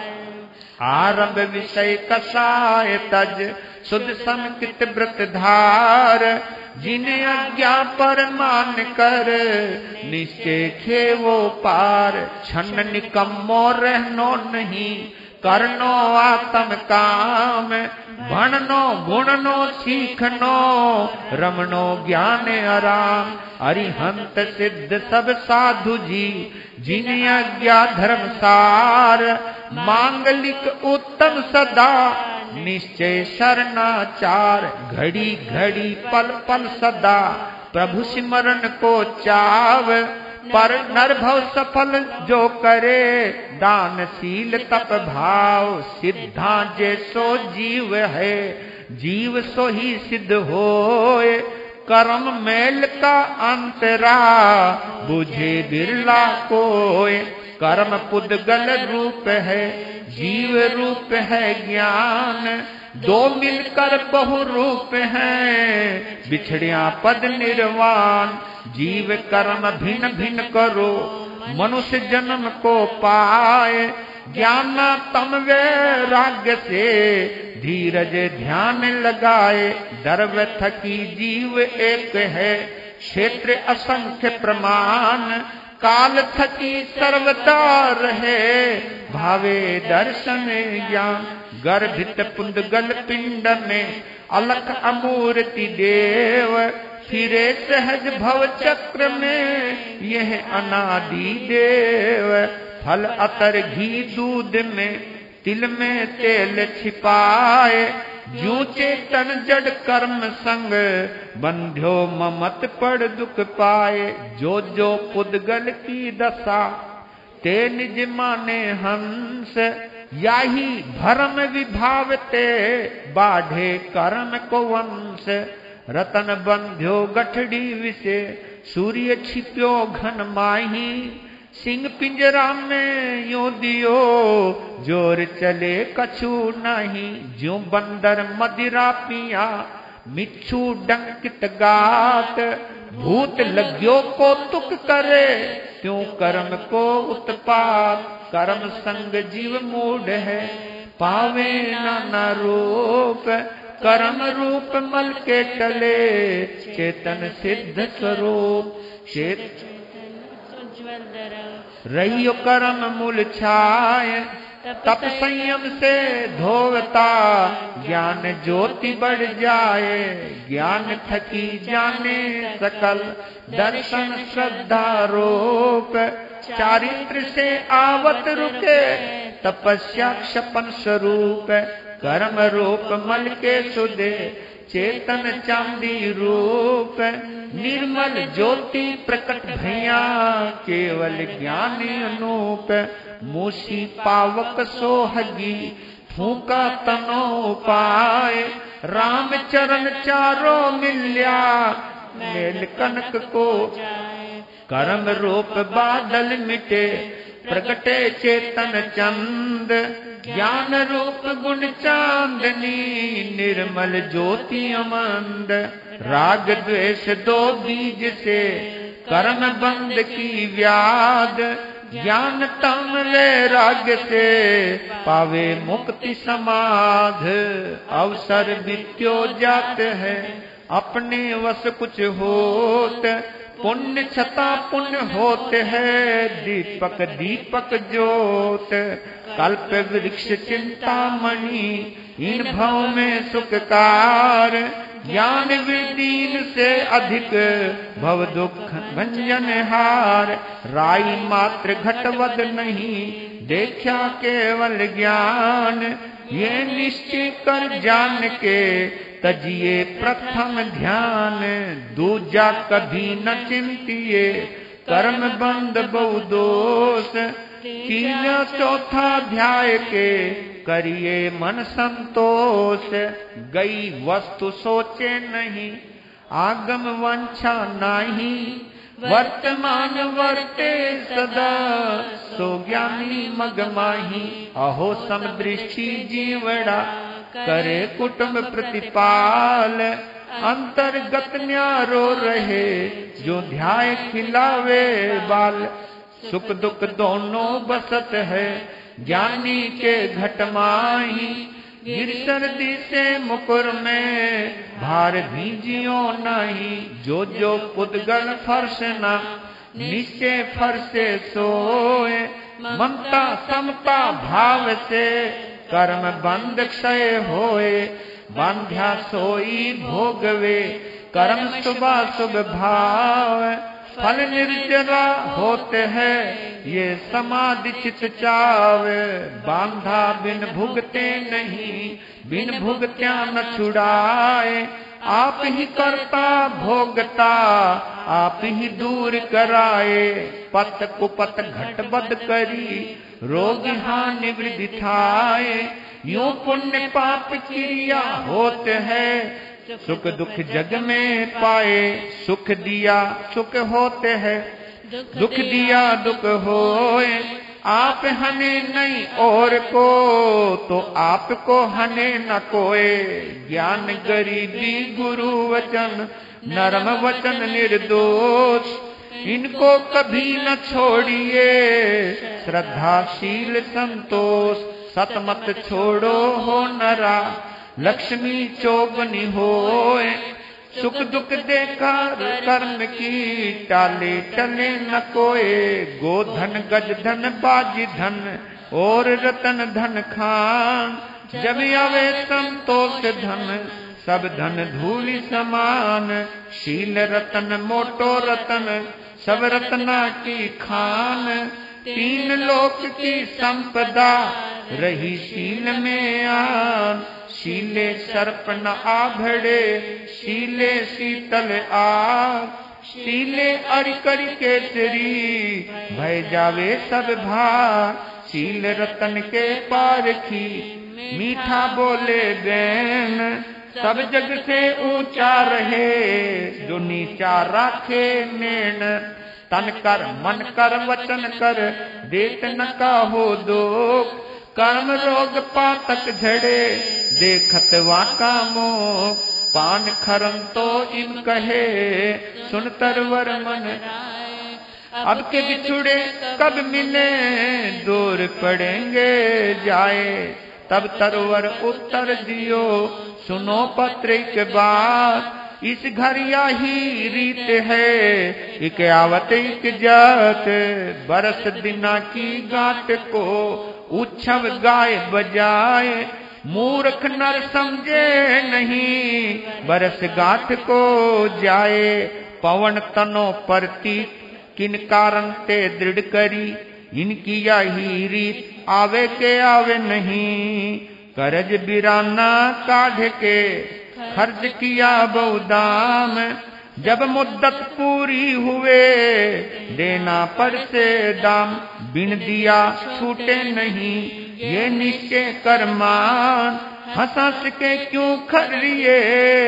आरंभ विषय कसाय तज सुध समकित व्रत धार जिन्हें आज्ञा पर मान कर निश्चय खेवो पार छन्न निकम्मो रहनो नहीं करनो आत्म काम भणनो गुणनो सीखनो रमनो ज्ञान आराम अरिहंत सिद्ध सब साधु जी जिन्हें आज्ञा धर्म सार मांगलिक उत्तम सदा निश्चय शरणाचार घड़ी घड़ी पल पल सदा प्रभु सिमरन को चाव पर नरभव सफल जो करे दानशील तप भाव सिद्धा जैसो जीव है जीव सो ही सिद्ध होए कर्म मेल का अंतरा बुझे बिरला कोय कर्म पुद्गल रूप है जीव रूप है ज्ञान दो मिलकर बहु रूप हैं बिछड़िया पद निर्वाण जीव कर्म भिन्न भिन्न करो मनुष्य जन्म को पाए ज्ञान तम वैराग्य से धीरज ध्यान लगाए दर्व थकी जीव एक है क्षेत्र असंख्य प्रमाण काल थकी सर्वदार है भावे दर्शन ज्ञान गर्भित पुंदगल पिंड में अलख अमूर्ति देव फिरे सहज भव चक्र में यह अनादि देव। फल अतर घी दूध में तिल में तेल छिपाए, जो चेतन जड़ कर्म संग बंध्यो ममत पड़ दुख पाए। जो जो पुद्गल की दशा ते निज माने हंस, याही भरम विभावते बाढ़े कर्म को वंश। रतन बंध्यो गठड़ी विषे सूर्य छिप्यो घन माही, सिंह पिंजरा में यो दियो जोर चले कछु नहीं। ज्यों बंदर मदिरा पिया मिच्छू डंकित गात, भूत लग्यो को तुक करे त्यों कर्म को उत्पात। कर्म संग जीव मूढ़ है पावे नाना रूप, कर्म रूप मल के टले चेतन सिद्ध स्वरूप। चेत रहियो कर्म मूल छाय, तप संयम से धोवता ज्ञान ज्योति बढ़ जाए। ज्ञान थकी जाने सकल दर्शन श्रद्धा रूप, चारित्र से आवत रुके तपस्या क्षपन स्वरूप। कर्म रूप मल के सुदे चेतन चांदी रूप, निर्मल ज्योति प्रकट भैया केवल ज्ञानी अनूप। मूसी पावक सोहगी फूका तनो पाए, राम चरण चारो मिल्या मेल कनक को। कर्म रूप बादल मिटे प्रकटे चेतन चंद, ज्ञान रूप गुण चांदनी निर्मल ज्योति अमंद। राग द्वेष दो बीज से कर्म बंद की व्याध, ज्ञान तम वैराग से पावे मुक्ति समाध। अवसर बित्यो जात है अपने वश कुछ होत, पुण्य छता पुण्य होते है दीपक दीपक ज्योत। कल्प वृक्ष चिंतामणि इन भव में सुखकार, ज्ञान विदीन से अधिक भव दुख भंजन हार। राई मात्र घटवद नहीं देखा केवल ज्ञान, ये निश्चय कर जान के तजिए प्रथम ध्यान। दूजा कभी न चिंतिए कर्म बंद बहु दोष, तीन चौथा अध्याय के करिए मन संतोष। गई वस्तु सोचे नहीं आगम वंछा नहीं, वर्तमान वर्ते सदा सो ज्ञानी मगमाही। अहो समदृष्टि जीवड़ा करे कुटुंब प्रतिपाल, अंतर्गत न्यारो रहे जो ध्याय खिलावे बाल। सुख दुख दोनों बसत है ज्ञानी के घट माही, गिर सर्दी से मुकुर में भार भीजियो नहीं। जो जो पुद्गल फर्श न निश्चय फर्शे सोए, ममता समता भाव से कर्म बंद क्षय होए। बांध्या सोई भोगवे कर्म सुबह शुभ भाव, फल निर्जरा होते हैं ये समाधि चित चावे। बांधा बिन भुगते नहीं बिन भुगत्या न छुड़ाए, आप ही करता भोगता आप ही दूर कराए। पत कुपत घटबद करी रोग हानि वृद्धि थाए, यूं पुण्य पाप क्रिया होते हैं सुख दुख जग में पाए। सुख दिया सुख होते हैं दुख दिया दुख होए, आप हने नहीं और को तो आपको हने न कोए। ज्ञान गरीबी गुरु वचन नरम वचन निर्दोष, इनको कभी न छोड़िए श्रद्धाशील संतोष। सतमत छोड़ो हो नरा लक्ष्मी चौगनी होए, सुख दुख देखा कर्म की टाले टले न कोए। गोधन गज धन बाजी धन और रतन धन खान, जब आवे संतोष धन सब धन धूलि समान। शील रतन मोटो रतन सब रत्ना की खान। तीन लोक की संपदा रही शील में आन। शीले सर्प न आभड़े शीले शीतल आग। शीले अरिकर केसरी भय जावे सब भार। शील रतन के पारखी मीठा बोले बैन। सब जग से ऊंचा रहे जो नीचा राखे नैन। तन कर मन कर वचन कर देत न काहो दोख। कर्म रोग पातक झड़े देखत वाका मोह। पान खरम तो इम कहे सुन तरवर मन। अब के बिछुड़े कब मिले दूर पड़ेंगे जाए। तब तरवर उत्तर दियो सुनो पत्र के बात। इस घर यही रीत है एक आवत एक जात। बरस दिना की गांठ को उत्सव गाय बजाए। मूर्ख नर समझे नहीं बरस गांठ को जाए। पवन तनो परती किन कारण ते दृढ़ करी। इनकी यही रीत आवे के आवे नहीं। करज बिराना काढ़ के खर्च किया बहुदाम। जब मुद्दत पूरी हुए देना पर से दाम। बिन दिया छूटे नहीं ये निश्चय करमान। हंस हंस के क्यों खर्रिए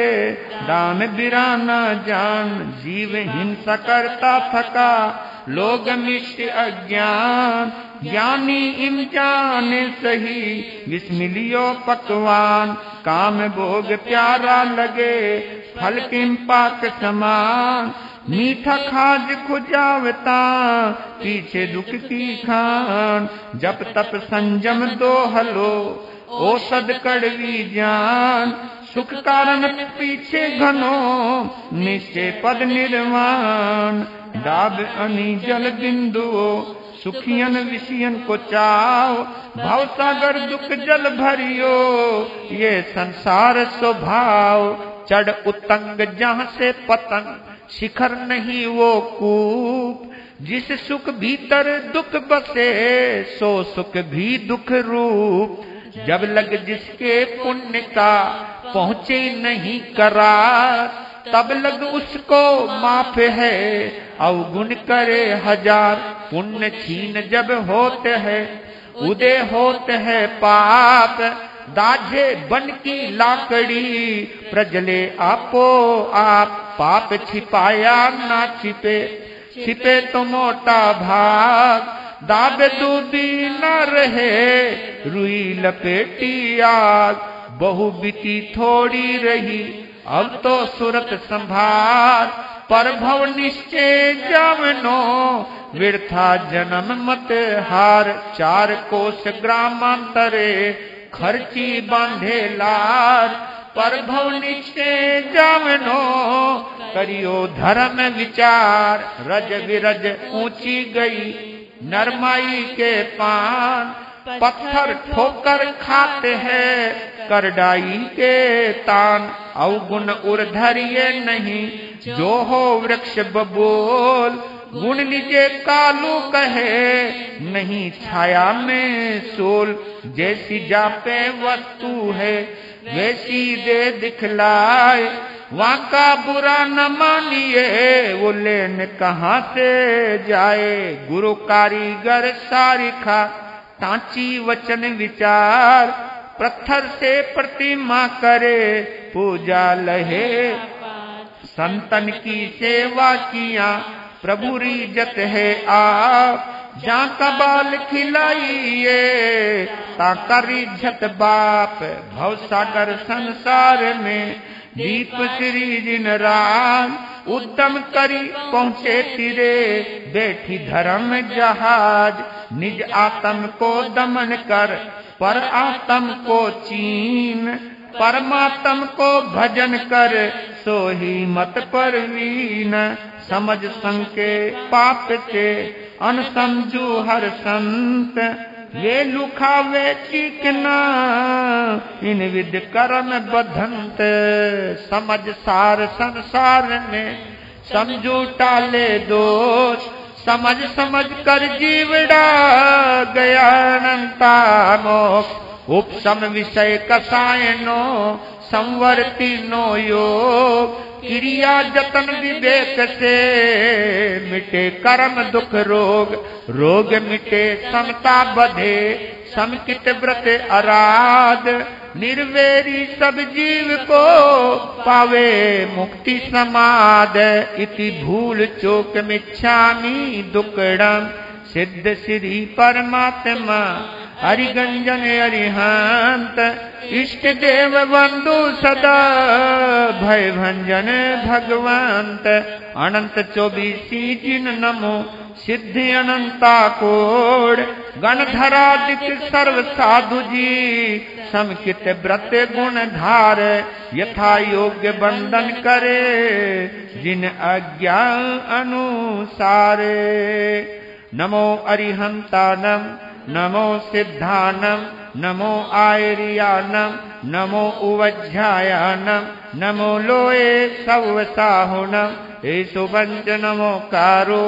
दाम बिराना जान। जीव हिंसा करता थका लोग मिष्ट अज्ञान। ज्ञानी इम जाने सही विस्मिलियो पकवान। काम भोग प्यारा लगे फल किम पाक समान। मीठा खाज खुजावता पीछे दुख की खान। जब तप संजम दो हलो औषध कड़वी जान। सुख कारण पीछे घनो निश्चय पद निर्वाण। डाब अनी जल बिंदुओ सुखियन विषयन को चाओ। भाव सागर दुख जल भरियो ये संसार स्वभाव। चढ़ उतंग जहाँ से पतंग शिखर नहीं वो कूप। जिस सुख भीतर दुख बसे सो सुख भी दुख रूप। जब लग जिसके पुण्य का पहुँचे नहीं करार। तब लग उसको माफ है अवगुण करे हजार। पुण्य छीन जब होते है उदय होते है पाप। दाझे बन की लाकड़ी प्रजले आपो आप। पाप छिपाया ना छिपे छिपे तो मोटा भाग। दाबे दूबी न रहे रुई लपेटी आग। बहु बीती थोड़ी रही अब तो सूरत संभार। पर भव निश्चय जावनो व्यर्था जन्म मत हार। चार कोस ग्रामांतरे खर्ची बांधे लार। पर भव निश्चय जावनो करियो धर्म विचार। रज विरज ऊंची गई नरमाई के पान। पत्थर ठोकर खाते हैं करडाई के तान। अवगुण उर्धरिये नहीं जो हो वृक्ष बबोल। गुण निजे कालू कहे नहीं छाया में सोल। जैसी जापे वस्तु है वैसी दे दिखलाए। वहाँ का बुरा न मानिए वो लेन कहाँ से जाए। गुरु कारीगर सारिखा तांची वचन विचार। पत्थर से प्रतिमा करे पूजा लहे। संतन की सेवा किया प्रभु रीजत है आप। जहाँ का बाल खिलाइए ताका रिझत बाप। भव सागर संसार में दीप श्री जिन राम। उद्यम करी पहुँचे तिरे बैठी धर्म जहाज। निज आत्म को दमन कर पर आत्म को चीन। परमात्म को भजन कर सो ही मत परवीन। समझ संके पाप से अनसमझू हर संत। ये लुखावे चीकना इन विद कर्म बधंत समझ सार संसार में समझू टाले दोष समझ समझ कर जीवड़ा गया अनंता मोक्ष उपसम विषय कसायनो संवर्ती नो योग क्रिया जतन विवेक से मिटे कर्म दुख रोग रोग मिटे समता बधे समकित व्रत आराध निर्वेरी सब जीव को पावे मुक्ति समाद इति भूल चोक मिच्छामि दुक्कडम सिद्ध श्री परमात्मा हरिगंजन अरिहंत इष्ट देव बंधु सदा भय भंजन भगवंत अनंत चौबीसी जिन नमो सिद्धि अनंता कोड गणधरादिक सर्व साधु जी समकित व्रत गुण धार यथा योग्य बंदन करे जिन आज्ञा अनुसारे नमो अरिहंतानम नमो सिद्धानम नमो आयर्यानम नमो उवज्झायानम नमो लोए सौवसाहुनम एषु पंच नमो कारो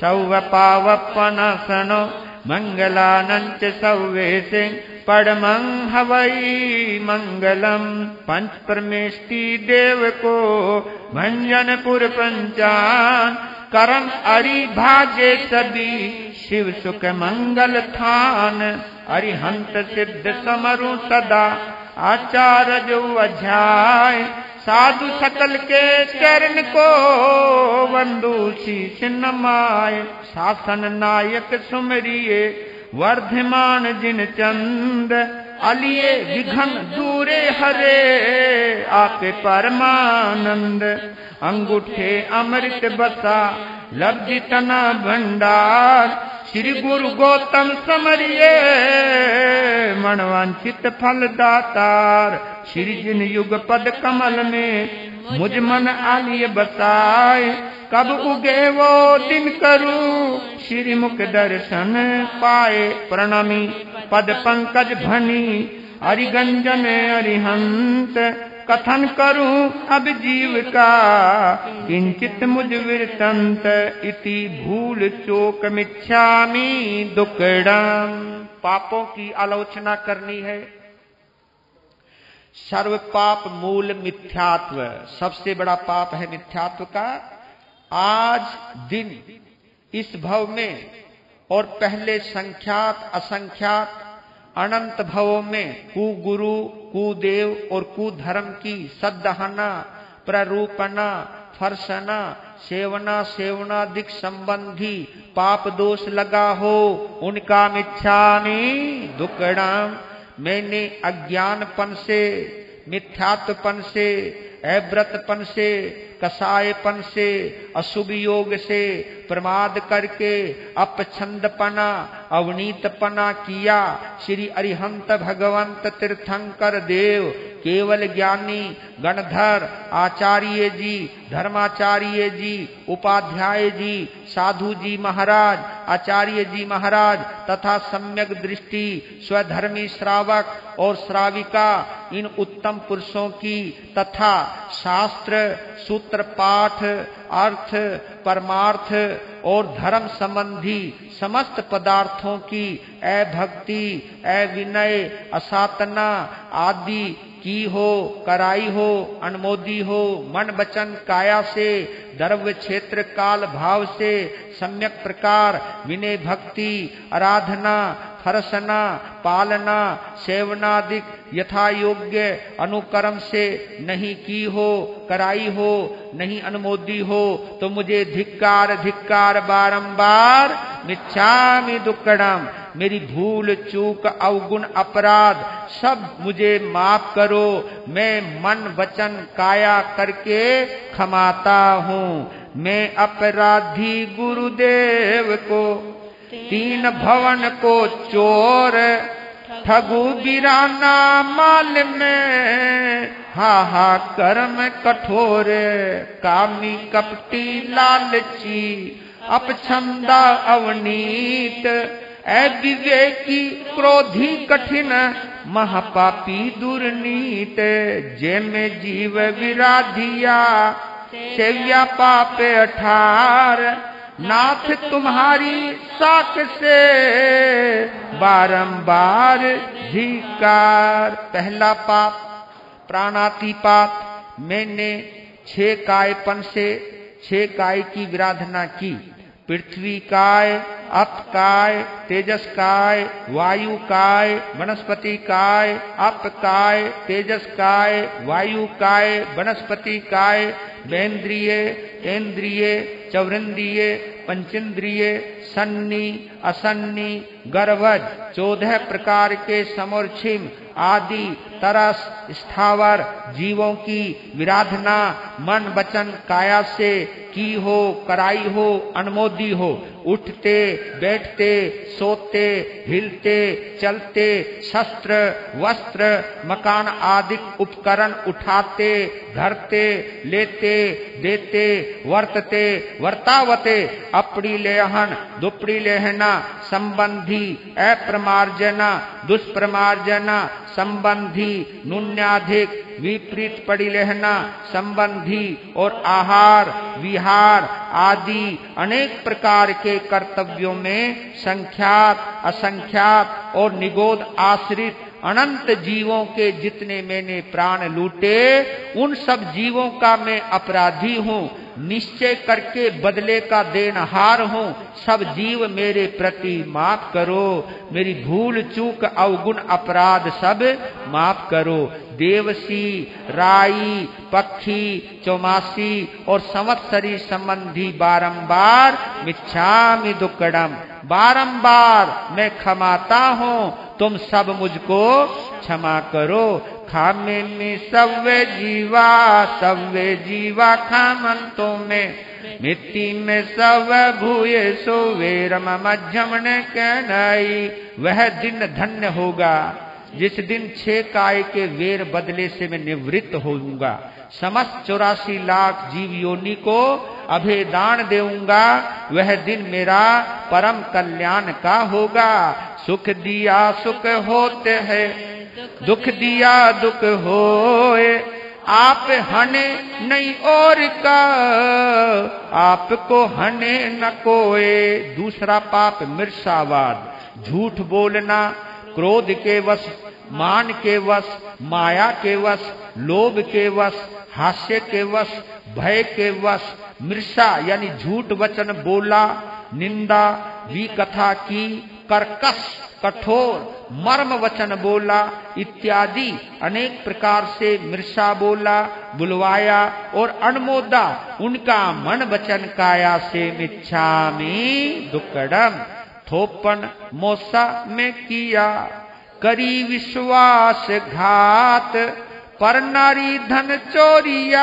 सौवपावपनासनो मंगलानंच सौवेशे पड़मं हवई मंगलम पंच परमेष्टि देव को भंजनपुर पंचान करम अरि भागे सभी शिव सुख मंगल थान अरिहंत सिद्ध समरु सदा आचार्य जो अध्याय साधु सकल के चरण को वंदु शीश नमाय शासन नायक सुमरिये वर्धमान जिन चंद अलिए विघन दूरे हरे आपे परमानंद अंगूठे अमृत बसा लब्धि तना भंडार श्री गुरु गौतम समरिये मनवांचित फल दातार श्री जिन युग पद कमल में मुझ मन आलिय बसाए कब उगे वो दिन करूं श्री मुख दर्शन पाए प्रणमी पद पंकज भनी अरिगंजन अरिहंत कथन करूं अब जीव का किंचित मुझ विरतंत इति भूल चोक मिच्छामि दुक्कडम। पापों की आलोचना करनी है। सर्व पाप मूल मिथ्यात्व, सबसे बड़ा पाप है मिथ्यात्व का। आज दिन इस भव में और पहले संख्यात असंख्यात अनंत भवों में कुगुरु कुदेव और कुधर्म की सद्दहना प्ररूपना फर्सना सेवना सेवनादिक संबंधी पाप दोष लगा हो उनका मिच्छामि दुक्कडम। मैंने अज्ञानपन से मिथ्यात्वपन से अव्रतपन से कसायपन से अशुभ योग से प्रमाद करके अपछंदपना अवनीतपना किया। श्री अरिहंत भगवंत तीर्थंकर देव केवल ज्ञानी गणधर आचार्य जी धर्माचार्य जी उपाध्याय जी साधु जी महाराज आचार्य जी महाराज तथा सम्यक दृष्टि स्वधर्मी श्रावक और श्राविका इन उत्तम पुरुषों की तथा शास्त्र सूत्र पाठ अर्थ परमार्थ और धर्म संबंधी समस्त पदार्थों की अभक्ति अविनय असातना आदि की हो कराई हो अनुमोदी हो मन वचन काया से द्रव्य क्षेत्र काल भाव से सम्यक प्रकार विनय भक्ति आराधना फरसना पालना सेवनादिक यथा योग्य अनुकर्म से नहीं की हो कराई हो नहीं अनुमोदी हो तो मुझे धिक्कार धिक्कार बारंबार मिच्छामि दुक्कडम। मेरी भूल चूक अवगुण अपराध सब मुझे माफ करो। मैं मन वचन काया करके क्षमाता हूँ। मैं अपराधी गुरुदेव को तीन भवन को चोर ठगु बिराना माल में हा हा कर्म कठोर कामी कपटी लालची अपछंदा अवनीत अविवेकी क्रोधी कठिन महापापी दुर्नीत, जे में जीव विराधिया सेव्या पाप अठार, नाथ तुम्हारी साख से बारंबार धिक्कार। पहला पाप प्राणातिपात, मैंने छह कायपन से छह काय की विराधना की। पृथ्वी काय, अप काय, तेजस काय, वायु काय, वनस्पति काय, अप काय, तेजस काय, वायु काय, वनस्पति काय, वेन्द्रिय, इंद्रिय, चौरिंद्रिय, पंचेंद्रिय, सन्नी, असन्नी, गर्भज, चौदह प्रकार के समोर्छिम आदि तरस स्थावर जीवों की विराधना मन वचन काया से की हो, कराई हो, अनुमोदी हो। उठते बैठते सोते हिलते चलते शस्त्र वस्त्र मकान आदि उपकरण उठाते धरते लेते देते वर्तते वर्तावते अपड़ी लेहन दुपड़ी लेहना संबंधी अप्रमार्जना दुष्प्रमार्जना संबंधी नुन्याधिक विपरीत पड़ी लेहना संबंधी और आहार विहार आदि अनेक प्रकार के कर्तव्यों में संख्यात असंख्यात और निगोद आश्रित अनंत जीवों के जितने मैंने प्राण लूटे उन सब जीवों का मैं अपराधी हूँ, निश्चय करके बदले का देनहार हूँ। सब जीव मेरे प्रति माफ करो, मेरी भूल चूक अवगुण अपराध सब माफ करो। देवसी राई पक्षी चौमासी और संवत्सरी संबंधी बारंबार मिच्छामि दुक्कडम, बारंबार मैं क्षमाता हूँ, तुम सब मुझको क्षमा करो। खामे में सव्वे जीवा सव्वे जीवा खामंतो में मिट्टी में सव भूये सो वेरम मध्यमने कहनाई। वह दिन धन्य होगा जिस दिन छह काय के वेर बदले से मैं निवृत्त होऊंगा, समस्त चौरासी लाख जीव योनि को अभेदान देऊंगा। वह दिन मेरा परम कल्याण का होगा। सुख दिया सुख होते हैं, दुख दिया दुख होए, आप हने नहीं और का आपको हने न कोए। दूसरा पाप मिर्सावाद, झूठ बोलना, क्रोध के वश, मान के वश, माया के वश, लोभ के वश, हास्य के वश, भय के वश। मृषा यानी झूठ वचन बोला, निंदा विकथा की, कर्कश कठोर मर्म वचन बोला इत्यादि अनेक प्रकार से मृषा बोला बुलवाया और अनमोदा उनका मन वचन काया से मिच्छामि दुक्कडम। थोपन मोसा में किया करी विश्वास घात, पर नारी धन चोरिया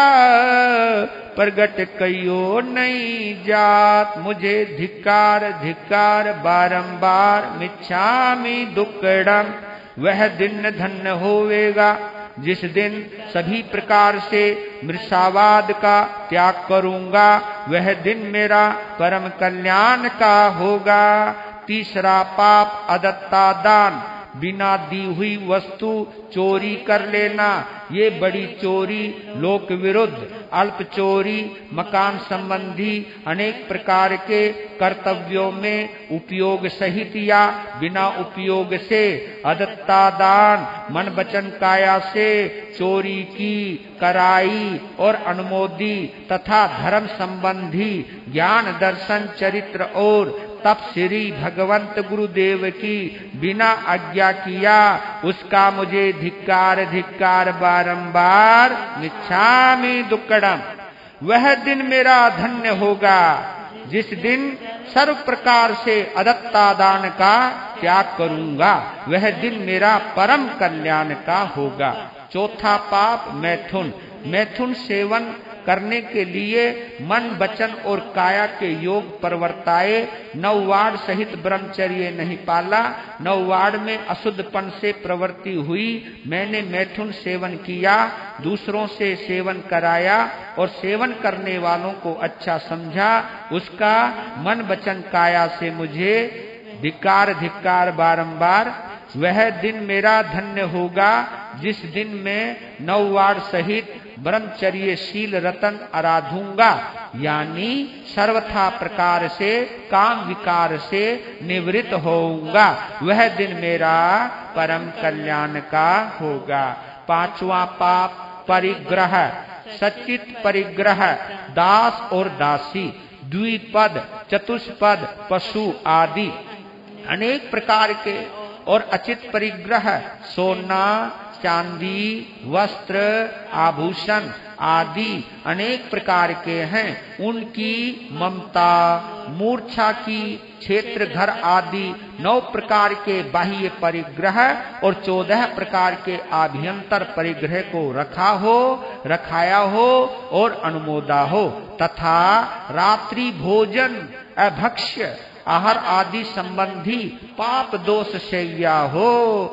प्रगट कयो नहीं जात। मुझे धिक्कार धिक्कार बारंबार मिच्छामि दुक्कडम। वह दिन धन्य होवेगा जिस दिन सभी प्रकार से मृषावाद का त्याग करूंगा, वह दिन मेरा परम कल्याण का होगा। तीसरा पाप अदत्ता दान, बिना दी हुई वस्तु चोरी कर लेना। ये बड़ी चोरी लोक विरुद्ध, अल्प चोरी, मकान संबंधी अनेक प्रकार के कर्तव्यों में उपयोग सहित या बिना उपयोग से अदत्ता दान मन वचन काया से चोरी की, कराई और अनुमोदी तथा धर्म संबंधी ज्ञान दर्शन चरित्र और तब श्री भगवंत गुरुदेव की बिना आज्ञा किया, उसका मुझे धिक्कार धिक्कार बारंबार मिच्छामि दुक्कडम। वह दिन मेरा धन्य होगा जिस दिन सर्व प्रकार से अदत्ता दान का त्याग करूंगा, वह दिन मेरा परम कल्याण का होगा। चौथा पाप मैथुन, मैथुन सेवन करने के लिए मन वचन और काया के योग परवर्ताए। नौवाड़ सहित ब्रह्मचर्य नहीं पाला, नौवाड़ में अशुद्धपन से प्रवृत्ति हुई। मैंने मैथुन सेवन किया, दूसरों से सेवन कराया और सेवन करने वालों को अच्छा समझा, उसका मन वचन काया से मुझे धिक्कार धिक्कार बारंबार। वह दिन मेरा धन्य होगा जिस दिन मैं नौवार सहित ब्रह्मचर्यशील रतन आराधूंगा, यानी सर्वथा प्रकार से काम विकार से निवृत्त होऊंगा। वह दिन मेरा परम कल्याण का होगा। पांचवा पाप परिग्रह, सचित परिग्रह, दास और दासी, द्विपद, चतुष्पद, पशु आदि अनेक प्रकार के और अचित परिग्रह, सोना चांदी, वस्त्र, आभूषण आदि अनेक प्रकार के हैं। उनकी ममता, मूर्छा की, क्षेत्र घर आदि नौ प्रकार के बाह्य परिग्रह और चौदह प्रकार के आभ्यंतर परिग्रह को रखा हो, रखाया हो और अनुमोदा हो, तथा रात्रि भोजन, अभक्ष्य आहार आदि संबंधी पाप दोष शैया हो,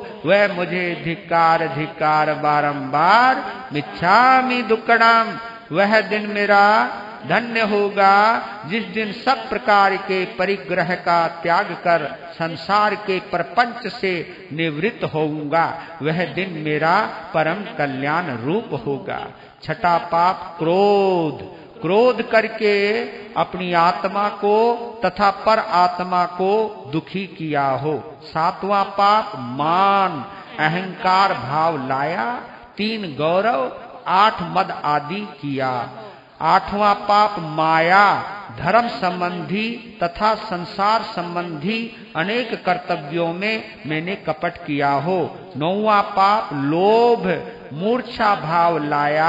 वह मुझे धिक्कार धिक्कार बारंबार मिच्छामि दुक्कड़म। वह दिन मेरा धन्य होगा जिस दिन सब प्रकार के परिग्रह का त्याग कर संसार के प्रपंच से निवृत्त होऊंगा। वह दिन मेरा परम कल्याण रूप होगा। छठा पाप क्रोध, क्रोध करके अपनी आत्मा को तथा पर आत्मा को दुखी किया हो। सातवां पाप मान, अहंकार भाव लाया। तीन गौरव, आठ मद आदि किया। आठवां पाप माया, धर्म संबंधी तथा संसार संबंधी अनेक कर्तव्यों में मैंने कपट किया हो। नौवां पाप लोभ, मूर्छा भाव लाया।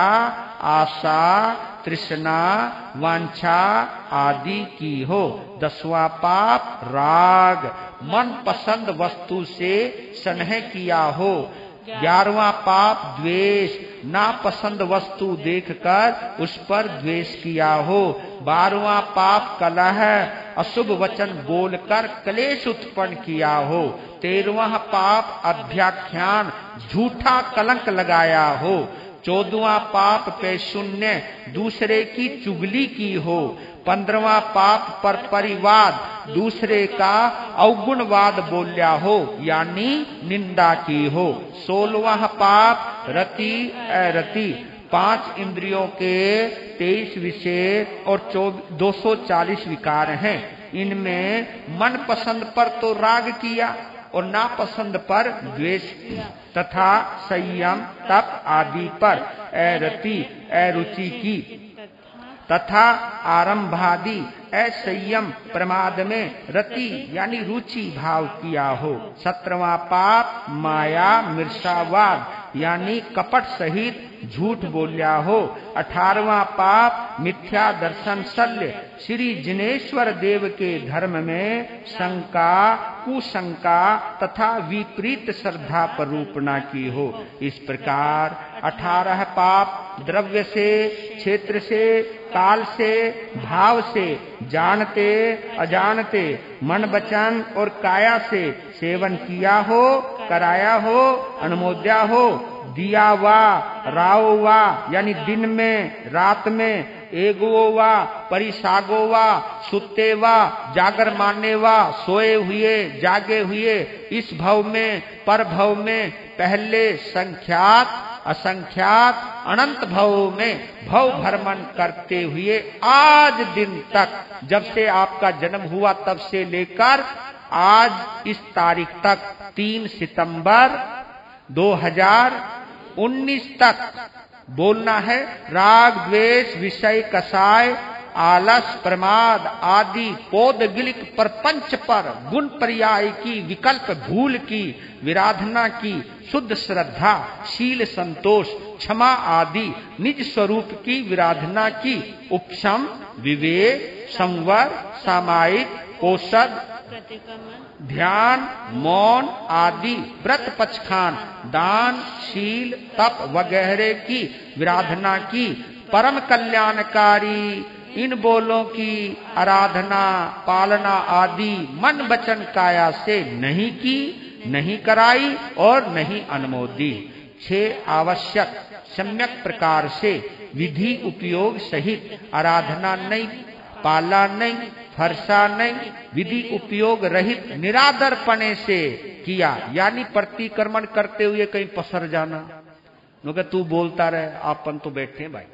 आशा, तृष्णा, वांछा आदि की हो। दसवां पाप राग, मन पसंद वस्तु से स्नेह किया हो। ग्यारहवां पाप द्वेष, नापसंद वस्तु देखकर उस पर द्वेष किया हो। बारहवां पाप कलह, अशुभ वचन बोलकर क्लेश उत्पन्न किया हो। तेरहवां पाप अभ्याख्यान, झूठा कलंक लगाया हो। चौदहवां पाप पे शून्य, दूसरे की चुगली की हो। पंद्रहवां पाप पर परिवाद, दूसरे का अवगुणवाद बोलिया हो, यानी निंदा की हो। सोलहवां पाप रति अरति, पांच इंद्रियों के तेईस विषय और दो सौ चालीस विकार हैं। इनमें मन पसंद पर तो राग किया और नापसंद पर द्वेष किया, तथा संयम तप आदि पर अरति अरुचि की, तथा आरंभादि असंयम प्रमाद में रति यानी रुचि भाव किया हो। सत्रहवां पाप माया मिर्षावाद, यानी कपट सहित झूठ बोलिया हो। अठारहवां पाप मिथ्या दर्शन शल्य, श्री जिनेश्वर देव के धर्म में शंका, कुशंका तथा विपरीत श्रद्धा पर रूपना की हो। इस प्रकार अठारह पाप द्रव्य से, क्षेत्र से, काल से, भाव से, जानते अजानते, मन वचन और काया से सेवन किया हो, कराया हो, अनुमोद्या हो, दिया वा, राओ वा, यानी दिन में रात में, एगो वा, परिसागो वा, सुते वा, जागर माने वा, सोए हुए जागे हुए, इस भव में पर भव में, पहले संख्यात असंख्यात अनंत भव में भव भ्रमण करते हुए आज दिन तक, जब से आपका जन्म हुआ तब से लेकर आज इस तारीख तक तीन सितंबर दो हज़ार उन्नीस तक बोलना है। राग द्वेष विषय कसाय आलस प्रमाद आदि पौदगिलिक प्रपंच पर गुण पर्याय की, विकल्प भूल की, विराधना की, शुद्ध श्रद्धा, शील संतोष, क्षमा आदि निज स्वरूप की विराधना की, उपशम, विवेक, संवर, सामायिक, औषध, ध्यान, मौन आदि व्रत पक्षखान, दान, शील, तप वगैरह की विराधना की, परम कल्याणकारी इन बोलों की आराधना पालना आदि मन वचन काया से नहीं की, नहीं कराई और नहीं अनुमोदी। छह आवश्यक सम्यक प्रकार से विधि उपयोग सहित आराधना नहीं पाला नहीं, फरसा नहीं, विधि उपयोग रहित निरादरपणे से किया। यानी प्रतिक्रमण करते हुए कहीं पसर जाना, क्योंकि तू बोलता रहे, आपन तो बैठे भाई।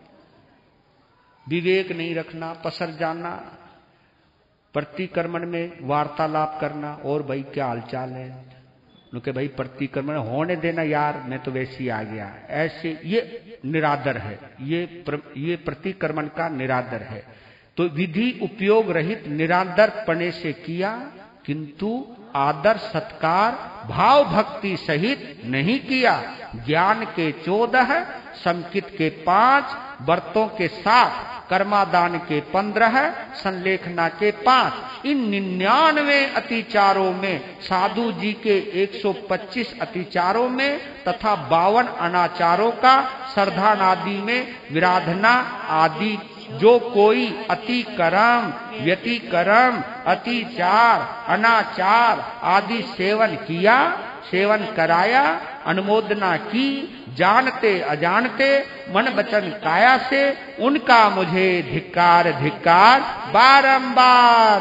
विवेक नहीं रखना, पसर जाना, प्रतिक्रमण में वार्तालाप करना, और भाई क्या हालचाल है, क्योंकि भाई प्रतिक्रमण होने देना यार, मैं तो वैसे ही आ गया, ऐसे ये निरादर है, ये प्र, ये प्रतिक्रमण का निरादर है। तो विधि उपयोग रहित निरादरपणे से किया, किंतु आदर सत्कार भाव भक्ति सहित नहीं किया। ज्ञान के चौदह, संकित के पांच, व्रतों के सात, कर्मादान के पंद्रह, संलेखना के पांच, इन निन्यानवे अतिचारों में, साधु जी के एक सौ पच्चीस अतिचारों में तथा बावन अनाचारों का श्रद्धानादि में विराधना आदि जो कोई अतिक्रम, व्यतिक्रम, अतिचार, अनाचार आदि सेवन किया, सेवन कराया, अनुमोदना की, जानते अजानते, मन वचन काया से, उनका मुझे धिक्कार धिक्कार बारंबार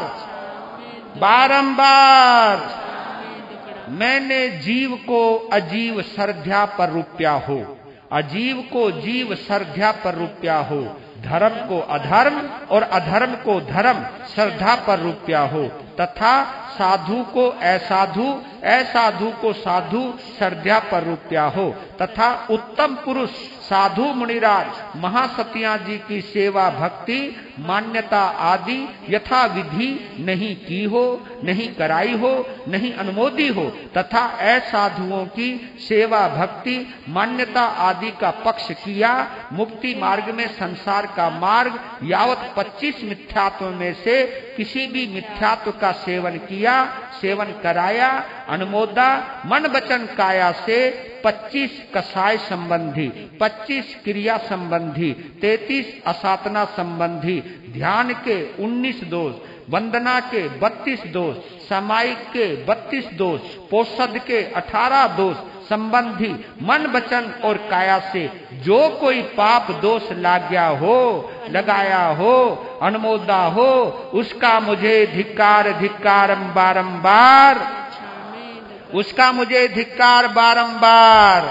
बारंबार। मैंने जीव को अजीव श्रद्धा पर रूपया हो, अजीव को जीव श्रद्धा पर रूपया हो, धर्म को अधर्म और अधर्म को धर्म श्रद्धा पर रूपया हो, तथा साधु को असाधु, असाधु को साधु श्रद्धा पर रूपया हो, तथा उत्तम पुरुष साधु मुनिराज महासतिया जी की सेवा भक्ति मान्यता आदि यथा विधि नहीं की हो, नहीं कराई हो, नहीं अनुमोदी हो, तथा असाधुओं की सेवा भक्ति मान्यता आदि का पक्ष किया। मुक्ति मार्ग में संसार का मार्ग यावत पच्चीस मिथ्यात्व में से किसी भी मिथ्यात्व का सेवन किया, सेवन कराया, अनुमोदा, मन वचन काया से पच्चीस कसाय संबंधी, पच्चीस क्रिया संबंधी, तैतीस असातना संबंधी, ध्यान के उन्नीस दोष, वंदना के बत्तीस दोष, सामायिक के बत्तीस दोष, पोषद के अठारह दोष संबंधी मन वचन और काया से जो कोई पाप दोष लाग्या हो, लगाया हो, अनुमोदा हो, उसका मुझे धिक्कार धिक्कार बारंबार, उसका मुझे धिक्कार बारंबार।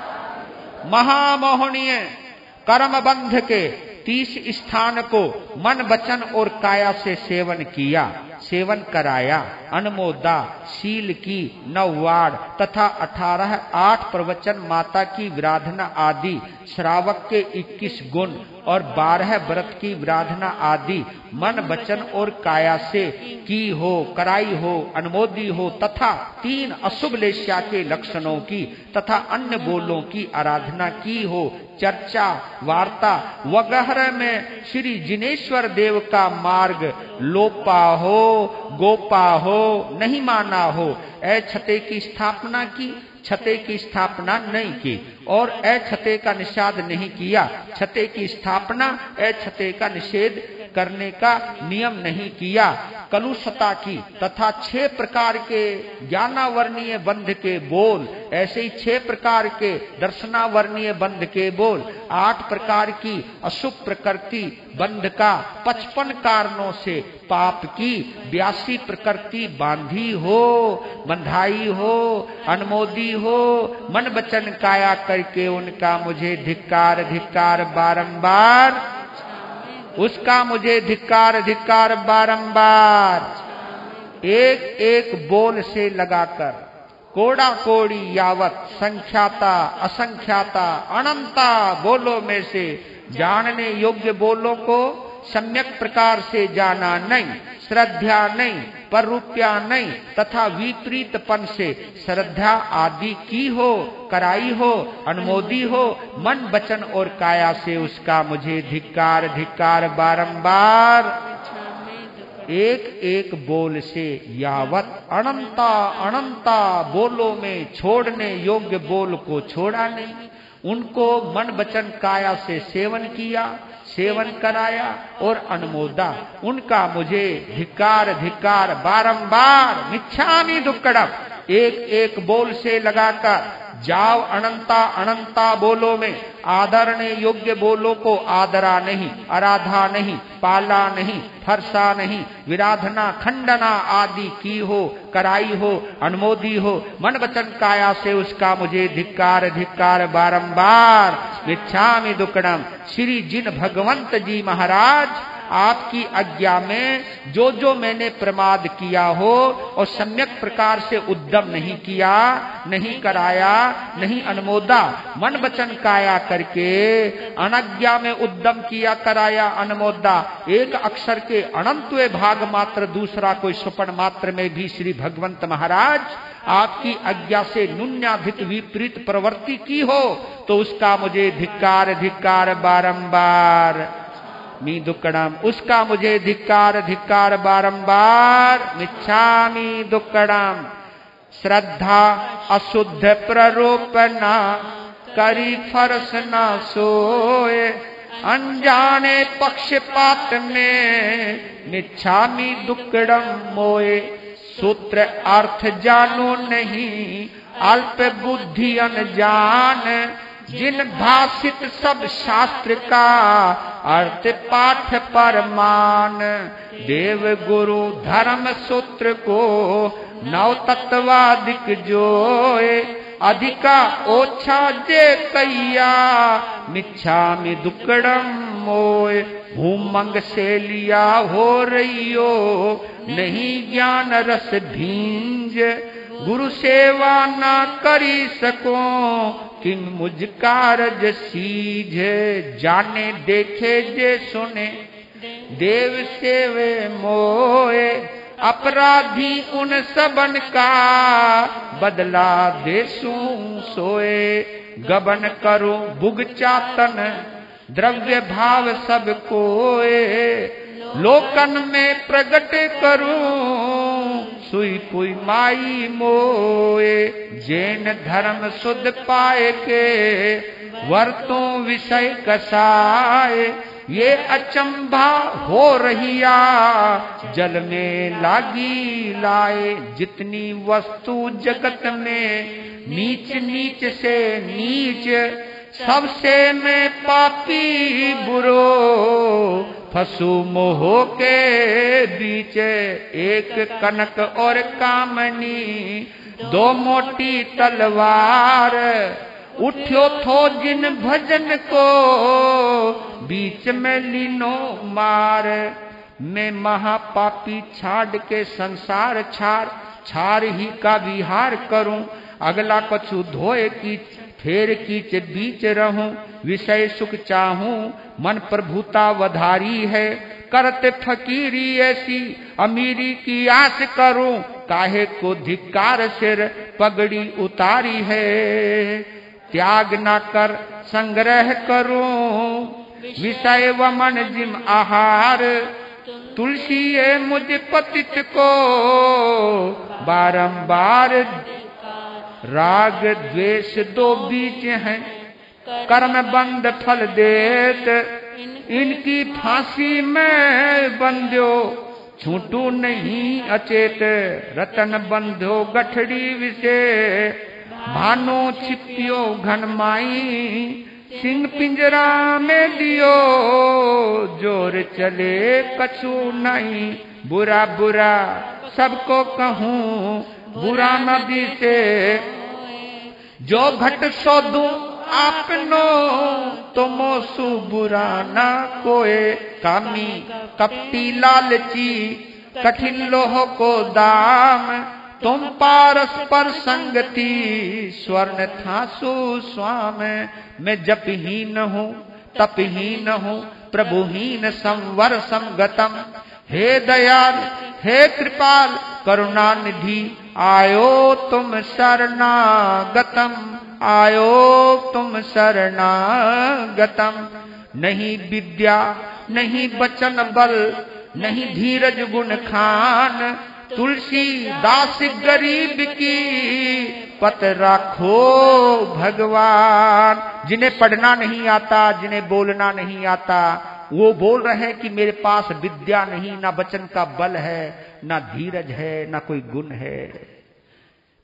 महामोहनीय कर्म बंध के तीस स्थान को मन वचन और काया से सेवन किया, सेवन कराया, अनुमोदा, शील की नौवाड़ तथा अठारह आठ प्रवचन माता की विराधना आदि, श्रावक के इक्कीस गुण और बारह व्रत की विराधना आदि मन वचन और काया से की हो, कराई हो, अनुमोदी हो, तथा तीन अशुभ लेस्या के लक्षणों की तथा अन्य बोलों की आराधना की हो, चर्चा वार्ता वगैरह में श्री जिनेश्वर देव का मार्ग लोपा हो, गोपा हो, नहीं माना हो, ए छते की स्थापना की, छते की स्थापना नहीं की, और ए छते का निषेध नहीं किया, छते की स्थापना, ए छते का निषेध करने का नियम नहीं किया, कलुषता की तथा छह प्रकार के ज्ञानावर्णीय बंध के बोल, ऐसे ही छह प्रकार के दर्शनावर्णीय बंध के बोल, आठ प्रकार की अशुभ प्रकृति बंध का पचपन कारणों से पाप की बयासी प्रकृति बांधी हो, बंधाई हो, अनुमोदी हो, मन वचन काया करके उनका मुझे धिक्कार धिक्कार बारंबार, उसका मुझे धिक्कार धिक्कार बारंबार। एक एक बोल से लगाकर कोड़ा कोड़ी यावत संख्याता असंख्याता अनंता बोलों में से जानने योग्य बोलों को सम्यक प्रकार से जाना नहीं, श्रद्धा नहीं, पर रुपया नहीं, तथा विपरीतपन से श्रद्धा आदि की हो, कराई हो, अनुमोदी हो, मन वचन और काया से उसका मुझे धिक्कार धिक्कार बारंबार। एक एक बोल से यावत अनंता अनंता बोलों में छोड़ने योग्य बोल को छोड़ा नहीं, उनको मन वचन काया से सेवन किया, सेवन कराया और अनुमोदा, उनका मुझे धिक्कार धिक्कार बारंबार। मिच्छामि दुक्कडम, एक एक बोल से लगाकर जाव अनंता अनंता बोलो में आदरणे योग्य बोलो को आदरा नहीं, आराधा नहीं, पाला नहीं, फरसा नहीं, विराधना खंडना आदि की हो, कराई हो, अनुमोदी हो, मन वचन काया से उसका मुझे धिक्कार धिक्कार बारंबार। मिच्छामि दुक्कडम। श्री जिन भगवंत जी महाराज आपकी आज्ञा में जो जो मैंने प्रमाद किया हो और सम्यक प्रकार से उद्यम नहीं किया, नहीं कराया, नहीं अनुमोदा, मन वचन काया करके अनज्ञा में उद्यम किया, कराया, अनुमोदा, एक अक्षर के अनंतवे भाग मात्र, दूसरा कोई स्वपन मात्र में भी श्री भगवंत महाराज आपकी आज्ञा से न्यूनाधिक विपरीत प्रवृत्ति की हो तो उसका मुझे धिक्कार धिक्कार बारंबार। मी दुक्कडम। उसका मुझे धिक्कार धिक्कार बारंबार। मिच्छामि दुक्कडम। श्रद्धा अशुद्ध प्ररोपना करी फरस न सोए, अनजाने पक्षपात में मिच्छामि दुक्कडम मोए। सूत्र अर्थ जानो नहीं अल्प बुद्धि अनजान, जिन भाषित सब शास्त्र का अर्थ पाठ परमान। देव गुरु धर्म सूत्र को नव तत्वादिक जोए, अधिका ओछा जे कैया मिच्छामि दुक्कडम मोए। भूमंग से लिया हो रहियो नहीं ज्ञान रस भींज, गुरु सेवा ना करी सको कि मुझ कारज सीझे। जाने देखे जे सुने देव सेवे मोए, अपराधी उन सबन का बदला देसू सोए। गबन करो भुग चातन द्रव्य भाव सब कोए, लोकन में प्रगट करूं सुई पुई माई मोए। जैन धर्म शुद्ध पाए के वर्तों विषय कसाए, ये अचंभा हो रहिया जल में लागी लाए। जितनी वस्तु जगत में नीच नीच से नीच, सबसे मैं पापी बुरो फसू मोह के बीच। एक कनक और कामनी दो मोटी तलवार, उठ्यो थो जिन भजन को बीच में लीनो मार। मैं महापापी छाड़ के संसार छाड़ छाड़ ही का विहार करूं, अगला कछु धोए की फेर कीच बीच रहूं। विषय सुख चाहूं मन प्रभुता वधारी है, करते फकीरी ऐसी अमीरी की आस करूं। काहे को धिक्कार सिर पगड़ी उतारी है, त्याग न कर संग्रह करूं विषय व मन जिम आहार। तुलसी ये मुझ पतित को बारंबार, राग द्वेष दो बीज हैं कर्म बंद फल देत। इनकी फांसी में बंध्यो छूटू नहीं अचेत। रतन बंधो गठड़ी विषे भानो छिपियो घनमाई। सिंह पिंजरा में दियो जोर चले कछु नहीं। बुरा बुरा सबको कहूँ बुरा नदी से, जो घट सो दूं आपनो तो मोसु बुरा ना कोए। कामी कपटी लालची कठिन लोह को दाम, तुम पारस्पर संगति स्वर्ण थासु स्वाम। मैं जपहीन हूँ तपहीन हूँ प्रभुहीन संवर संगतम। हे दयाल हे कृपाल करुणा निधि, आयो तुम शरणागतम, आयो तुम शरणागतम। नहीं विद्या नहीं वचन बल नहीं धीरज गुण खान, तुलसी दास गरीब की पत राखो भगवान। जिन्हें पढ़ना नहीं आता, जिन्हें बोलना नहीं आता, वो बोल रहे हैं कि मेरे पास विद्या नहीं, ना वचन का बल है, ना धीरज है, ना कोई गुण है।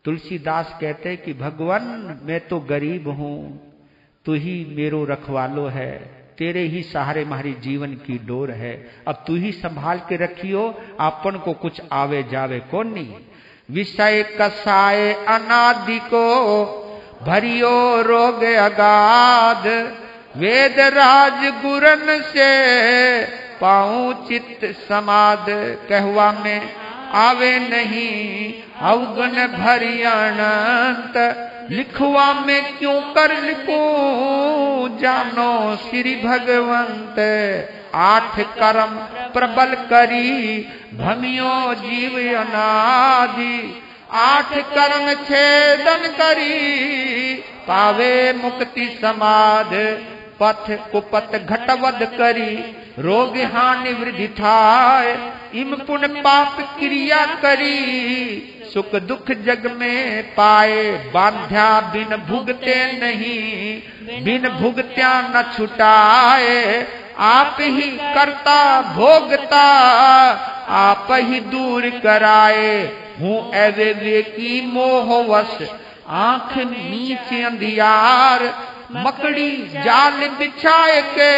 तुलसीदास कहते कि भगवान मैं तो गरीब हूं, तू ही मेरो रखवालो है, तेरे ही सहारे हमारी जीवन की डोर है, अब तू ही संभाल के रखियो, अपन को कुछ आवे जावे कौन नहीं। विषय कसाय अनादि को भरियो रोग अगाध, वेद राज गुरन से पाऊं चित्त समाद, कहवा में आवे नहीं अवगुण भरी अनंत, लिखवा में क्यों कर लिखूं जानो श्री भगवंत। आठ कर्म प्रबल करी भमियो जीव अनादि, आठ कर्म छेदन करी पावे मुक्ति समाध। पथ कुपथ घटवद करी रोग हानि वृद्धि ठाय, इम पुण्य पाप क्रिया करी सुख दुख जग में पाए। बांध्या बिन भुगते नहीं, बिन भुगत्या न छुटाए, आप ही करता भोगता आप ही दूर कराए। हूँ अविवेकी की मोहवश आंख नीचे अंधियार, मकड़ी जाल बिछाए के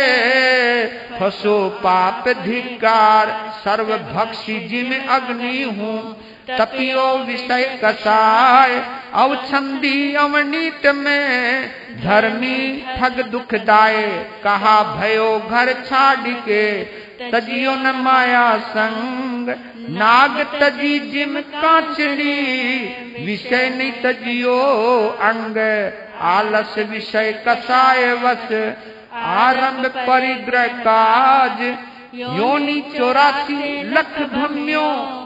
फसो पाप धिकार। सर्वभक्षी जिम अग्नि हूँ तपियो विषय कसाय, अवछंदी अवनीत में धर्मी ठग दुखदाय। कहा भयो घर छाड़ के तजियो न माया संग, नाग तजी जिम कांचली विषय नहीं तजियो अंग। आलस विषय कसाय वश आरंभ परिग्रह काज, योनि चौरासी लख भम्यो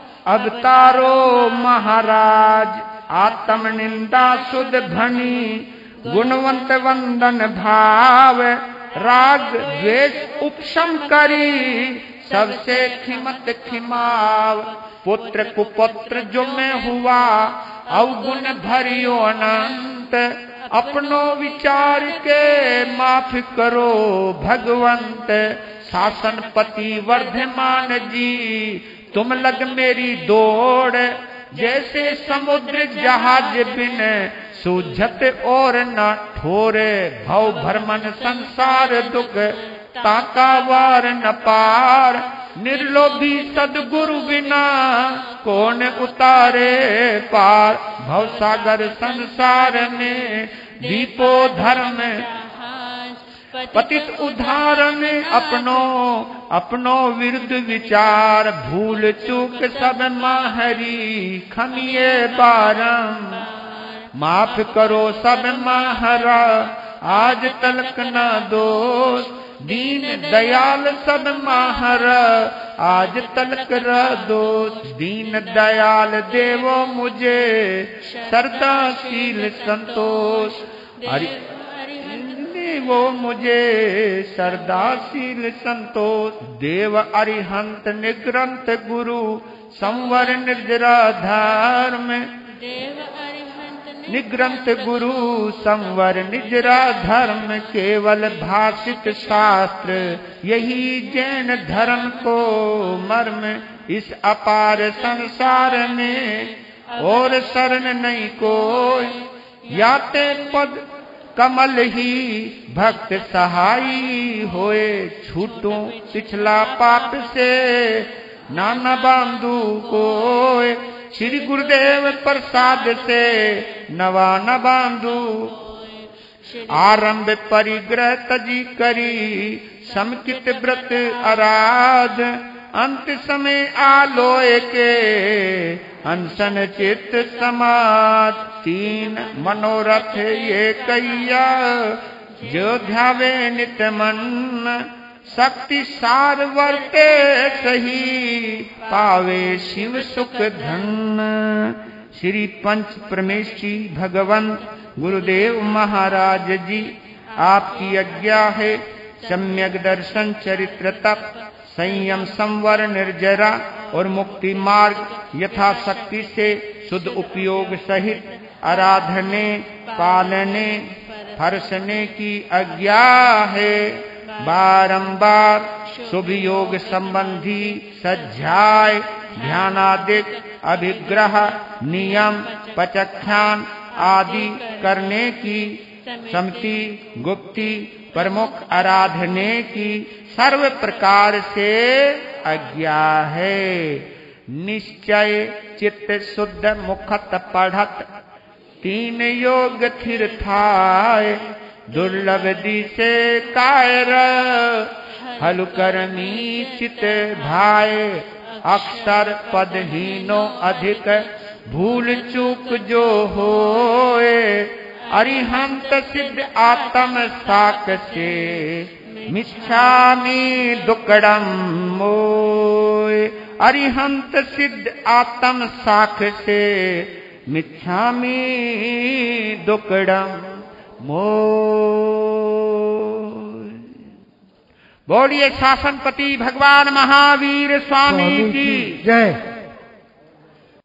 अवतारो महाराज। आत्म निंदा सुध भनी गुणवंत वंदन भाव, राग द्वेष उपशम करी सबसे खिमत खिमाव। पुत्र कुपुत्र जो मैं हुआ अवगुण भरियो अनंत, अपनो विचार के माफ करो भगवंत। शासन पति वर्धमान जी तुम लग मेरी दौड़, जैसे समुद्र जहाज बिन सूझत और न ठोरे। भव भ्रमण संसार दुख ताका वार न पार, निर्लोभी सदगुरु बिना कौन उतारे पार। भव सागर संसार में दीपो धर्म पतित उदाहरण, अपनो अपनो विरुद्ध विचार। भूल चूक सब माहरी खमिए बारम, माफ करो सब माहरा आज तलक न दोष। दीन दयाल सब माहरा आज तलक र दोष। दीन दयाल देवो मुझे श्रद्धाशील संतोष, हरि वो मुझे श्रद्धाशील संतोष। देव अरिहंत निग्रंथ गुरु संवर निर्जरा धर्म, निग्रंथ गुरु संवर निजरा धर्म। केवल भाषित शास्त्र यही जैन धर्म को मर्म। इस अपार संसार में और शरण नहीं कोई, याते पद कमल ही भक्त सहाई होए। छूटूं पिछला पाप से नाना बांधु कोय, श्री गुरुदेव प्रसाद से नवा न बांधु। आरंभ परिग्रह तजी करी समकित व्रत आराध, अंत समय आलोय के अनशन चित्त समाज। तीन मनोरथ ये कैया जो ध्यावे नित मन, शक्ति सार वर्ते सही पावे शिव सुख धन। श्री पंच परमेशी भगवंत गुरुदेव महाराज जी आपकी आज्ञा है। सम्यक दर्शन चरित्र तप संयम संवर निर्जरा और मुक्ति मार्ग यथाशक्ति से शुद्ध उपयोग सहित आराधने पालने हर्षने की आज्ञा है। बारंबार शुभ योग संबंधी सज्जाय ध्यानादिक अभिग्रह नियम पचख्यान आदि करने की समति गुप्ति प्रमुख आराधने की सर्व प्रकार से आज्ञा है। निश्चय चित्त शुद्ध मुखत पढ़त तीन योग थिर थाय दुर्लभ दिसे कायर हल करमी चित भाय अक्षर पदहीनो अधिक भूल चूक जो होए अरिहंत सिद्ध आत्म साक से मिच्छामि दुक्कडम मोय अरिहंत सिद्ध आत्म साख से मिच्छामि दुक्कडम मोय। बोलिए शासनपति भगवान महावीर स्वामी की जय।